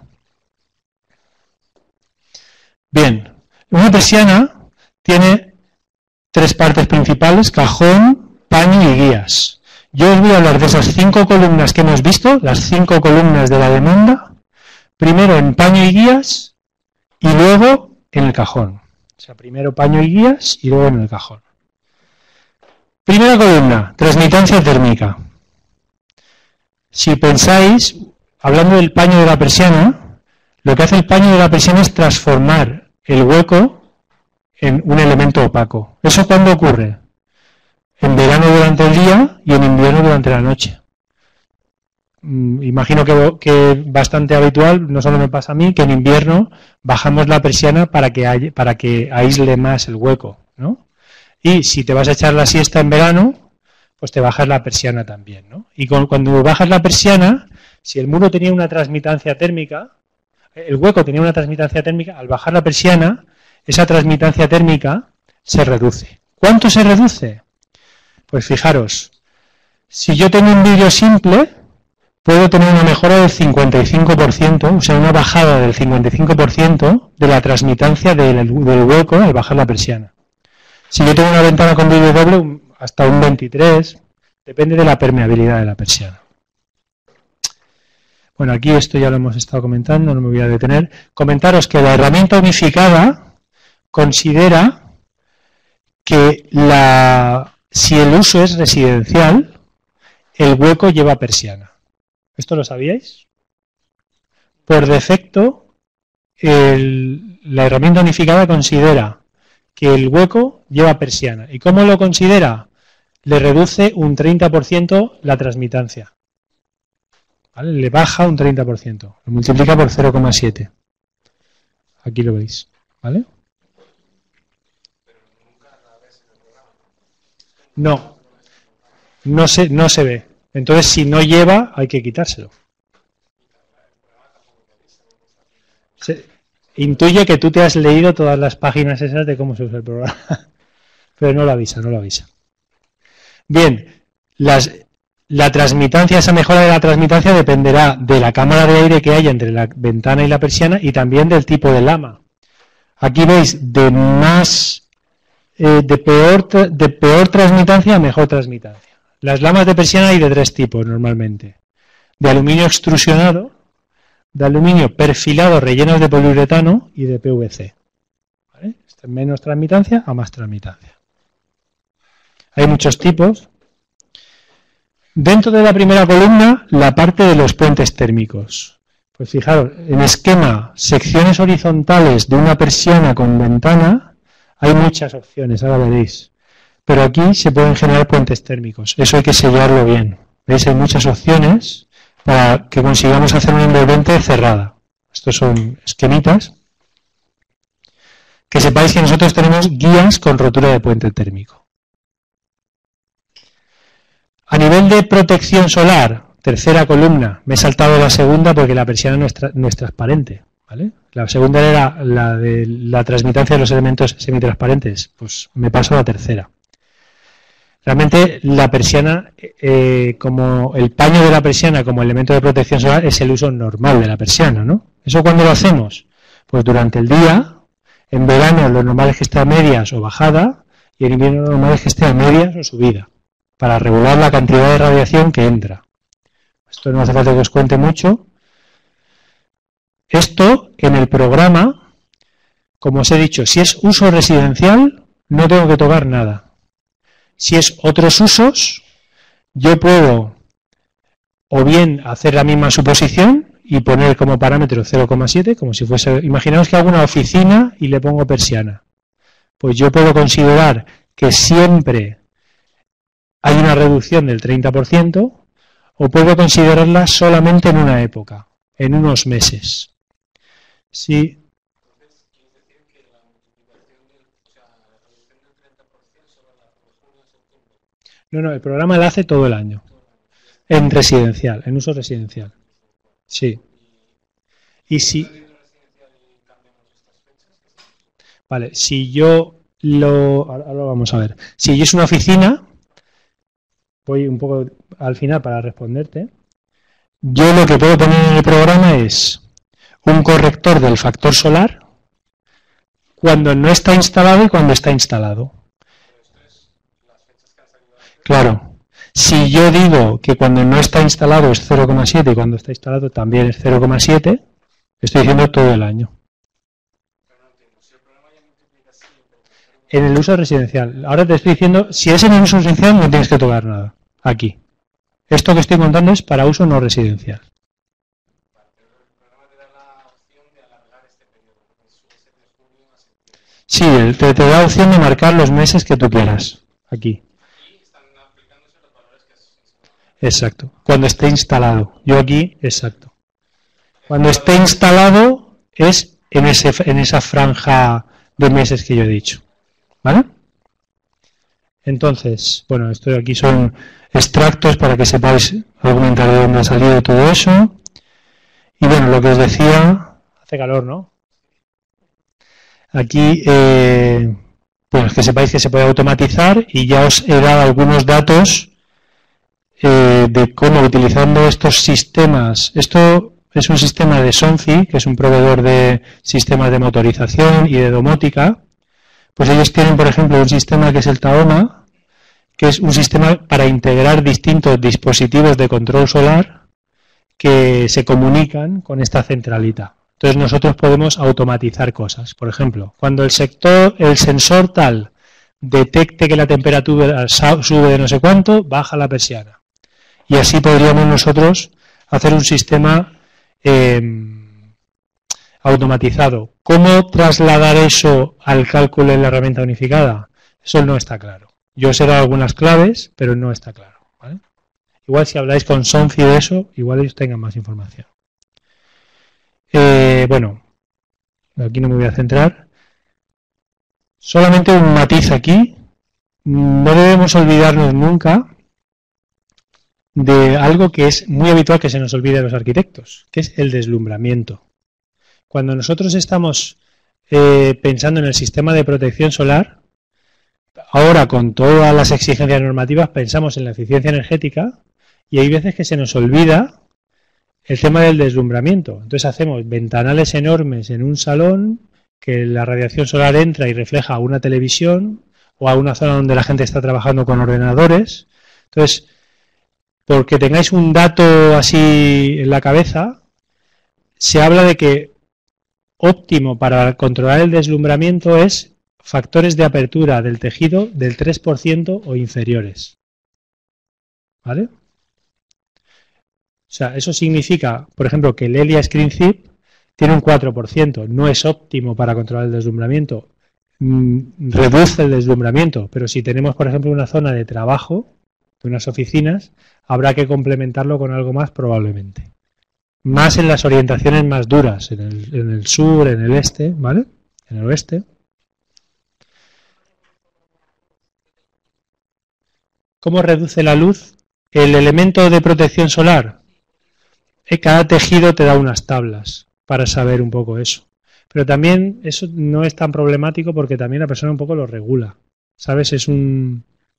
Bien, una persiana tiene tres partes principales: cajón, paño y guías. Yo os voy a hablar de esas cinco columnas que hemos visto, las cinco columnas de la demanda, primero en paño y guías y luego en el cajón. O sea, primero paño y guías y luego en el cajón. Primera columna, transmitancia térmica. Si pensáis, hablando del paño de la persiana, Lo que hace el paño de la persiana es transformar el hueco en un elemento opaco. ¿Eso cuándo ocurre? En verano durante el día y en invierno durante la noche. Imagino que, que bastante habitual, no solo me pasa a mí, que en invierno bajamos la persiana para que, hay, para que aísle más el hueco, ¿no? Y si te vas a echar la siesta en verano, pues te bajas la persiana también, ¿no? Y con, cuando bajas la persiana, si el muro tenía una transmitancia térmica, el hueco tenía una transmitancia térmica, al bajar la persiana, esa transmitancia térmica se reduce. ¿Cuánto se reduce? Pues fijaros, si yo tengo un vidrio simple, puedo tener una mejora del cincuenta y cinco por ciento, o sea, una bajada del cincuenta y cinco por ciento de la transmitancia del, del hueco al bajar la persiana. Si yo tengo una ventana con vidrio doble, hasta un veintitrés por ciento, depende de la permeabilidad de la persiana. Bueno, aquí esto ya lo hemos estado comentando, no me voy a detener. Comentaros que la herramienta unificada considera que la, si el uso es residencial, el hueco lleva persiana. ¿Esto lo sabíais? Por defecto, el, la herramienta unificada considera que el hueco lleva persiana. ¿Y cómo lo considera? Le reduce un treinta por ciento la transmitancia. ¿Vale? Le baja un treinta por ciento. Lo multiplica por cero coma siete. Aquí lo veis. ¿Vale? No. No se, no se ve. Entonces, si no lleva, hay que quitárselo. Se intuye que tú te has leído todas las páginas esas de cómo se usa el programa. Pero no lo avisa, no lo avisa. Bien, las, la transmitancia, esa mejora de la transmitancia dependerá de la cámara de aire que haya entre la ventana y la persiana y también del tipo de lama. Aquí veis de más, eh, de peor, de peor transmitancia a mejor transmitancia. Las lamas de persiana hay de tres tipos normalmente. De aluminio extrusionado, de aluminio perfilado rellenos de poliuretano y de P V C. ¿Vale? Esta es menos transmitancia a más transmitancia. Hay muchos tipos. Dentro de la primera columna, la parte de los puentes térmicos. Pues fijaros, en esquema, secciones horizontales de una persiana con ventana, hay muchas opciones, ahora veréis. Pero aquí se pueden generar puentes térmicos. Eso hay que sellarlo bien. ¿Veis? Hay muchas opciones para que consigamos hacer una envolvente cerrada. Estos son esquemitas. Que sepáis que nosotros tenemos guías con rotura de puente térmico. A nivel de protección solar, tercera columna, me he saltado la segunda porque la persiana no es, tra no es transparente. ¿Vale? La segunda era la de la transmitancia de los elementos semitransparentes. Pues me paso a la tercera. Realmente la persiana, eh, como el paño de la persiana como elemento de protección solar es el uso normal de la persiana, ¿no? ¿Eso cuándo lo hacemos? Pues durante el día, en verano lo normal es que esté a medias o bajada y en invierno lo normal es que esté a medias o subida, para regular la cantidad de radiación que entra. Esto no hace falta que os cuente mucho. Esto en el programa, como os he dicho, si es uso residencial, no tengo que tocar nada. Si es otros usos, yo puedo o bien hacer la misma suposición y poner como parámetro cero coma siete, como si fuese, imaginaos que hago una oficina y le pongo persiana. Pues yo puedo considerar que siempre hay una reducción del treinta por ciento o puedo considerarla solamente en una época, en unos meses. Si No, no, el programa lo hace todo el año. En residencial, en uso residencial. Sí. Y si... Vale, si yo lo... Ahora lo vamos a ver. Si yo es una oficina, voy un poco al final para responderte. Yo lo que puedo poner en el programa es un corrector del factor solar cuando no está instalado y cuando está instalado. Claro, si yo digo que cuando no está instalado es cero coma siete y cuando está instalado también es cero coma siete, estoy diciendo todo el año. En el uso residencial. Ahora te estoy diciendo, si es en el uso residencial no tienes que tocar nada. Aquí. Esto que estoy contando es para uso no residencial. Sí, te, te da opción de marcar los meses que tú quieras. Aquí. Exacto. Cuando esté instalado. Yo aquí, exacto. Cuando esté instalado es en, ese, en esa franja de meses que yo he dicho. ¿Vale? Entonces, bueno, esto de aquí son extractos para que sepáis argumentar de dónde ha salido todo eso. Y bueno, lo que os decía, hace calor, ¿no? Aquí, eh, pues que sepáis que se puede automatizar y ya os he dado algunos datos eh, de cómo utilizando estos sistemas, esto es un sistema de Somfy, que es un proveedor de sistemas de motorización y de domótica, pues ellos tienen, por ejemplo, un sistema que es el Tahoma, que es un sistema para integrar distintos dispositivos de control solar que se comunican con esta centralita. Entonces nosotros podemos automatizar cosas. Por ejemplo, cuando el sector, el sensor tal detecte que la temperatura sube de no sé cuánto, baja la persiana. Y así podríamos nosotros hacer un sistema eh, automatizado. ¿Cómo trasladar eso al cálculo en la herramienta unificada? Eso no está claro. Yo os he dado algunas claves, pero no está claro, ¿vale? Igual si habláis con Somfy de eso, igual ellos tengan más información. Eh, bueno, aquí no me voy a centrar. Solamente un matiz aquí. No debemos olvidarnos nunca de algo que es muy habitual que se nos olvide a los arquitectos, que es el deslumbramiento. Cuando nosotros estamos eh, pensando en el sistema de protección solar, ahora con todas las exigencias normativas pensamos en la eficiencia energética y hay veces que se nos olvida el tema del deslumbramiento. Entonces hacemos ventanales enormes en un salón, que la radiación solar entra y refleja a una televisión o a una zona donde la gente está trabajando con ordenadores. Entonces, porque tengáis un dato así en la cabeza, se habla de que óptimo para controlar el deslumbramiento es factores de apertura del tejido del tres por ciento o inferiores. ¿Vale? O sea, eso significa, por ejemplo, que el Elia Screen Zip tiene un cuatro por ciento. No es óptimo para controlar el deslumbramiento. Mm, reduce el deslumbramiento, pero si tenemos, por ejemplo, una zona de trabajo, de unas oficinas, habrá que complementarlo con algo más probablemente. Más en las orientaciones más duras, en el, en el sur, en el este, ¿vale? En el oeste. ¿Cómo reduce la luz? El elemento de protección solar. Cada tejido te da unas tablas para saber un poco eso. Pero también eso no es tan problemático porque también la persona un poco lo regula. ¿Sabes? Es un...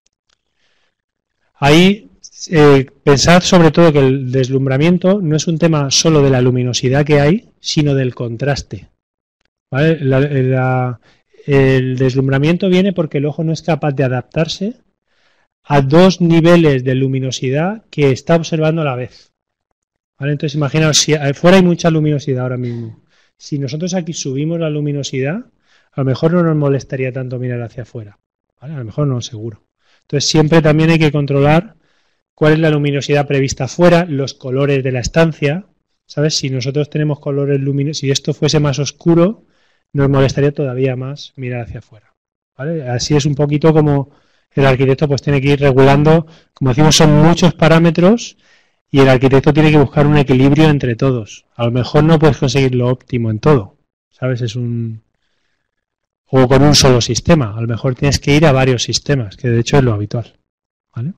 Ahí, eh, pensad sobre todo que el deslumbramiento no es un tema solo de la luminosidad que hay, sino del contraste. ¿Vale? La, la, el deslumbramiento viene porque el ojo no es capaz de adaptarse a dos niveles de luminosidad que está observando a la vez. ¿Vale? Entonces imaginaos, si afuera hay mucha luminosidad ahora mismo, si nosotros aquí subimos la luminosidad, a lo mejor no nos molestaría tanto mirar hacia afuera, ¿vale? A lo mejor no, seguro. Entonces siempre también hay que controlar cuál es la luminosidad prevista afuera, los colores de la estancia, ¿sabes? Si nosotros tenemos colores luminosos, si esto fuese más oscuro, nos molestaría todavía más mirar hacia afuera, ¿vale? Así es un poquito como el arquitecto pues tiene que ir regulando, como decimos, son muchos parámetros y el arquitecto tiene que buscar un equilibrio entre todos. A lo mejor no puedes conseguir lo óptimo en todo, ¿sabes? Es un... O con un solo sistema. A lo mejor tienes que ir a varios sistemas, que de hecho es lo habitual, ¿vale?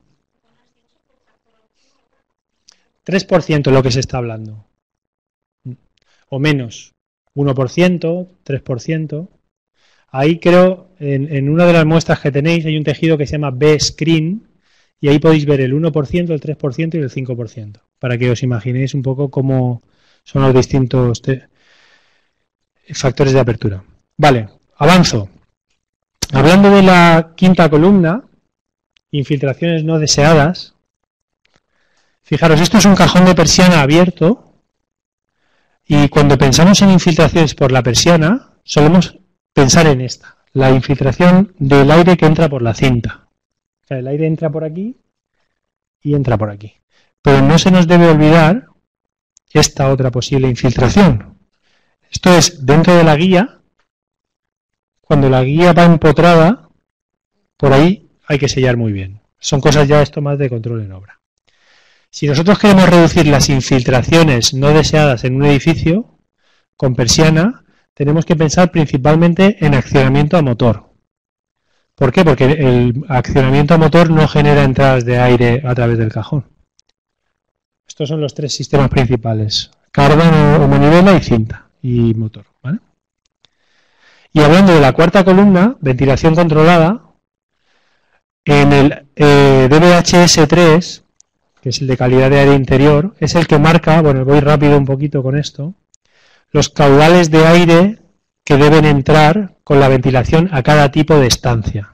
tres por ciento es lo que se está hablando. O menos. uno por ciento, tres por ciento. Ahí creo, en, en una de las muestras que tenéis, hay un tejido que se llama B-Screen, y ahí podéis ver el uno por ciento, el tres por ciento y el cinco por ciento, para que os imaginéis un poco cómo son los distintos factores de apertura. Vale, avanzo. Hablando de la quinta columna, infiltraciones no deseadas, fijaros, esto es un cajón de persiana abierto, y cuando pensamos en infiltraciones por la persiana, solemos pensar en esta, la infiltración del aire que entra por la cinta. O sea, el aire entra por aquí y entra por aquí. Pero no se nos debe olvidar esta otra posible infiltración. Esto es, dentro de la guía, cuando la guía va empotrada, por ahí hay que sellar muy bien. Son cosas ya esto más de control en obra. Si nosotros queremos reducir las infiltraciones no deseadas en un edificio, con persiana, tenemos que pensar principalmente en accionamiento a motor. ¿Por qué? Porque el accionamiento a motor no genera entradas de aire a través del cajón. Estos son los tres sistemas principales: cardan o manivela y cinta y motor, ¿vale? Y hablando de la cuarta columna, ventilación controlada, en el eh, D V H S tres, que es el de calidad de aire interior, es el que marca, bueno, voy rápido un poquito con esto, los caudales de aire que deben entrar con la ventilación a cada tipo de estancia.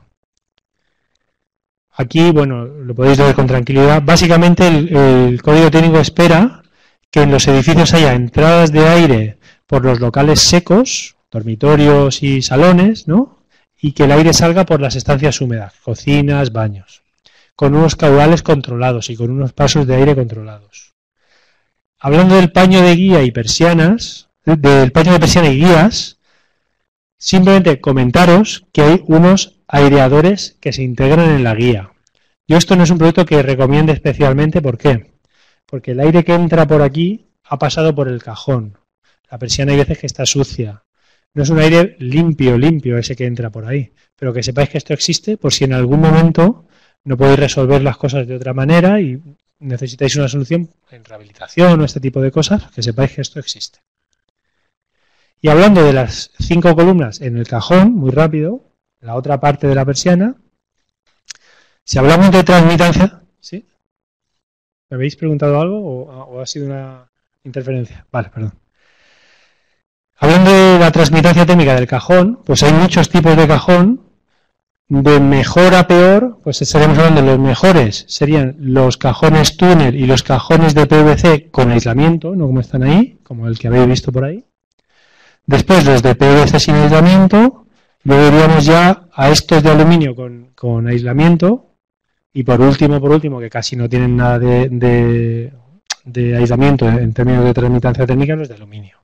Aquí, bueno, lo podéis ver con tranquilidad. Básicamente el, el código técnico espera que en los edificios haya entradas de aire por los locales secos, dormitorios y salones, ¿no? Y que el aire salga por las estancias húmedas, cocinas, baños, con unos caudales controlados y con unos pasos de aire controlados. Hablando del paño de guía y persianas, del paño de persiana y guías, simplemente comentaros que hay unos aireadores que se integran en la guía. Yo esto no es un producto que recomiende especialmente, ¿por qué? Porque el aire que entra por aquí ha pasado por el cajón. La persiana hay veces que está sucia. No es un aire limpio, limpio ese que entra por ahí. Pero que sepáis que esto existe por si en algún momento no podéis resolver las cosas de otra manera y necesitáis una solución en rehabilitación o este tipo de cosas, que sepáis que esto existe. Y hablando de las cinco columnas en el cajón, muy rápido, la otra parte de la persiana, si hablamos de transmitancia, ¿sí? ¿Me habéis preguntado algo o, o ha sido una interferencia? Vale, perdón. Hablando de la transmitancia térmica del cajón, pues hay muchos tipos de cajón. De mejor a peor, pues estaríamos hablando de los mejores, serían los cajones túnel y los cajones de P V C con aislamiento, no como están ahí, como el que habéis visto por ahí. Después los de P V C sin aislamiento, luego iríamos ya a estos de aluminio con, con aislamiento, y por último, por último, que casi no tienen nada de, de, de aislamiento en términos de transmitancia térmica, los de aluminio.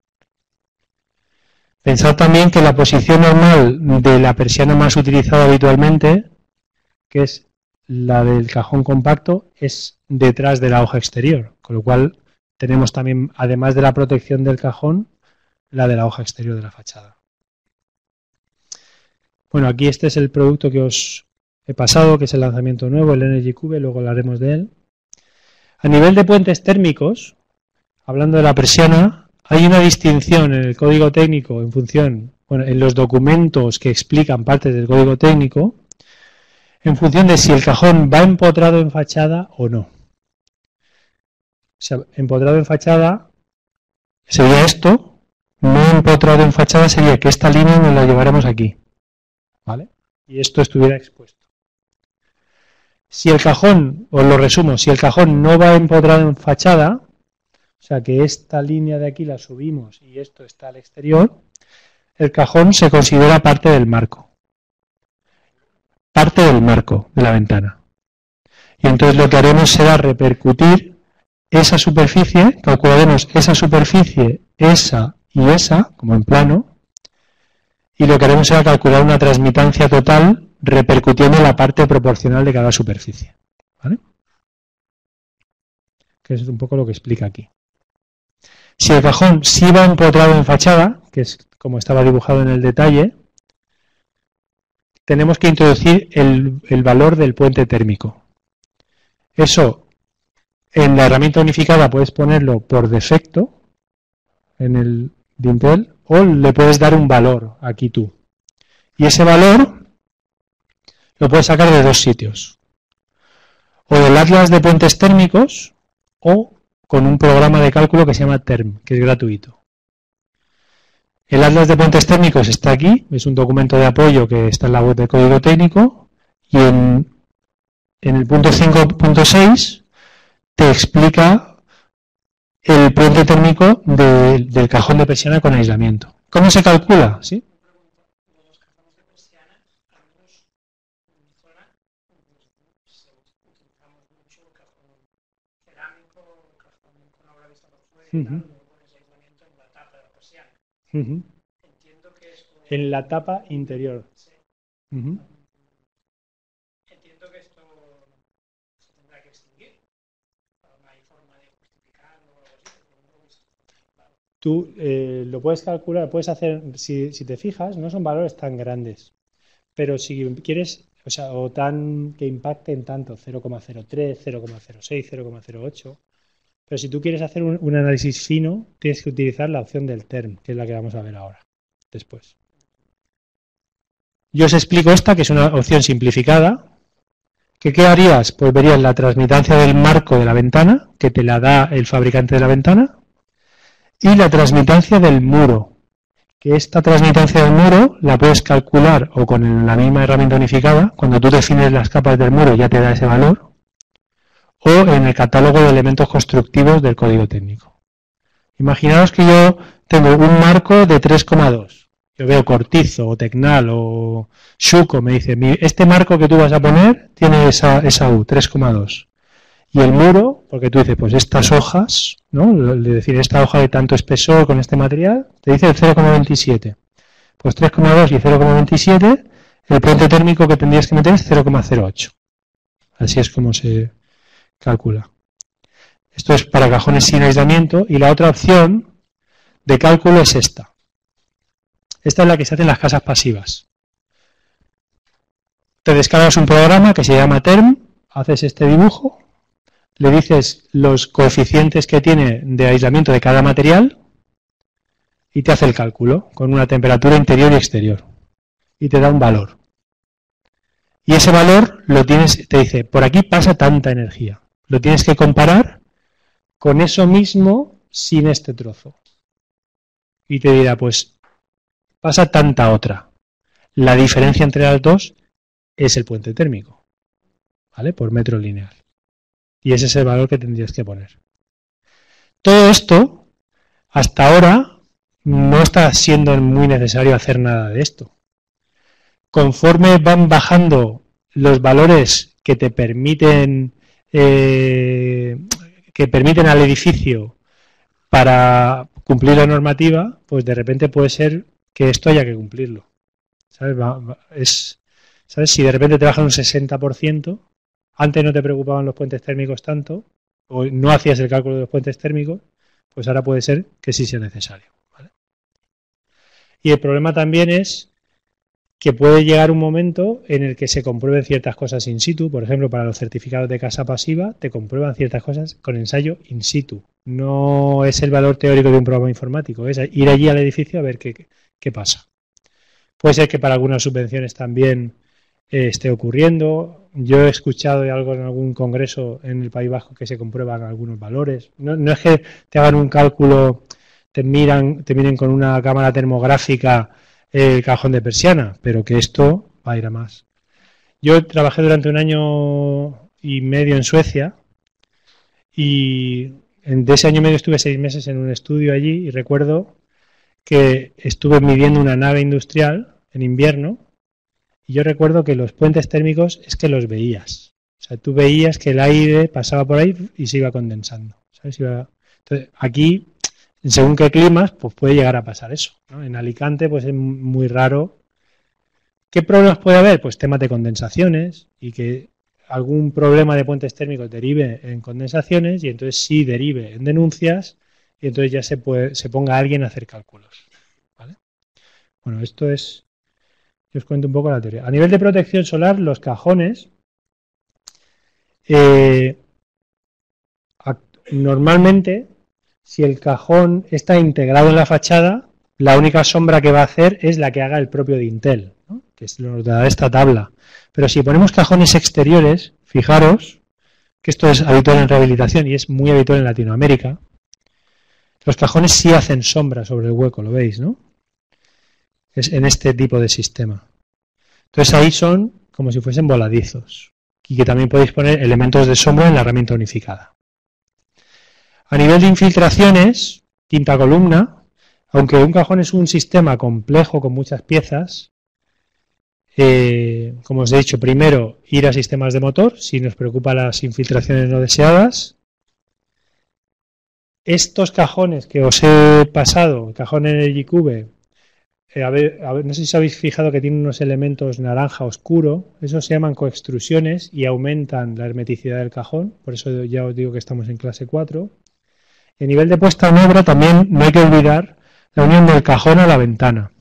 Pensad también que la posición normal de la persiana más utilizada habitualmente, que es la del cajón compacto, es detrás de la hoja exterior, con lo cual tenemos también, además de la protección del cajón, la de la hoja exterior de la fachada. Bueno, aquí este es el producto que os he pasado, que es el lanzamiento nuevo, el Energy Cube, luego hablaremos de él. A nivel de puentes térmicos, hablando de la persiana, hay una distinción en el código técnico en función, bueno, en los documentos que explican partes del código técnico, en función de si el cajón va empotrado en fachada o no. O sea, empotrado en fachada sería esto, no empotrado en fachada sería que esta línea nos la llevaremos aquí, ¿vale? Y esto estuviera expuesto. Si el cajón, os lo resumo, si el cajón no va empotrado en fachada, o sea que esta línea de aquí la subimos y esto está al exterior, el cajón se considera parte del marco. Parte del marco de la ventana. Y entonces lo que haremos será repercutir esa superficie, calcularemos esa superficie, esa y esa, como en plano, y lo que haremos será calcular una transmitancia total repercutiendo la parte proporcional de cada superficie. ¿Vale? Que es un poco lo que explica aquí. Si el cajón sí va empotrado en fachada, que es como estaba dibujado en el detalle, tenemos que introducir el, el valor del puente térmico. Eso, en la herramienta unificada puedes ponerlo por defecto, en el dintel, o le puedes dar un valor aquí tú. Y ese valor lo puedes sacar de dos sitios. O del atlas de puentes térmicos, o con un programa de cálculo que se llama Term, que es gratuito. El atlas de puentes térmicos está aquí, es un documento de apoyo que está en la web de código técnico, y en, en el punto cinco punto seis te explica el puente térmico de, del cajón de persiana con aislamiento. ¿Cómo se calcula? ¿Sí? Uh-huh. Uh-huh. En la tapa interior. Sí. Uh-huh. Entiendo que esto se tendrá que extinguir. No hay forma de justificarlo o algo así. Porque no lo he visto. Claro. Tú eh, lo puedes calcular, puedes hacer, si, si te fijas, no son valores tan grandes, pero si quieres, o sea, o tan que impacten tanto, cero coma cero tres, cero coma cero seis, cero coma cero ocho, pero si tú quieres hacer un, un análisis fino, tienes que utilizar la opción del term, que es la que vamos a ver ahora, después. Yo os explico esta, que es una opción simplificada. ¿Qué, qué harías? Pues verías la transmitancia del marco de la ventana, que te la da el fabricante de la ventana, y la transmitancia del muro, que esta transmitancia del muro la puedes calcular o con la misma herramienta unificada, cuando tú defines las capas del muro ya te da ese valor, o en el catálogo de elementos constructivos del código técnico. Imaginaos que yo tengo un marco de tres coma dos. Yo veo Cortizo o Tecnal o Schuco, me dice, este marco que tú vas a poner tiene esa, esa U, tres coma dos. Y el muro, porque tú dices, pues estas hojas, ¿no? Es decir, esta hoja de tanto espesor con este material, te dice el cero coma veintisiete. Pues tres coma dos y cero coma veintisiete, el puente térmico que tendrías que meter es cero coma cero ocho. Así es como se calcula. Esto es para cajones sin aislamiento, y la otra opción de cálculo es esta. Esta es la que se hace en las casas pasivas. Te descargas un programa que se llama Term, haces este dibujo, le dices los coeficientes que tiene de aislamiento de cada material y te hace el cálculo con una temperatura interior y exterior y te da un valor. Y ese valor lo tienes, te dice, por aquí pasa tanta energía. Lo tienes que comparar con eso mismo sin este trozo. Y te dirá, pues pasa tanta otra. La diferencia entre las dos es el puente térmico, ¿vale? Por metro lineal. Y ese es el valor que tendrías que poner. Todo esto, hasta ahora, no está siendo muy necesario hacer nada de esto. Conforme van bajando los valores que te permiten, eh, que permiten al edificio para cumplir la normativa, pues de repente puede ser que esto haya que cumplirlo. ¿Sabes? Es, ¿sabes? Si de repente te bajan un sesenta por ciento, antes no te preocupaban los puentes térmicos tanto, o no hacías el cálculo de los puentes térmicos, pues ahora puede ser que sí sea necesario, ¿vale? Y el problema también es que puede llegar un momento en el que se comprueben ciertas cosas in situ. Por ejemplo, para los certificados de casa pasiva te comprueban ciertas cosas con ensayo in situ. No es el valor teórico de un programa informático, es ir allí al edificio a ver qué, qué pasa. Puede ser que para algunas subvenciones también eh, esté ocurriendo. Yo he escuchado de algo en algún congreso en el País Vasco que se comprueban algunos valores. No, no es que te hagan un cálculo, te miran, te miren con una cámara termográfica el cajón de persiana, pero que esto va a ir a más. Yo trabajé durante un año y medio en Suecia y de ese año y medio estuve seis meses en un estudio allí y recuerdo que estuve midiendo una nave industrial en invierno y yo recuerdo que los puentes térmicos es que los veías. O sea, tú veías que el aire pasaba por ahí y se iba condensando, ¿sabes? Iba... Entonces, aquí, según qué climas, pues puede llegar a pasar eso, ¿no? En Alicante, pues es muy raro. ¿Qué problemas puede haber? Pues temas de condensaciones y que algún problema de puentes térmicos derive en condensaciones y entonces sí derive en denuncias y entonces ya se, puede, se ponga alguien a hacer cálculos, ¿vale? Bueno, esto es... Yo os cuento un poco la teoría. A nivel de protección solar, los cajones eh, normalmente, si el cajón está integrado en la fachada, la única sombra que va a hacer es la que haga el propio dintel, ¿no? Que es lo que da esta tabla. Pero si ponemos cajones exteriores, fijaros que esto es habitual en rehabilitación y es muy habitual en Latinoamérica, los cajones sí hacen sombra sobre el hueco, lo veis, ¿no? Es en este tipo de sistema. Entonces ahí son como si fuesen voladizos y que también podéis poner elementos de sombra en la herramienta unificada. A nivel de infiltraciones, quinta columna, aunque un cajón es un sistema complejo con muchas piezas, eh, como os he dicho, primero ir a sistemas de motor, si nos preocupan las infiltraciones no deseadas. Estos cajones que os he pasado, el cajón Energy Cube, eh, a ver, a ver, no sé si os habéis fijado que tiene unos elementos naranja oscuro, esos se llaman coextrusiones y aumentan la hermeticidad del cajón, por eso ya os digo que estamos en clase cuatro. Y a nivel de puesta en obra también no hay que olvidar la unión del cajón a la ventana.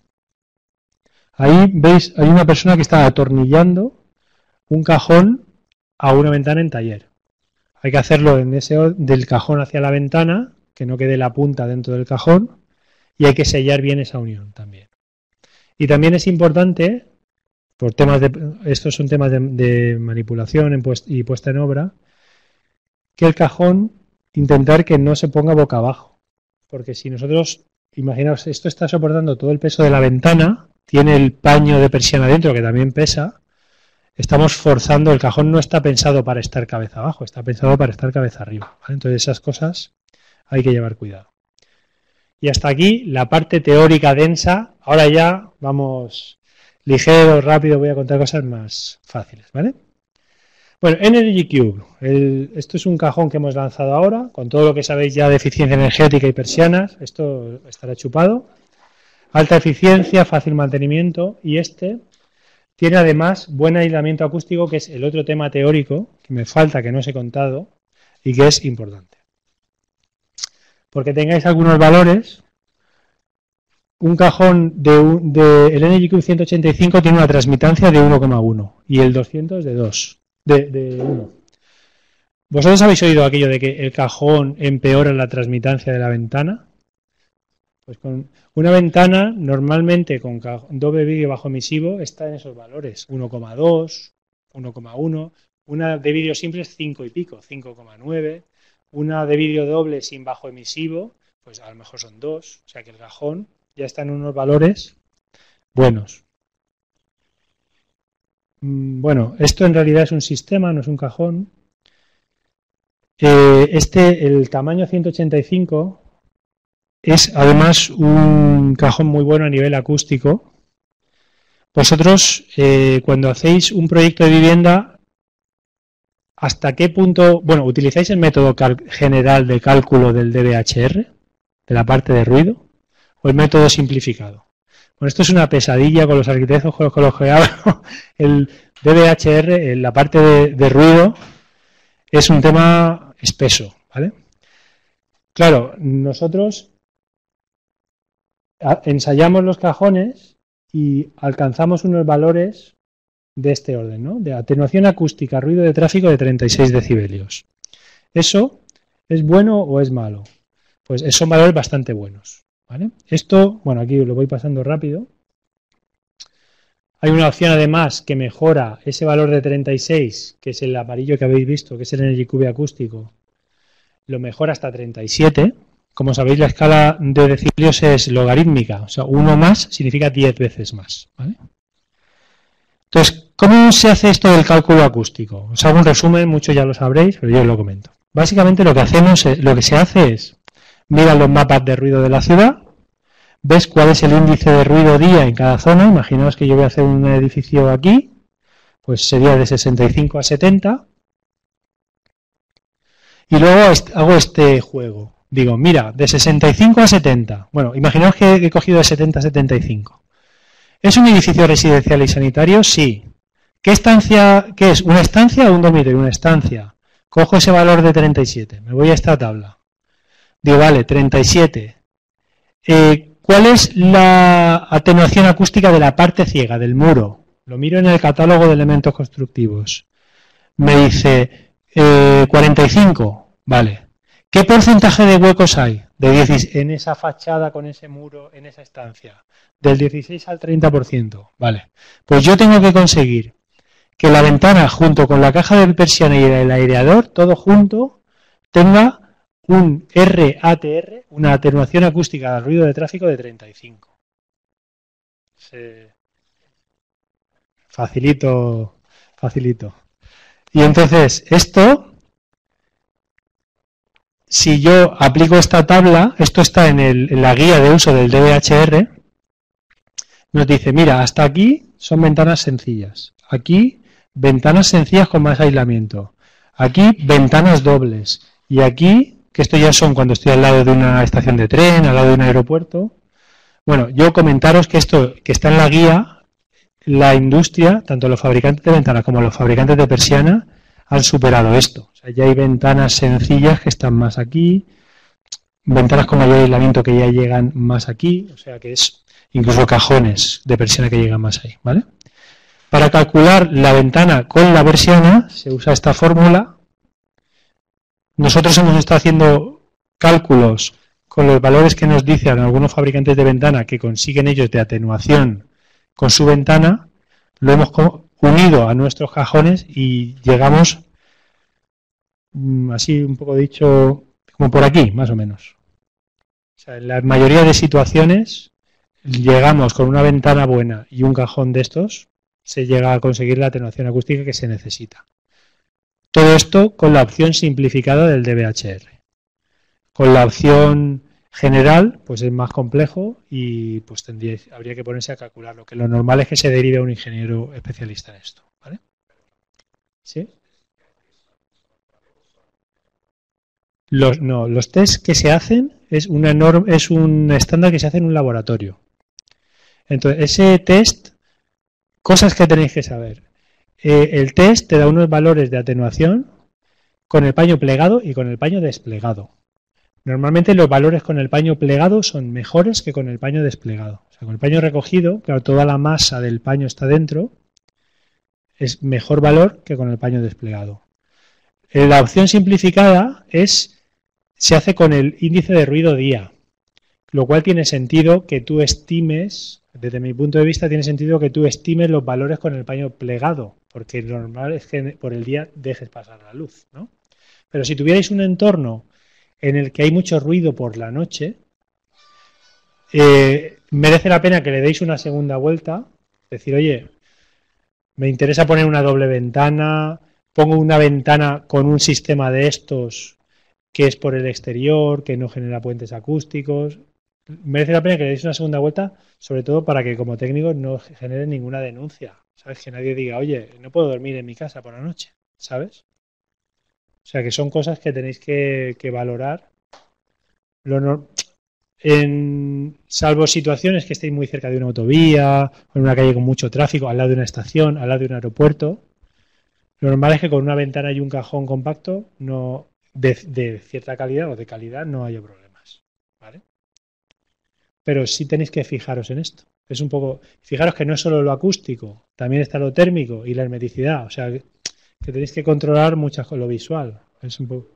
Ahí veis, hay una persona que está atornillando un cajón a una ventana en taller. Hay que hacerlo en ese del cajón hacia la ventana, que no quede la punta dentro del cajón, y hay que sellar bien esa unión también. Y también es importante, por temas de, estos son temas de, de manipulación en puest, y puesta en obra, que el cajón intentar que no se ponga boca abajo, porque si nosotros, imaginaos, esto está soportando todo el peso de la ventana, tiene el paño de persiana dentro que también pesa, estamos forzando, el cajón no está pensado para estar cabeza abajo, está pensado para estar cabeza arriba, ¿vale? Entonces esas cosas hay que llevar cuidado. Y hasta aquí la parte teórica densa. Ahora ya vamos ligero, rápido, voy a contar cosas más fáciles, ¿vale? Bueno, Energy Cube, el, esto es un cajón que hemos lanzado ahora, con todo lo que sabéis ya de eficiencia energética y persianas, esto estará chupado. Alta eficiencia, fácil mantenimiento, y este tiene además buen aislamiento acústico, que es el otro tema teórico que me falta, que no os he contado, y que es importante. Porque tengáis algunos valores, un cajón de, de el Energy Cube ciento ochenta y cinco tiene una transmitancia de uno coma uno y el doscientos de dos, de, de uno. ¿Vosotros habéis oído aquello de que el cajón empeora la transmitancia de la ventana? Pues con una ventana normalmente con doble vídeo bajo emisivo está en esos valores, uno coma dos, uno coma uno, una de vídeo simple es cinco y pico, cinco coma nueve, una de vídeo doble sin bajo emisivo, pues a lo mejor son dos, o sea que el cajón ya está en unos valores buenos. Bueno, esto en realidad es un sistema, no es un cajón. Eh, este, el tamaño ciento ochenta y cinco es además un cajón muy bueno a nivel acústico. Vosotros, eh, cuando hacéis un proyecto de vivienda, ¿hasta qué punto, bueno, utilizáis el método general de cálculo del D B H R, de la parte de ruido, o el método simplificado? Bueno, esto es una pesadilla con los arquitectos con los que hablo. El D B H R, la parte de, de ruido, es un tema espeso, ¿vale? Claro, nosotros ensayamos los cajones y alcanzamos unos valores de este orden, ¿no? De atenuación acústica, ruido de tráfico de treinta y seis decibelios. ¿Eso es bueno o es malo? Pues son valores bastante buenos, ¿vale? Esto, bueno, aquí lo voy pasando rápido. Hay una opción además que mejora ese valor de treinta y seis, que es el amarillo que habéis visto, que es el Energy Cube acústico, lo mejora hasta treinta y siete. Como sabéis, la escala de decibelios es logarítmica, o sea, uno más significa diez veces más, ¿vale? Entonces, ¿cómo se hace esto del cálculo acústico? Os hago un resumen, muchos ya lo sabréis, pero yo os lo comento. Básicamente lo que hacemos, lo que se hace es, mira los mapas de ruido de la ciudad, ves cuál es el índice de ruido día en cada zona. Imaginaos que yo voy a hacer un edificio aquí, pues sería de sesenta y cinco a setenta. Y luego hago este juego. Digo, mira, de sesenta y cinco a setenta. Bueno, imaginaos que he cogido de setenta a setenta y cinco. ¿Es un edificio residencial y sanitario? Sí. ¿Qué estancia, qué es? ¿Una estancia o un dormitorio? Una estancia. Cojo ese valor de treinta y siete. Me voy a esta tabla. Digo, vale, treinta y siete. Eh, ¿Cuál es la atenuación acústica de la parte ciega, del muro? Lo miro en el catálogo de elementos constructivos. Me dice eh, cuarenta y cinco. Vale. ¿Qué porcentaje de huecos hay de dieciséis en esa fachada con ese muro, en esa estancia? Del dieciséis al treinta por ciento. Vale. Pues yo tengo que conseguir que la ventana junto con la caja de persiana y el aireador, todo junto, tenga un R A T R, una atenuación acústica del ruido de tráfico de treinta y cinco. Se... Facilito, facilito. Y entonces, esto, si yo aplico esta tabla, esto está en, el, en la guía de uso del D B H R, nos dice, mira, hasta aquí son ventanas sencillas. Aquí, ventanas sencillas con más aislamiento. Aquí, ventanas dobles. Y aquí, que esto ya son cuando estoy al lado de una estación de tren, al lado de un aeropuerto, Bueno, yo comentaros que esto que está en la guía, la industria, tanto los fabricantes de ventanas como los fabricantes de persiana, han superado esto. O sea, ya hay ventanas sencillas que están más aquí, ventanas con mayor aislamiento que ya llegan más aquí, o sea que es incluso cajones de persiana que llegan más ahí, ¿vale? Para calcular la ventana con la persiana se usa esta fórmula. Nosotros hemos estado haciendo cálculos con los valores que nos dicen algunos fabricantes de ventana que consiguen ellos de atenuación con su ventana, lo hemos unido a nuestros cajones y llegamos, así un poco dicho, como por aquí, más o menos. O sea, en la mayoría de situaciones llegamos con una ventana buena y un cajón de estos, se llega a conseguir la atenuación acústica que se necesita. Todo esto con la opción simplificada del D B H R. Con la opción general, pues es más complejo y pues tendría, habría que ponerse a calcularlo, que lo normal es que se derive a un ingeniero especialista en esto, ¿vale? ¿Sí? Los, no, los test que se hacen es, una norma, es un estándar que se hace en un laboratorio. Entonces, ese test, cosas que tenéis que saber. Eh, el test te da unos valores de atenuación con el paño plegado y con el paño desplegado. Normalmente los valores con el paño plegado son mejores que con el paño desplegado. O sea, con el paño recogido, claro, toda la masa del paño está dentro, es mejor valor que con el paño desplegado. La opción simplificada es, se hace con el índice de ruido día, lo cual tiene sentido que tú estimes, desde mi punto de vista, tiene sentido que tú estimes los valores con el paño plegado, porque lo normal es que por el día dejes pasar la luz, ¿no? Pero si tuvierais un entorno en el que hay mucho ruido por la noche, eh, merece la pena que le deis una segunda vuelta, decir, oye, me interesa poner una doble ventana, pongo una ventana con un sistema de estos que es por el exterior, que no genera puentes acústicos. Merece la pena que le deis una segunda vuelta, sobre todo para que como técnico no genere ninguna denuncia, ¿sabes? Que nadie diga, oye, no puedo dormir en mi casa por la noche, ¿sabes? O sea, que son cosas que tenéis que, que valorar. Lo no, en, salvo situaciones que estéis muy cerca de una autovía, o en una calle con mucho tráfico, al lado de una estación, al lado de un aeropuerto, lo normal es que con una ventana y un cajón compacto no, de, de cierta calidad o de calidad no haya problemas, ¿vale? Pero sí tenéis que fijaros en esto. Es un poco, fijaros que no es solo lo acústico, también está lo térmico y la hermeticidad, o sea, que, que tenéis que controlar muchas cosas, lo visual. Es un poco...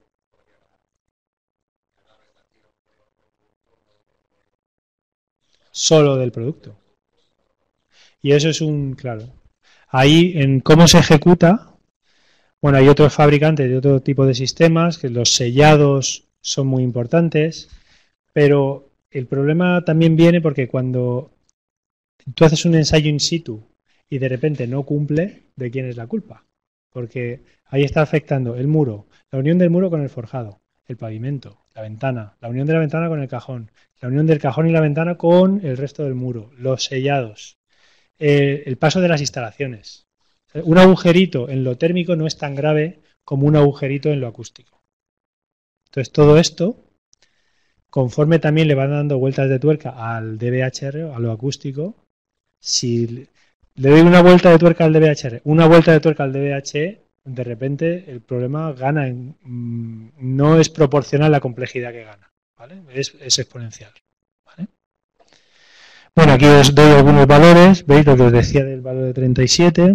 Solo del producto. Y eso es un, claro. Ahí, en cómo se ejecuta, bueno, hay otros fabricantes de otro tipo de sistemas, que los sellados son muy importantes, pero el problema también viene porque cuando tú haces un ensayo in situ y de repente no cumple, ¿de quién es la culpa? Porque ahí está afectando el muro, la unión del muro con el forjado, el pavimento, la ventana, la unión de la ventana con el cajón, la unión del cajón y la ventana con el resto del muro, los sellados, eh, el paso de las instalaciones. Un agujerito en lo térmico no es tan grave como un agujerito en lo acústico. Entonces todo esto, conforme también le van dando vueltas de tuerca al D B H R, a lo acústico, si le doy una vuelta de tuerca al D B H R, una vuelta de tuerca al D B H E, de repente el problema gana, en, mmm, no es proporcional a la complejidad que gana, ¿vale? Es, es exponencial, ¿vale? Bueno, aquí os doy algunos valores, veis lo que os decía del valor de treinta y siete.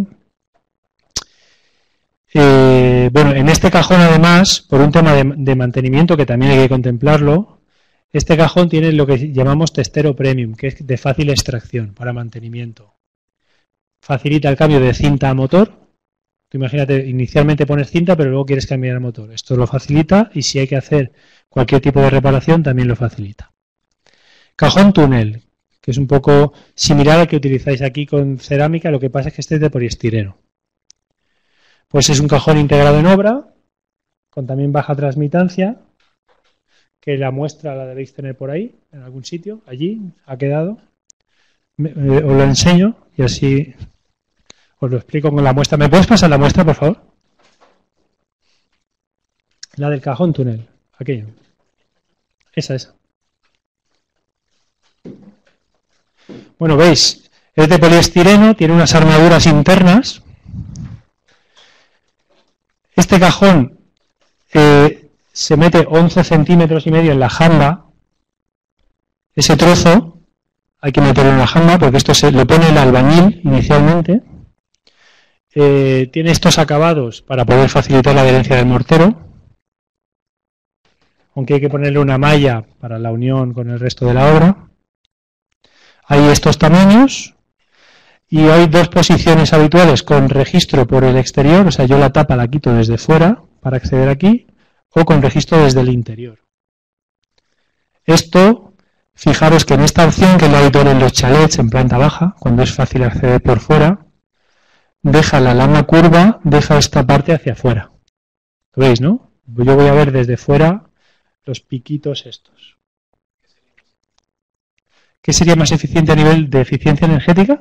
Eh, bueno, en este cajón además, por un tema de, de mantenimiento que también hay que contemplarlo, este cajón tiene lo que llamamos testero premium, que es de fácil extracción para mantenimiento. Facilita el cambio de cinta a motor. Tú imagínate, inicialmente pones cinta, pero luego quieres cambiar el motor. Esto lo facilita y si hay que hacer cualquier tipo de reparación también lo facilita. Cajón túnel, que es un poco similar al que utilizáis aquí con cerámica, lo que pasa es que este es de poliestireno. Pues es un cajón integrado en obra, con también baja transmitancia, que la muestra la debéis tener por ahí, en algún sitio, allí, ha quedado. Me, eh, os lo enseño y así os lo explico con la muestra. ¿Me puedes pasar la muestra, por favor? La del cajón túnel, aquello. Esa, esa. Bueno, veis, es de poliestireno, tiene unas armaduras internas. Este cajón eh, se mete once centímetros y medio en la jamba. Ese trozo hay que meterlo en la jamba porque esto se lo pone el albañil inicialmente. Eh, tiene estos acabados para poder facilitar la adherencia del mortero. Aunque hay que ponerle una malla para la unión con el resto de la obra. Hay estos tamaños y hay dos posiciones habituales con registro por el exterior, o sea, yo la tapa la quito desde fuera para acceder aquí, o con registro desde el interior. Esto, fijaros que en esta opción, que es la habitual en los chalets en planta baja, cuando es fácil acceder por fuera, deja la lama curva, deja esta parte hacia afuera. ¿Lo veis, no? Yo voy a ver desde fuera los piquitos estos. ¿Qué sería más eficiente a nivel de eficiencia energética?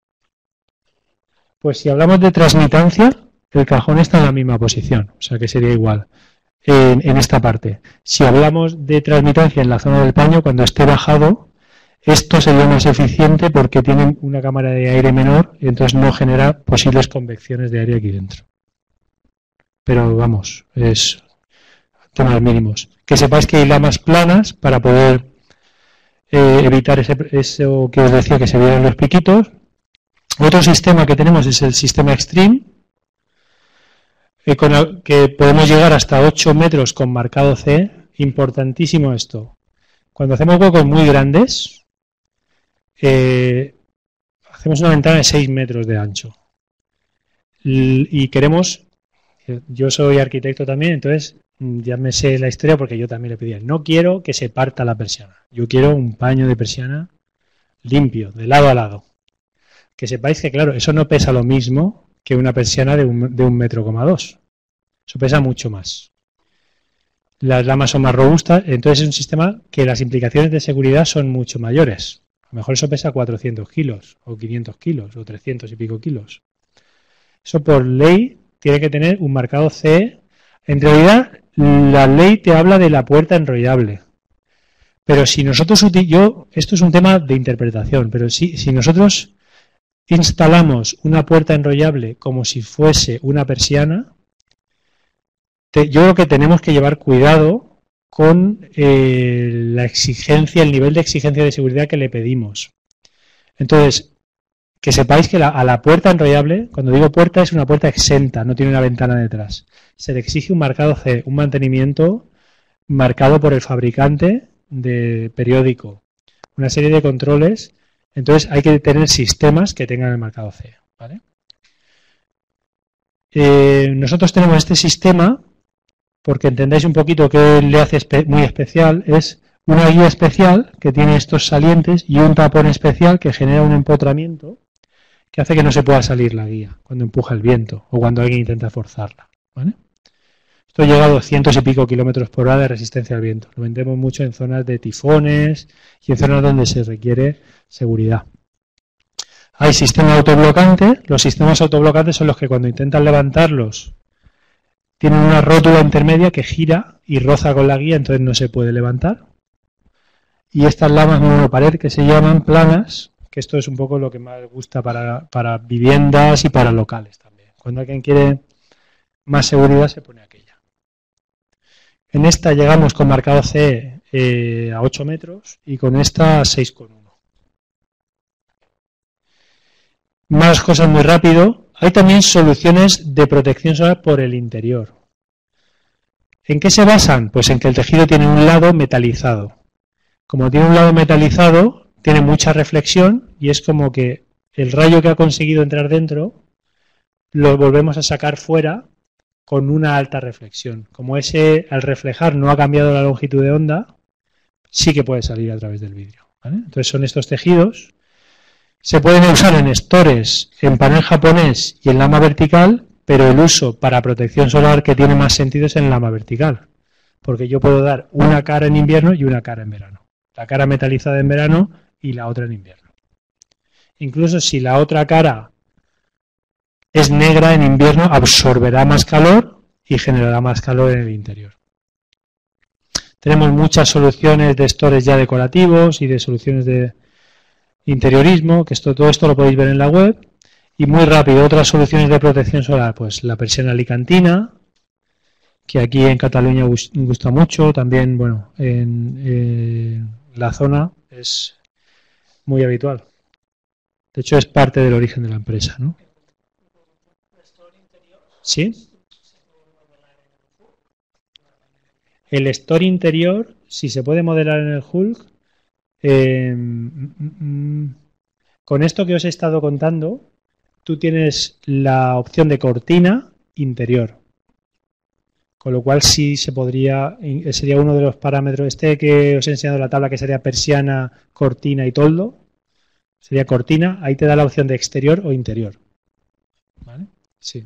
Pues si hablamos de transmitancia, el cajón está en la misma posición, o sea que sería igual en, en esta parte. Si hablamos de transmitancia en la zona del paño, cuando esté bajado, esto sería más eficiente porque tiene una cámara de aire menor y entonces no genera posibles convecciones de aire aquí dentro. Pero vamos, es temas mínimos. Que sepáis que hay lamas planas para poder eh, evitar ese, eso que os decía que se vieran los piquitos. Otro sistema que tenemos es el sistema Extreme, eh, con el, que podemos llegar hasta ocho metros con marcado C. Importantísimo esto. Cuando hacemos huecos muy grandes, eh, hacemos una ventana de seis metros de ancho. Y queremos, yo soy arquitecto también, entonces ya me sé la historia porque yo también le pedía, no quiero que se parta la persiana, yo quiero un paño de persiana limpio, de lado a lado. Que sepáis que, claro, eso no pesa lo mismo que una persiana de un, de un metro coma dos. Eso pesa mucho más. Las lamas son más robustas, entonces es un sistema que las implicaciones de seguridad son mucho mayores. A lo mejor eso pesa cuatrocientos kilos, o quinientos kilos, o trescientos y pico kilos. Eso por ley tiene que tener un marcado C E. En realidad, la ley te habla de la puerta enrollable. Pero si nosotros, yo, esto es un tema de interpretación, pero si, si nosotros instalamos una puerta enrollable como si fuese una persiana, te, yo creo que tenemos que llevar cuidado con eh, la exigencia, el nivel de exigencia de seguridad que le pedimos. Entonces, que sepáis que la, a la puerta enrollable, cuando digo puerta, es una puerta exenta, no tiene una ventana detrás. Se le exige un marcado C, un mantenimiento marcado por el fabricante de periódico, una serie de controles. Entonces hay que tener sistemas que tengan el marcado C, ¿vale? Eh, nosotros tenemos este sistema, porque entendáis un poquito qué le hace espe- muy especial, es una guía especial que tiene estos salientes y un tapón especial que genera un empotramiento que hace que no se pueda salir la guía cuando empuja el viento o cuando alguien intenta forzarla, ¿vale? Esto llega a doscientos y pico kilómetros por hora de resistencia al viento. Lo vendemos mucho en zonas de tifones y en zonas donde se requiere seguridad. Hay sistema autoblocante. Los sistemas autoblocantes son los que cuando intentan levantarlos tienen una rótula intermedia que gira y roza con la guía, entonces no se puede levantar. Y estas lamas monopared que se llaman planas, que esto es un poco lo que más gusta para, para viviendas y para locales también. Cuando alguien quiere más seguridad se pone aquella. En esta llegamos con marcado C eh, a ocho metros y con esta a seis coma uno. Más cosas muy rápido. Hay también soluciones de protección solar por el interior. ¿En qué se basan? Pues en que el tejido tiene un lado metalizado. Como tiene un lado metalizado, tiene mucha reflexión y es como que el rayo que ha conseguido entrar dentro lo volvemos a sacar fuera con una alta reflexión. Como ese, al reflejar, no ha cambiado la longitud de onda, sí que puede salir a través del vidrio, ¿vale? Entonces son estos tejidos. Se pueden usar en estores, en panel japonés y en lama vertical, pero el uso para protección solar que tiene más sentido es en lama vertical, porque yo puedo dar una cara en invierno y una cara en verano. La cara metalizada en verano y la otra en invierno. Incluso si la otra cara es negra en invierno, absorberá más calor y generará más calor en el interior. Tenemos muchas soluciones de stores ya decorativos y de soluciones de interiorismo, que esto, todo esto lo podéis ver en la web. Y muy rápido, otras soluciones de protección solar, pues la persiana alicantina, que aquí en Cataluña gusta mucho, también, bueno, en eh, la zona es muy habitual. De hecho, es parte del origen de la empresa, ¿no? ¿Sí? El store interior, si se puede modelar en el Hulk, eh, mm, mm, con esto que os he estado contando, tú tienes la opción de cortina interior. Con lo cual sí se podría, sería uno de los parámetros, este que os he enseñado en la tabla, que sería persiana, cortina y toldo, sería cortina, ahí te da la opción de exterior o interior. ¿Vale? Sí.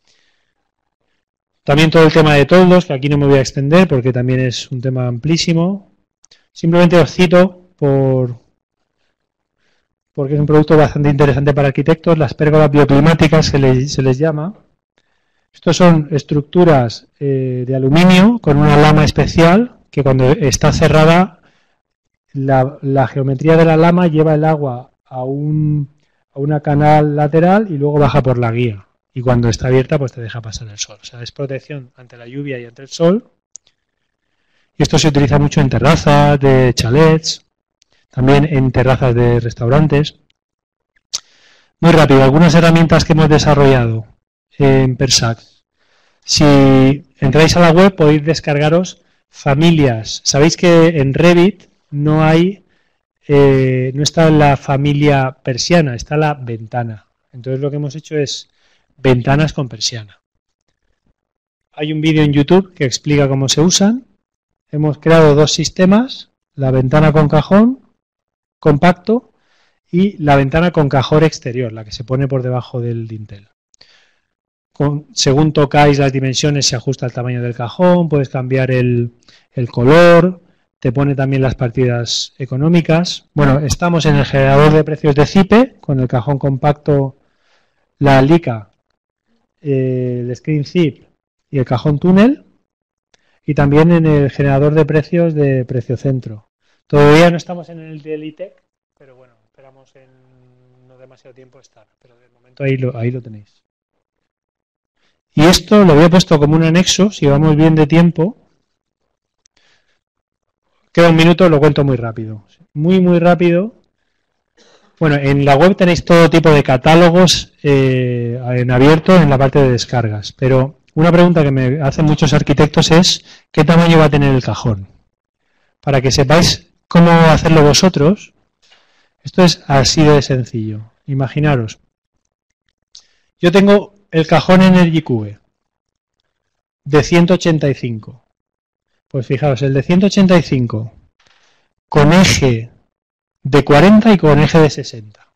También todo el tema de toldos, que aquí no me voy a extender porque también es un tema amplísimo. Simplemente os cito por porque es un producto bastante interesante para arquitectos, las pérgolas bioclimáticas se les, se les llama. Estos son estructuras eh, de aluminio con una lama especial que cuando está cerrada la, la geometría de la lama lleva el agua a, un, a una canal lateral y luego baja por la guía. Y cuando está abierta pues te deja pasar el sol. O sea, es protección ante la lluvia y ante el sol. Y esto se utiliza mucho en terrazas de chalets, también en terrazas de restaurantes. Muy rápido, algunas herramientas que hemos desarrollado en Persac. Si entráis a la web podéis descargaros familias. Sabéis que en Revit no hay, eh, no está la familia persiana, está la ventana. Entonces lo que hemos hecho es ventanas con persiana. Hay un vídeo en YouTube que explica cómo se usan. Hemos creado dos sistemas, la ventana con cajón compacto y la ventana con cajón exterior, la que se pone por debajo del dintel. Con, según tocáis las dimensiones se ajusta el tamaño del cajón, puedes cambiar el, el color, te pone también las partidas económicas. Bueno, estamos en el generador de precios de Cipe, con el cajón compacto, la Lica, eh, el Screen Zip y el cajón túnel, y también en el generador de precios de Precio Centro. Todavía no estamos en el del I T E C, pero bueno, esperamos en no demasiado tiempo estar, pero de momento ahí lo, ahí lo tenéis. Y esto lo había puesto como un anexo, si vamos bien de tiempo. Queda un minuto, lo cuento muy rápido. Muy, muy rápido. Bueno, en la web tenéis todo tipo de catálogos eh, en abierto en la parte de descargas. Pero una pregunta que me hacen muchos arquitectos es ¿qué tamaño va a tener el cajón? Para que sepáis cómo hacerlo vosotros, esto es así de sencillo. Imaginaros. Yo tengo el cajón Energy Cube de ciento ochenta y cinco. Pues fijaos, el de ciento ochenta y cinco con eje de cuarenta y con eje de sesenta.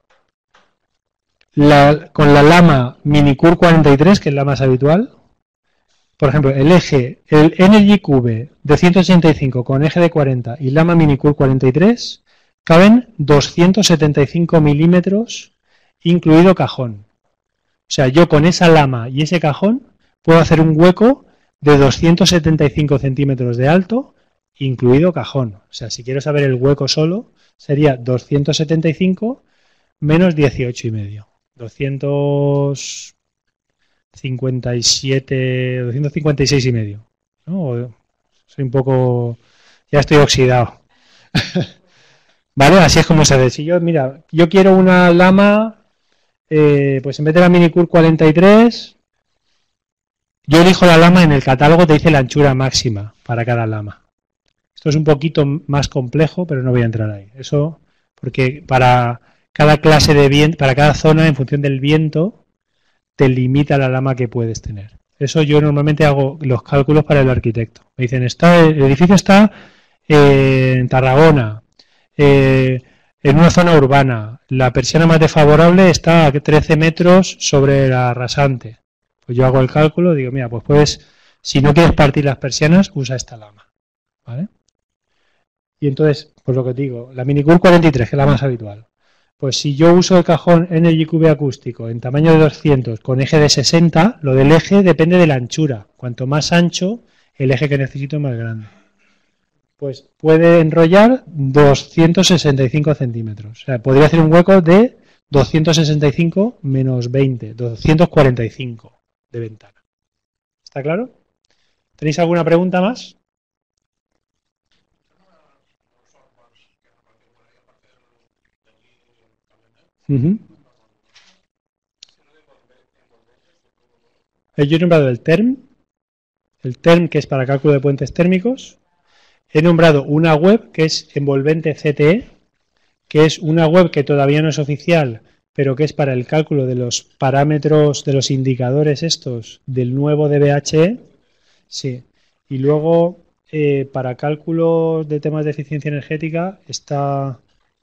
La, con la lama Minicur cuarenta y tres, que es la más habitual. Por ejemplo, el eje, el Energy Cube de ciento ochenta y cinco con eje de cuarenta y lama Minicur cuarenta y tres, caben doscientos setenta y cinco milímetros, incluido cajón. O sea, yo con esa lama y ese cajón puedo hacer un hueco de doscientos setenta y cinco centímetros de alto, incluido cajón. O sea, si quiero saber el hueco solo, sería doscientos setenta y cinco menos dieciocho y medio. doscientos cincuenta y siete, doscientos cincuenta y seis y medio. ¿No? Soy un poco... ya estoy oxidado. ¿Vale? Así es como se ve. Si yo, mira, yo quiero una lama... Eh, pues en vez de la Minicur cuarenta y tres, yo elijo la lama, en el catálogo te dice la anchura máxima para cada lama. Esto es un poquito más complejo, pero no voy a entrar ahí. Eso porque para cada clase de viento, para cada zona, en función del viento, te limita la lama que puedes tener. Eso yo normalmente hago los cálculos para el arquitecto. Me dicen, está, el edificio está eh, en Tarragona, eh, en una zona urbana, la persiana más desfavorable está a trece metros sobre la rasante. Pues yo hago el cálculo, digo, mira, pues puedes, si no quieres partir las persianas, usa esta lama. ¿Vale? Y entonces, pues lo que te digo, la Minicur cuarenta y tres, que es la más habitual. Pues si yo uso el cajón Energy Cube acústico en tamaño de doscientos con eje de sesenta, lo del eje depende de la anchura. Cuanto más ancho, el eje que necesito es más grande. pues puede enrollar doscientos sesenta y cinco centímetros. O sea, podría hacer un hueco de doscientos sesenta y cinco menos veinte, doscientos cuarenta y cinco de ventana. ¿Está claro? ¿Tenéis alguna pregunta más? Uh-huh. Yo he nombrado el T E R M, el T E R M que es para cálculo de puentes térmicos. He nombrado una web que es Envolvente C T E, que es una web que todavía no es oficial, pero que es para el cálculo de los parámetros, de los indicadores estos del nuevo D B H E. Sí. Y luego, eh, para cálculos de temas de eficiencia energética, está...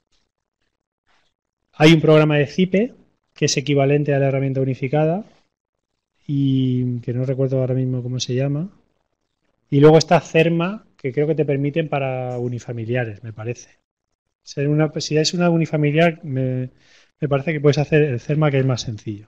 hay un programa de C I P E, que es equivalente a la herramienta unificada, y que no recuerdo ahora mismo cómo se llama. Y luego está CERMA, que creo que te permiten para unifamiliares, me parece. Si, una, si es una unifamiliar, me, me parece que puedes hacer el CERMA, que es más sencillo.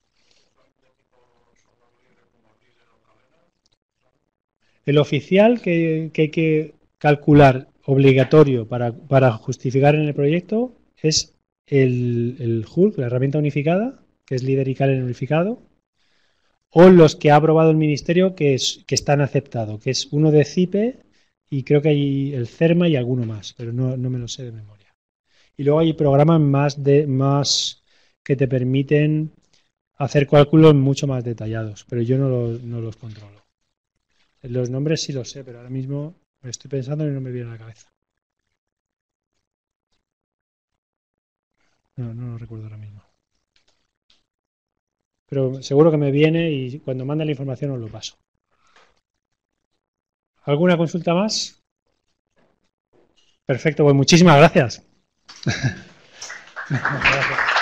El oficial que, que hay que calcular obligatorio para, para justificar en el proyecto es el, el Hulk, la herramienta unificada, que es líder y Calen unificado, o los que ha aprobado el ministerio que, es, que están aceptados, que es uno de C I P E y creo que hay el CERMA y alguno más, pero no, no me lo sé de memoria. Y luego hay programas más, de, más que te permiten hacer cálculos mucho más detallados, pero yo no los, no los controlo. Los nombres sí los sé, pero ahora mismo me estoy pensando y no me viene a la cabeza. No, no lo recuerdo ahora mismo. Pero seguro que me viene y cuando mande la información os lo paso. ¿Alguna consulta más? Perfecto, pues muchísimas gracias. Gracias.